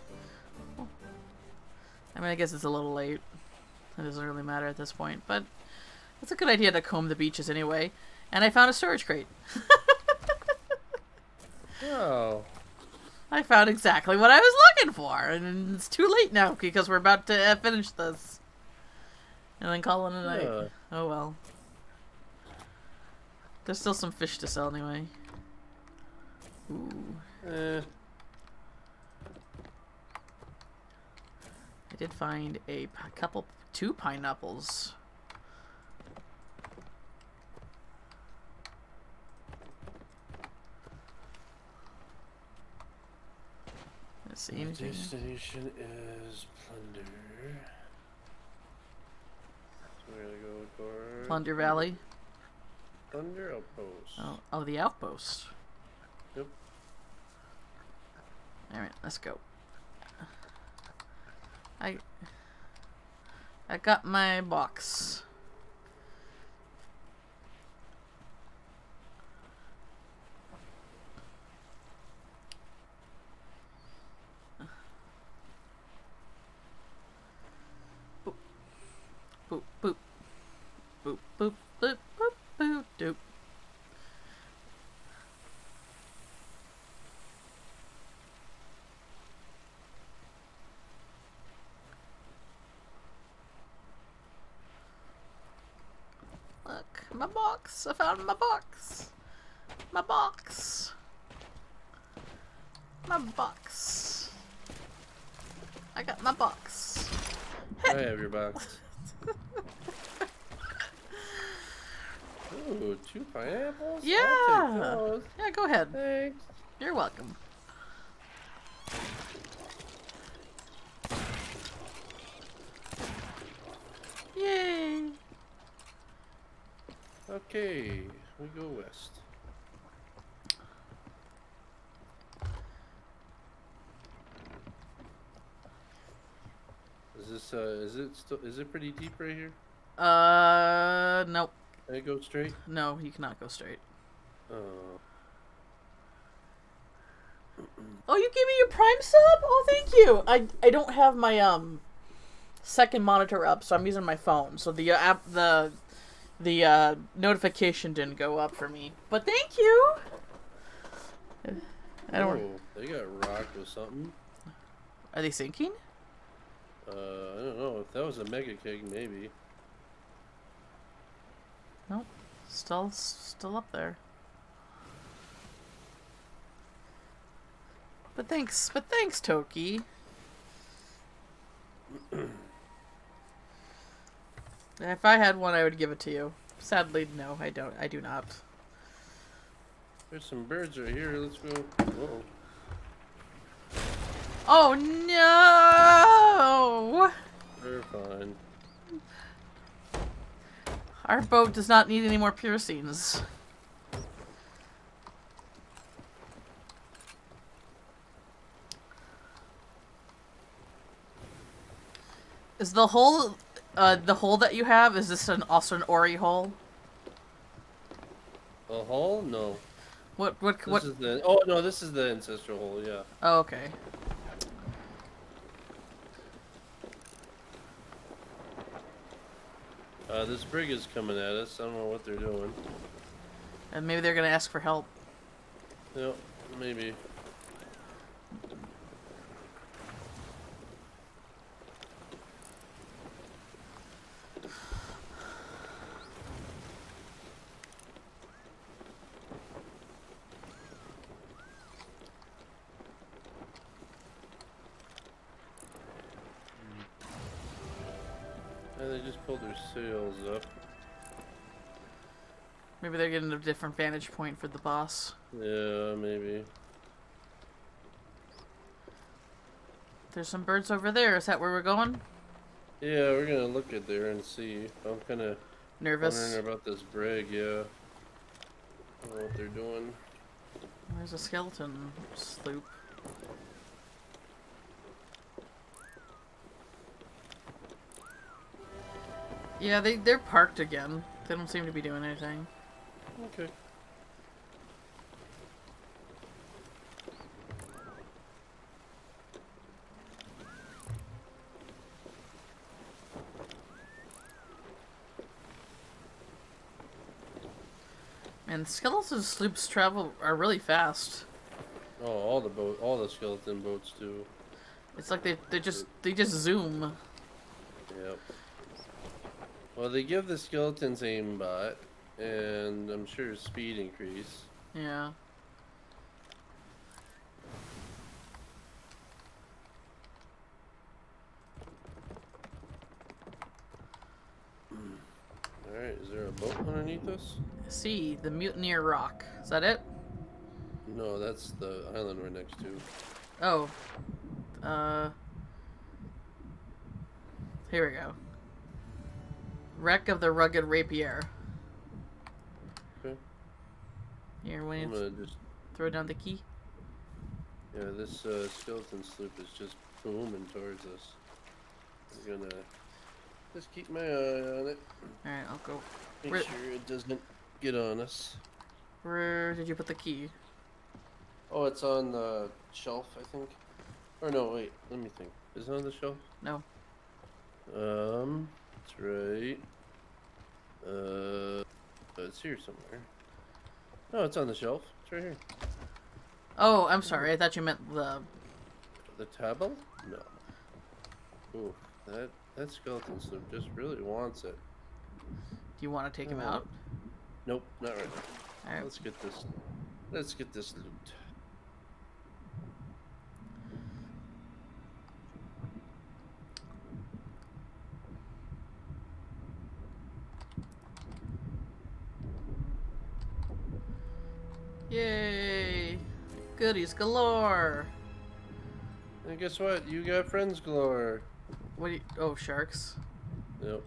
I mean, I guess it's a little late. It doesn't really matter at this point, but it's a good idea to comb the beaches anyway. And I found a storage crate. Oh. I found exactly what I was looking for, and it's too late now because we're about to finish this. And then call it a night. Yeah. Oh well. There's still some fish to sell anyway. Ooh. I did find two pineapples. Let's see anything. Destination is plunder. We're gonna go towards Plunder Valley. Thunder Outpost. Oh, the outpost. Yep. Alright, let's go. I got my box. Boop. Boop, boop. Boop, boop, boop, boop, boop, doop. Look, my box. I found my box. My box. My box. I got my box. I have your box. Ooh, 2 pineapples? Yeah. I'll take those. Yeah, go ahead. Thanks. You're welcome. Yay. Okay, we go west. Is it pretty deep right here? Nope. Can I go straight? No, you cannot go straight. Oh. Oh, you gave me your Prime sub? Oh, thank you. I don't have my second monitor up, so I'm using my phone. So the notification didn't go up for me. But thank you. I don't. Oh, they got rocked with something. Are they sinking? I don't know. If that was a mega keg, maybe. Nope. Still up there. But thanks, Toki. If I had one, I would give it to you. Sadly, no, I don't. I do not. There's some birds right here. Let's go. Whoa. Oh no! They're fine. Our boat does not need any more piercings. Is the hole that you have, is this also an Ori hole? A hole? No. What? This is the. Oh no, this is the ancestral hole. Yeah. Oh, okay. This brig is coming at us. I don't know what they're doing. And maybe they're gonna ask for help. Yep, maybe. And they just pulled their sails up. Maybe they're getting a different vantage point for the boss. Yeah, maybe. There's some birds over there. Is that where we're going? Yeah, we're gonna look at there and see. I'm kind of Nervous. wondering about this brig. Yeah. I don't know what they're doing. There's a skeleton sloop. Yeah, they're parked again. They don't seem to be doing anything. Okay. And skeleton sloops are really fast. Oh, all the skeleton boats do. It's like they just zoom. Yep. Well, they give the skeletons aimbot, and I'm sure speed increase. Yeah. Alright, is there a boat underneath us? See, the Mutineer Rock. Is that it? No, that's the island we're next to. Oh. Here we go. Wreck of the Rugged Rapier. Okay. Here, I'm when gonna just. throw down the key. Yeah, this skeleton sloop is just booming towards us. I'm gonna just keep my eye on it. Alright, I'll go. Make Where- sure it doesn't get on us. Where did you put the key? Oh, it's on the shelf, I think. Or no, wait. Let me think. Is it on the shelf? No. It's right. It's here somewhere. No, it's on the shelf. It's right here. Oh, I'm sorry. I thought you meant the... The table? No. Ooh, that skeleton sloop just really wants it. Do you want to take him out? Nope, not right now. Alright. Let's get this. Let's get this loot. Yay! Goodies galore! And guess what? You got friends galore. What do you... Oh, sharks. Yep.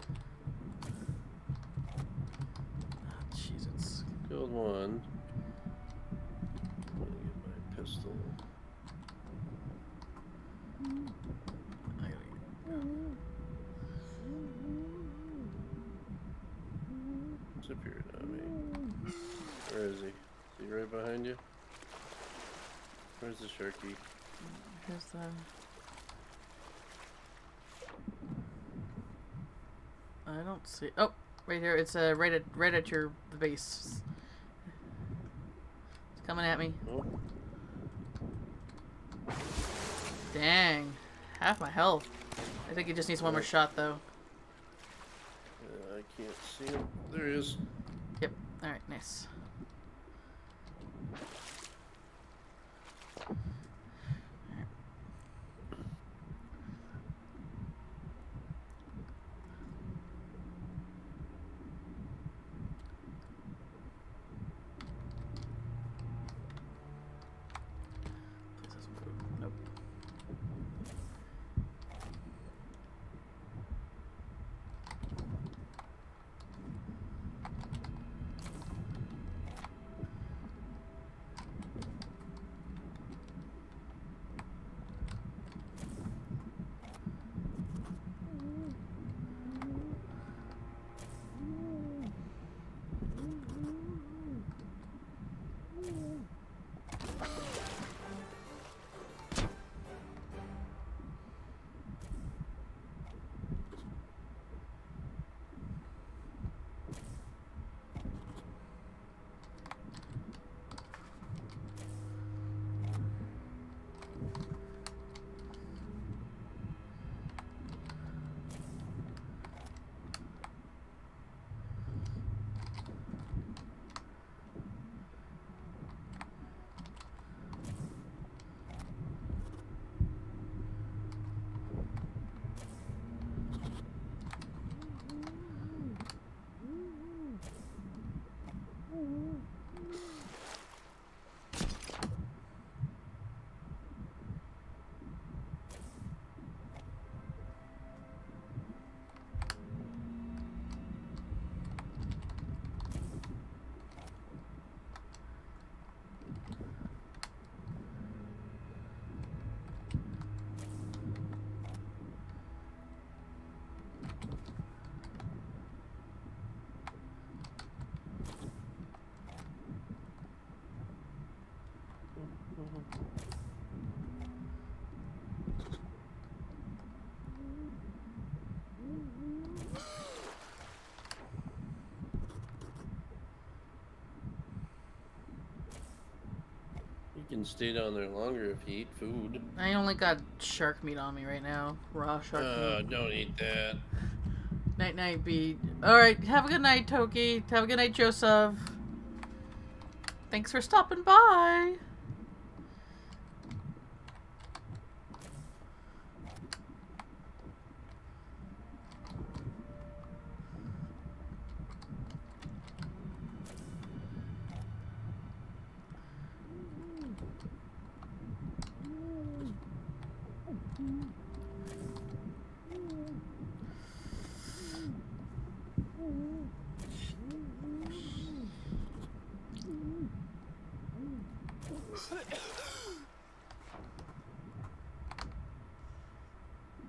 Oh, Jesus. Killed one. I'm gonna get my pistol. I gotta Disappeared on me. Where is he? Is he right behind you? Where's the sharky? Here's the... I don't see... Oh! Right here. It's right at your base. It's coming at me. Oh, Dang. Half my health. I think he just needs one more shot, though. I can't see him. There he is. Yep. Alright, nice. Please have some food. Nope. You can stay down there longer if you eat food. I only got shark meat on me right now. Raw shark meat. Don't eat that. Night night, Bede. Alright, have a good night, Toki. Have a good night, Joseph. Thanks for stopping by.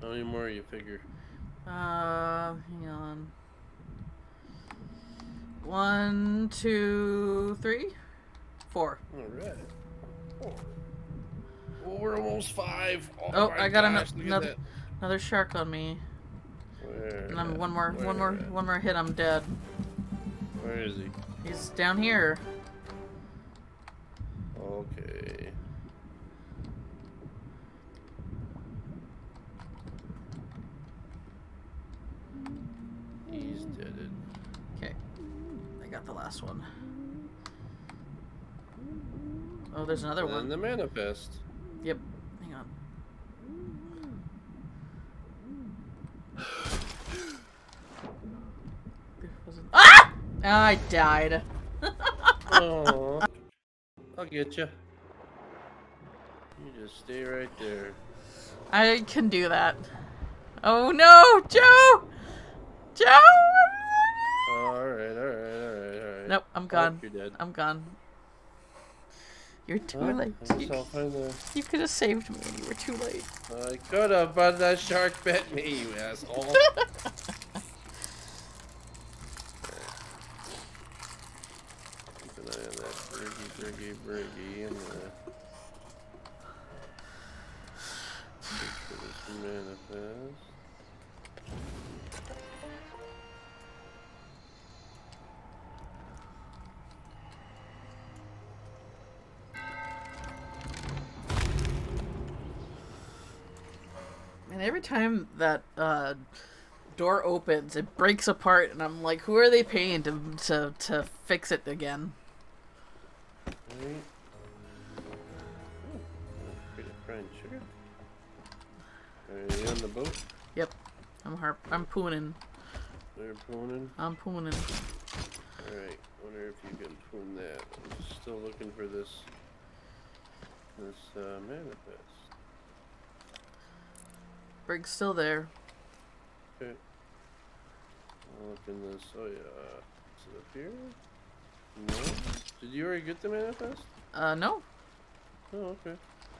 How many more you figure? Hang on. 1, 2, 3, 4. Alright. 4. Oh, we're almost 5. Oh, my I got gosh, look at another shark on me. that. Where? And I'm at? one more hit, I'm dead. Where is he? He's down here. Okay. He's dead. Okay. I got the last one. Oh, there's another one. And the manifest. Yep. Hang on. Ah! I died. Oh, I'll get you. You just stay right there. I can do that. Oh no, Joe! Joe! Alright. Nope, I'm gone. You're dead. I'm gone. You're too Well, late. I guess I'll find the... You could have saved me and you were too late. I could have, but that shark bit me, you asshole. Keep an eye on that Briggy, and search for this manifest. And every time that door opens, it breaks apart, and I'm like, who are they paying to fix it again? Right. Pretty fried sugar. Are you on the boat? Yep, I'm pooning. They're pooning. I'm pooning. Alright, wonder if you can poon that. I'm still looking for this manifest. Brig's still there. Okay. I'll look in this. Oh yeah. Is it up here? No? Did you already get the manifest? No. Oh, okay.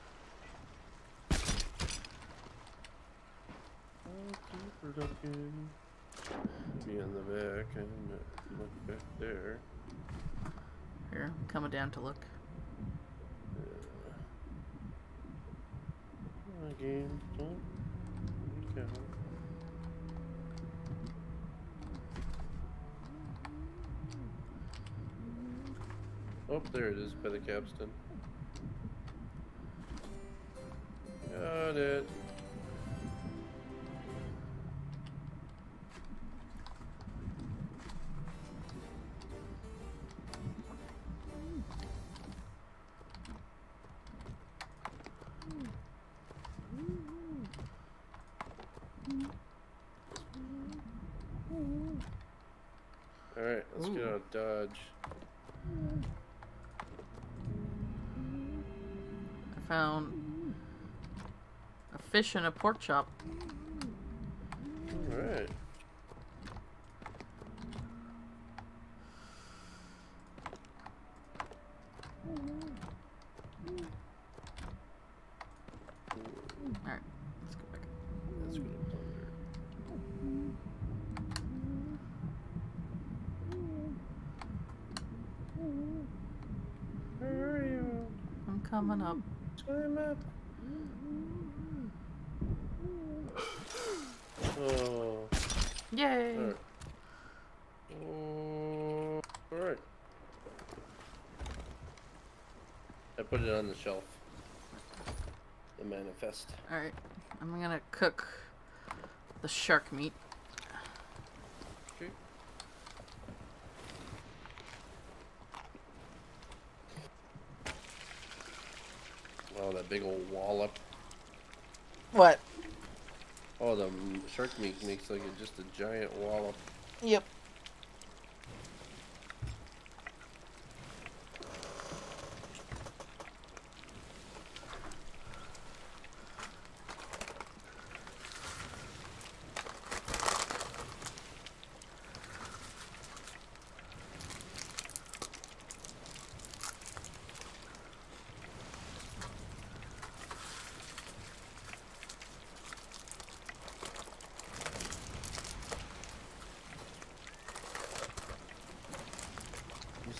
I'll keep looking. Be on the back and look back there. Here, I'm coming down to look. Again, don't. Okay. Oh, there it is by the capstan. Got it. Alright, let's get out of Dodge. I found a fish and a pork chop. Alright. Alright, let's go back. That's gonna plunder. Where are you? I'm coming up. Swim up. Oh. Yay! Alright. Oh. Alright. I put it on the shelf. The manifest. Alright, I'm gonna cook the shark meat. Okay. Oh, that big old wallop. What? Oh, the shark meat makes like just a giant wallop. Yep.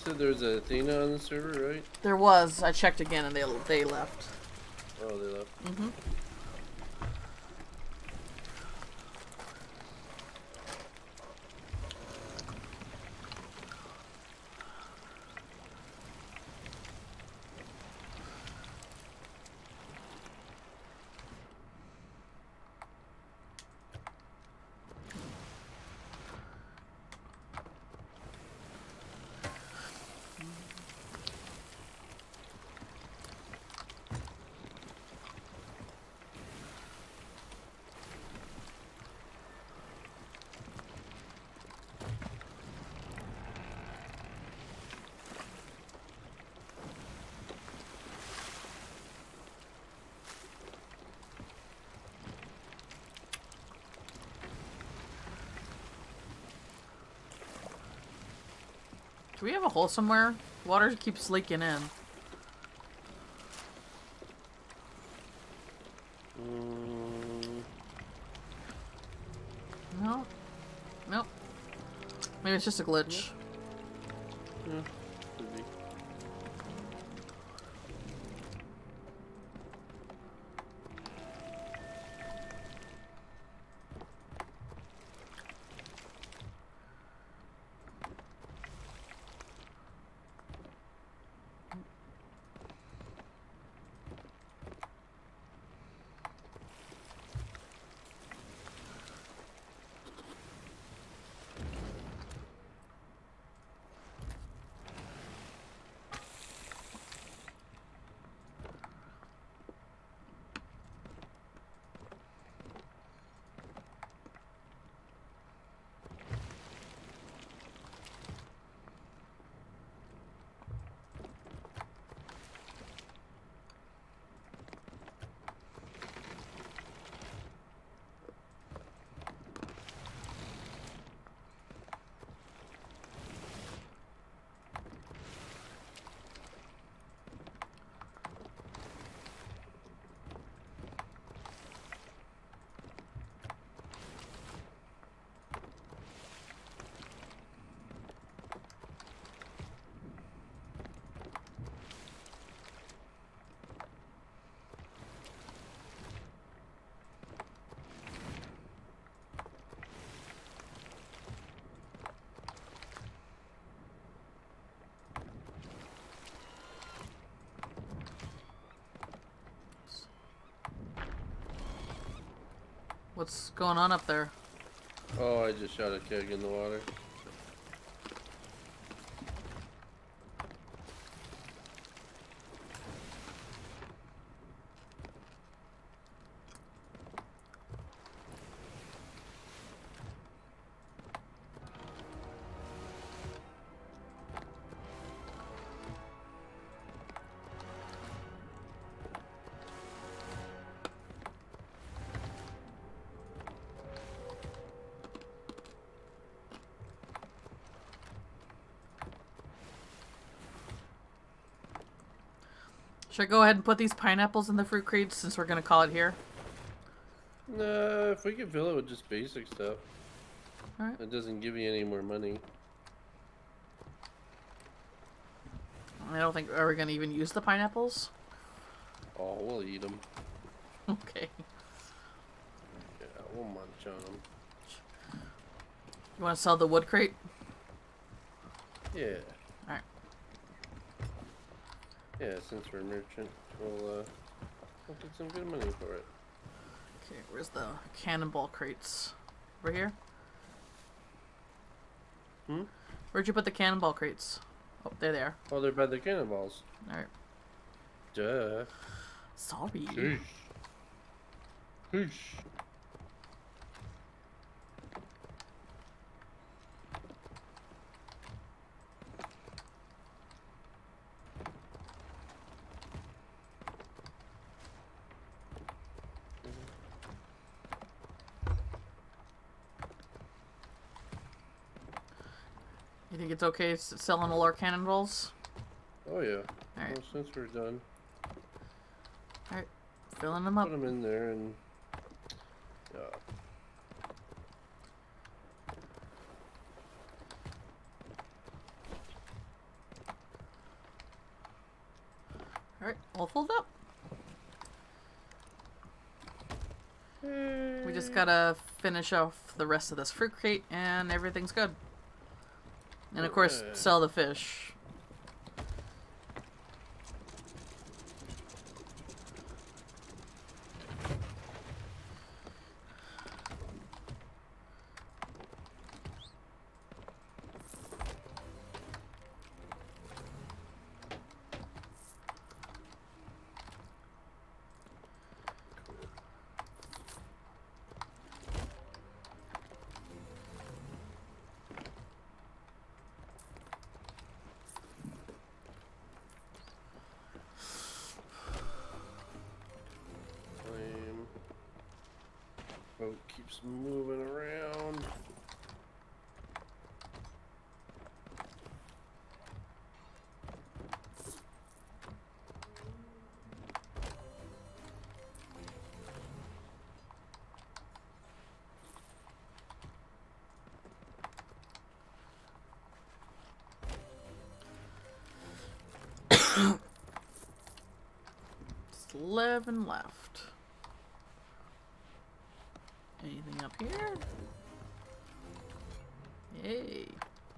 said there's a Athena on the server, right? There was. I checked again and they left. Oh, they left. Mm-hmm. Do we have a hole somewhere? Water keeps leaking in. No. Nope. Maybe it's just a glitch. Yeah, could be. What's going on up there? Oh, I just shot a keg in the water. Should I go ahead and put these pineapples in the fruit crates since we're gonna call it here? Nah, if we can fill it with just basic stuff. Alright. It doesn't give you any more money. I don't think, are we gonna even use the pineapples? Oh, we'll eat them. Okay. Yeah, we'll munch on them. You wanna sell the wood crate? Yeah. Alright. Yeah, since we're a merchant, we'll get some good money for it. Okay, where's the cannonball crates? Over here? Hmm? Where'd you put the cannonball crates? Oh, there they are. Oh, they're by the cannonballs. Alright. Duh. Sorry. Sheesh. Sheesh. You think it's okay selling all our cannonballs? Oh yeah. Alright. Well, since we're done, Alright. Filling them up. put them in there and all filled up. We just Hmm. gotta finish off the rest of this fruit crate and everything's good. And of course, Okay. sell the fish. Flame. Boat keeps moving around. Just 11 left. Anything up here? Yay.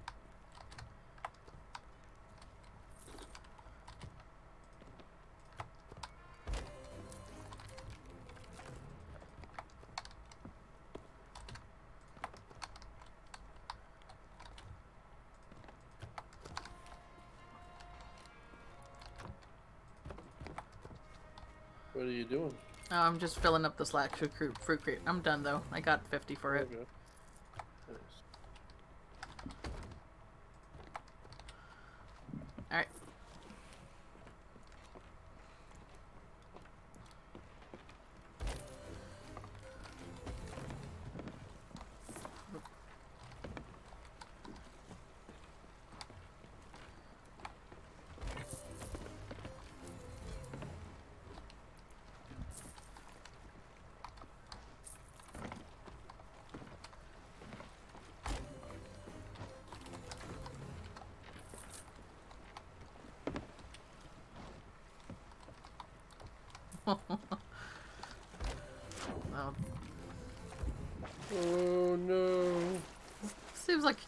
What are you doing? Oh, I'm just filling up this last fruit crate. I'm done though. I got 50 for it. Okay. Nice. Alright. Oh, Oh no. seems like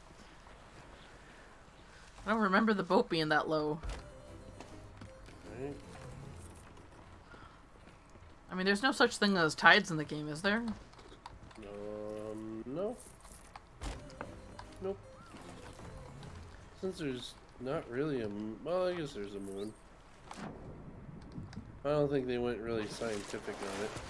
I don't remember the boat being that low. Right. I mean, there's no such thing as tides in the game, is there? No. Nope. Since there's not really a well, I guess there's a moon. I don't think they went really scientific on it.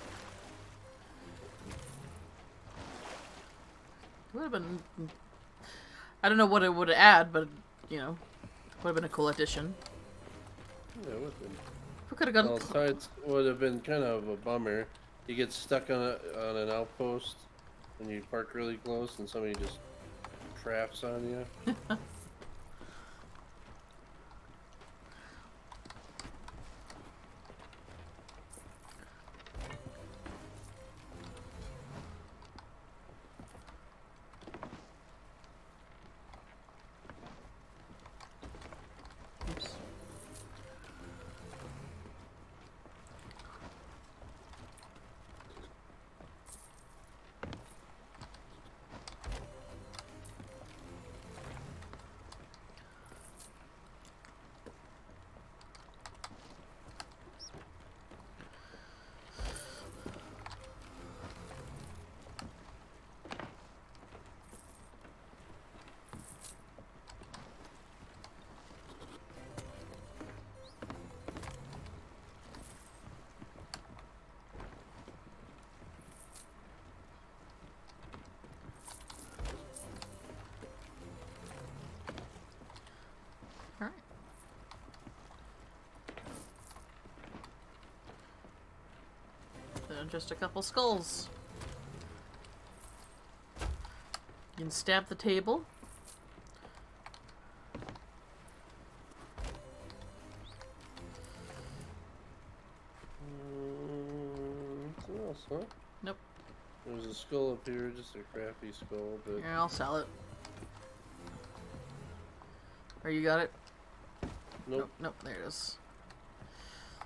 Would have been. I don't know what it would add, but you know, would have been a cool addition. Yeah, it would've been. We could have gone. Well, tides would have been kind of a bummer. You get stuck on an outpost, and you park really close, and somebody just traps on you. Oops. Alright. Then just a couple skulls. You can stab the table. Nothing else, huh? Nope. There's a skull up here, just a crappy skull, but Here, I'll sell it. Or you got it? nope. Nope, there it is.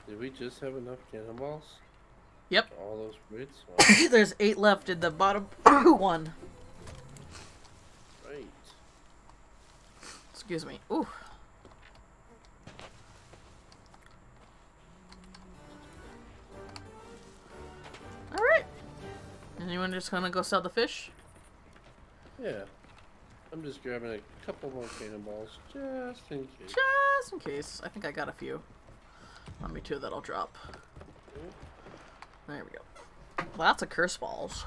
Did we just have enough cannonballs? Yep. All those fruits? Wow. There's 8 left in the bottom one. Right. Excuse me. Ooh. Alright. Anyone just gonna go sell the fish? Yeah. I'm just grabbing a couple more cannonballs just in case. Just in case. I think I got a few. Let me too, that'll drop. There we go. Lots of curse balls.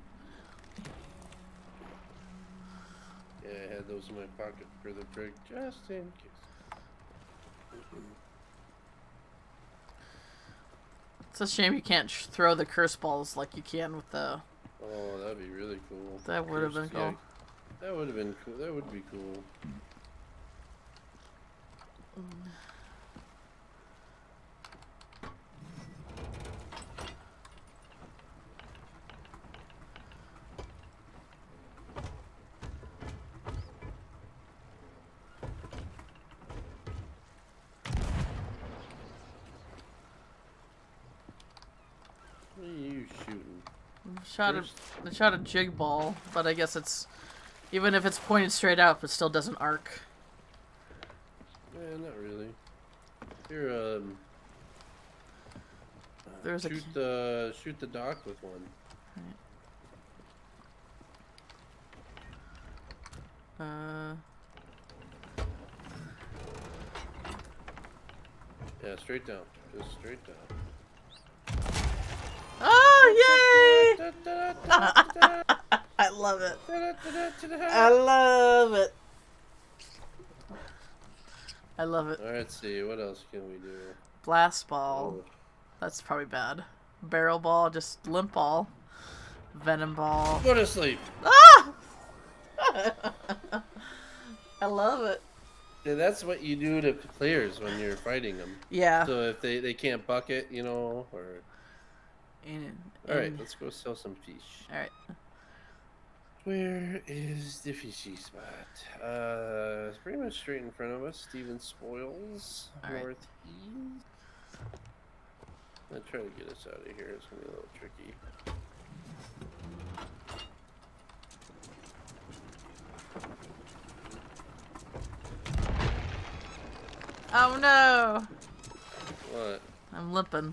Yeah, I had those in my pocket for the break just in case. It's a shame you can't throw the curse balls like you can with the... Oh, that'd be really cool. That would have been cool. Yeah, that would have been cool. That would be cool. What are you shooting? I shot a jig ball, but I guess it's... Even if it's pointed straight out, it still doesn't arc. Yeah, not really. Here, There's shoot the dock with one. Yeah, straight down. Just straight down. Oh, yay! I love it. I love it. I love it. Alright, let's see. What else can we do? Blast ball. Oh. That's probably bad. Barrel ball, just limp ball. Venom ball. Go to sleep. Ah! I love it. Yeah, that's what you do to players when you're fighting them. Yeah. So if they can't bucket, you know, or... Alright, let's go sell some fish. Alright. Where is the fishy spot? It's pretty much straight in front of us. Steven Spoils, Alright. northeast. I'm gonna try to get us out of here. It's gonna be a little tricky. Oh no! What? I'm limping.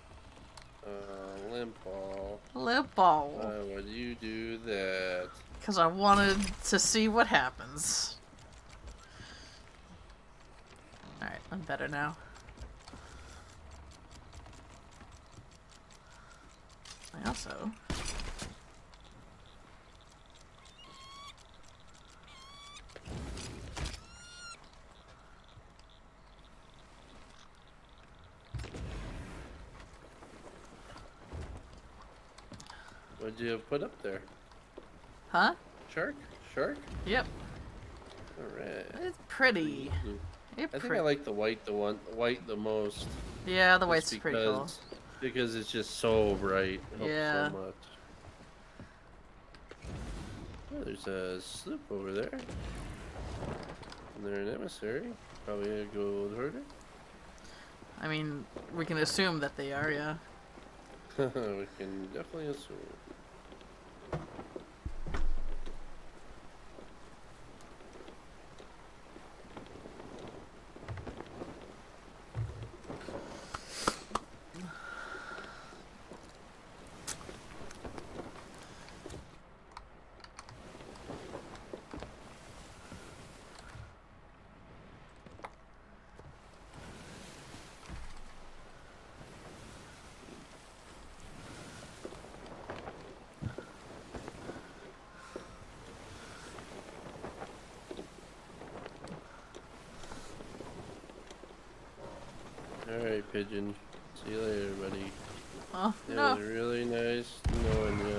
Limp ball. Limp ball. Why would you do that? Because I wanted to see what happens. Alright, I'm better now. I also... What'd you put up there? Huh? Shark? Shark? Yep. Alright. It's pretty. I think I like the white the most. Yeah, the Just white's pretty cool. Because it's just so bright. It helps Yeah. so much. Oh, there's a sloop over there. And they're an emissary. Probably a gold hoarder. I mean, we can assume that they are, yeah. We can definitely assume. Alright, Pigeon. See you later, buddy. Oh, It no. was really nice knowing you.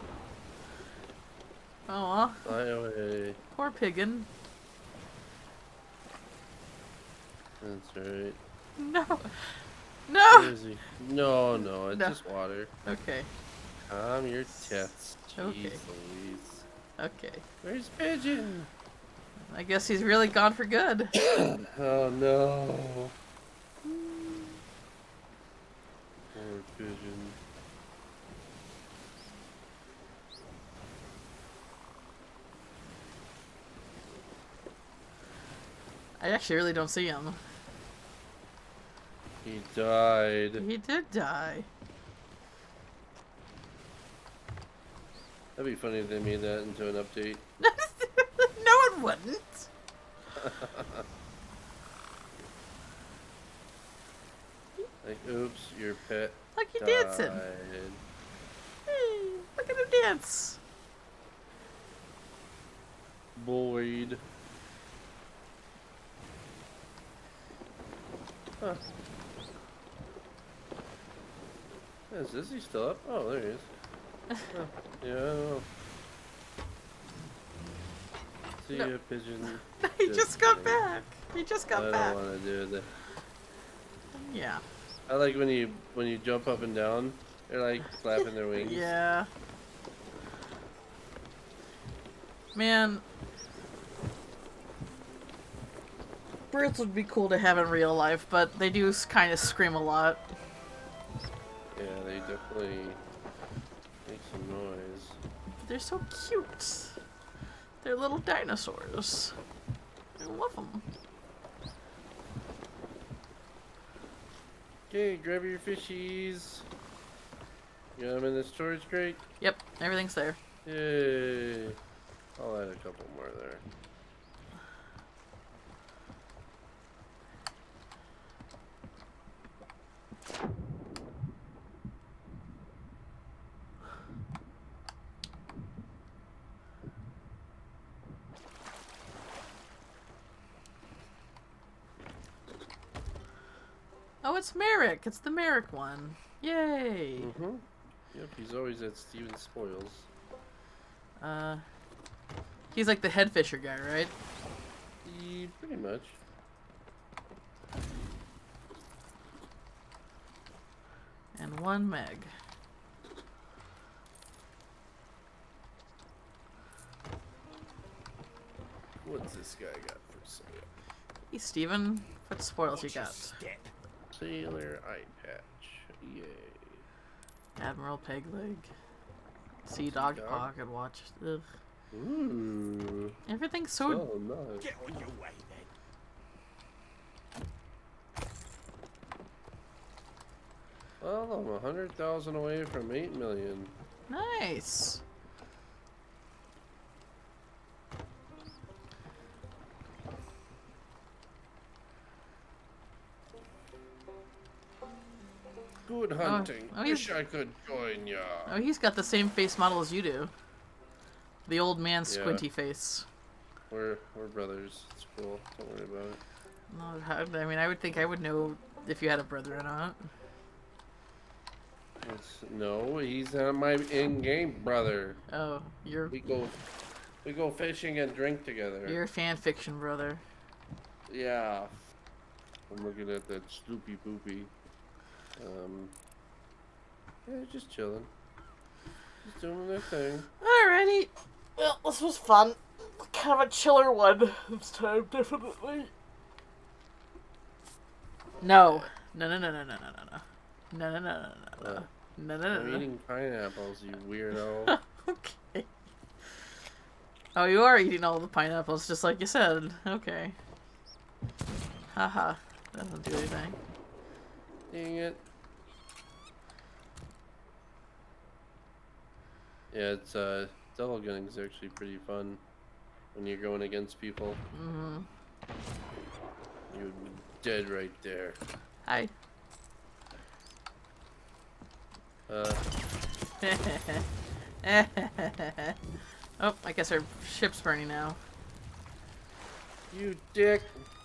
Oh, Fly away. poor piggin. That's right. No. Where No! is he? No, it's No. just water. Okay. Calm your tits. Jeez Okay. Louise. Okay. Where's Pigeon? I guess he's really gone for good. Oh no. Or pigeon. I actually really don't see him. He died. He did die. That'd be funny if they made that into an update. No, it wouldn't. Like, oops, your pet Look, he died. dancing. Hey, look at him dance. Boyd. Huh. Is Izzy still up? Oh, there he is. Huh. Yeah, I don't know. See No. ya, pigeon. He just got kidding. back. He just got I back. don't want to do that. Yeah. I like when you jump up and down. They're like flapping their wings. Yeah. Man. Birds would be cool to have in real life, but they do kind of scream a lot. Yeah, they definitely make some noise. They're so cute. They're little dinosaurs. I love them. Okay, grab your fishies. You got them in the storage crate? Yep, everything's there. Yay. I'll add a couple more there. Oh, it's Merrick. It's the Merrick one. Yay. Mm-hmm. Yep, he's always at Steven Spoils. He's like the head fisher guy, right? Pretty much. And one Meg. What's this guy got for sale? Hey, Steven. What spoils you got? Sailor Eye Patch. Yay. Admiral Pegleg. Sea Dog Dog? Pocket Watch. Ugh. Ooh. Everything's so... Oh, nice. Get on your way then. Well, I'm 100,000 away from 8 million. Nice. Good hunting. oh, Wish he's- I could join ya. Oh, he's got the same face model as you do. The old man squinty Yeah. face. We're brothers. It's cool. Don't worry about it. No, I mean, I would think I would know if you had a brother or not. No, he's not my in-game brother. Oh, you're We go fishing and drink together. your fan fiction brother. Yeah. I'm looking at that Sloopy Poopy. Yeah, just chilling. Just doing their thing. Alrighty. Well, this was fun. Kind of a chiller one this time, definitely. No. No, no, no, no, no, no, no. No, no, no, no, no, no. No, no, I'm no, no. eating pineapples, you weirdo. Okay. Oh, you are eating all the pineapples, just like you said. Okay. Haha. Doesn't do anything. Dang it. Yeah, it's double gunning is actually pretty fun when you're going against people. Mm-hmm. You're dead right there. Hi. Oh, I guess our ship's burning now. You dick.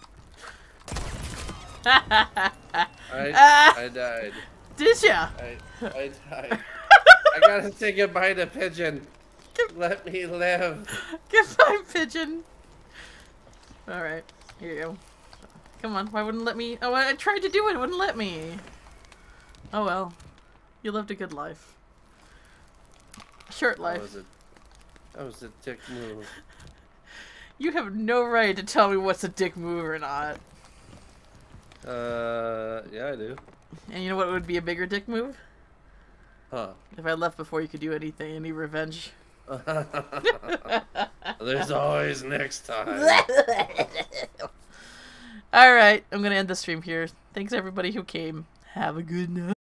Ah! I died. Did ya? I died. I gotta say goodbye to Pigeon. Let me live. Goodbye, pigeon. Alright, here you go. Come on, why wouldn't it let me? Oh, I tried to do it, it wouldn't let me. Oh well. You lived a good life. Short life. That was a dick move. You have no right to tell me what's a dick move or not. Yeah, I do. And you know what would be a bigger dick move? Huh. If I left before you could do anything, any revenge. There's always next time. Alright, I'm gonna end the stream here. Thanks everybody who came. Have a good night.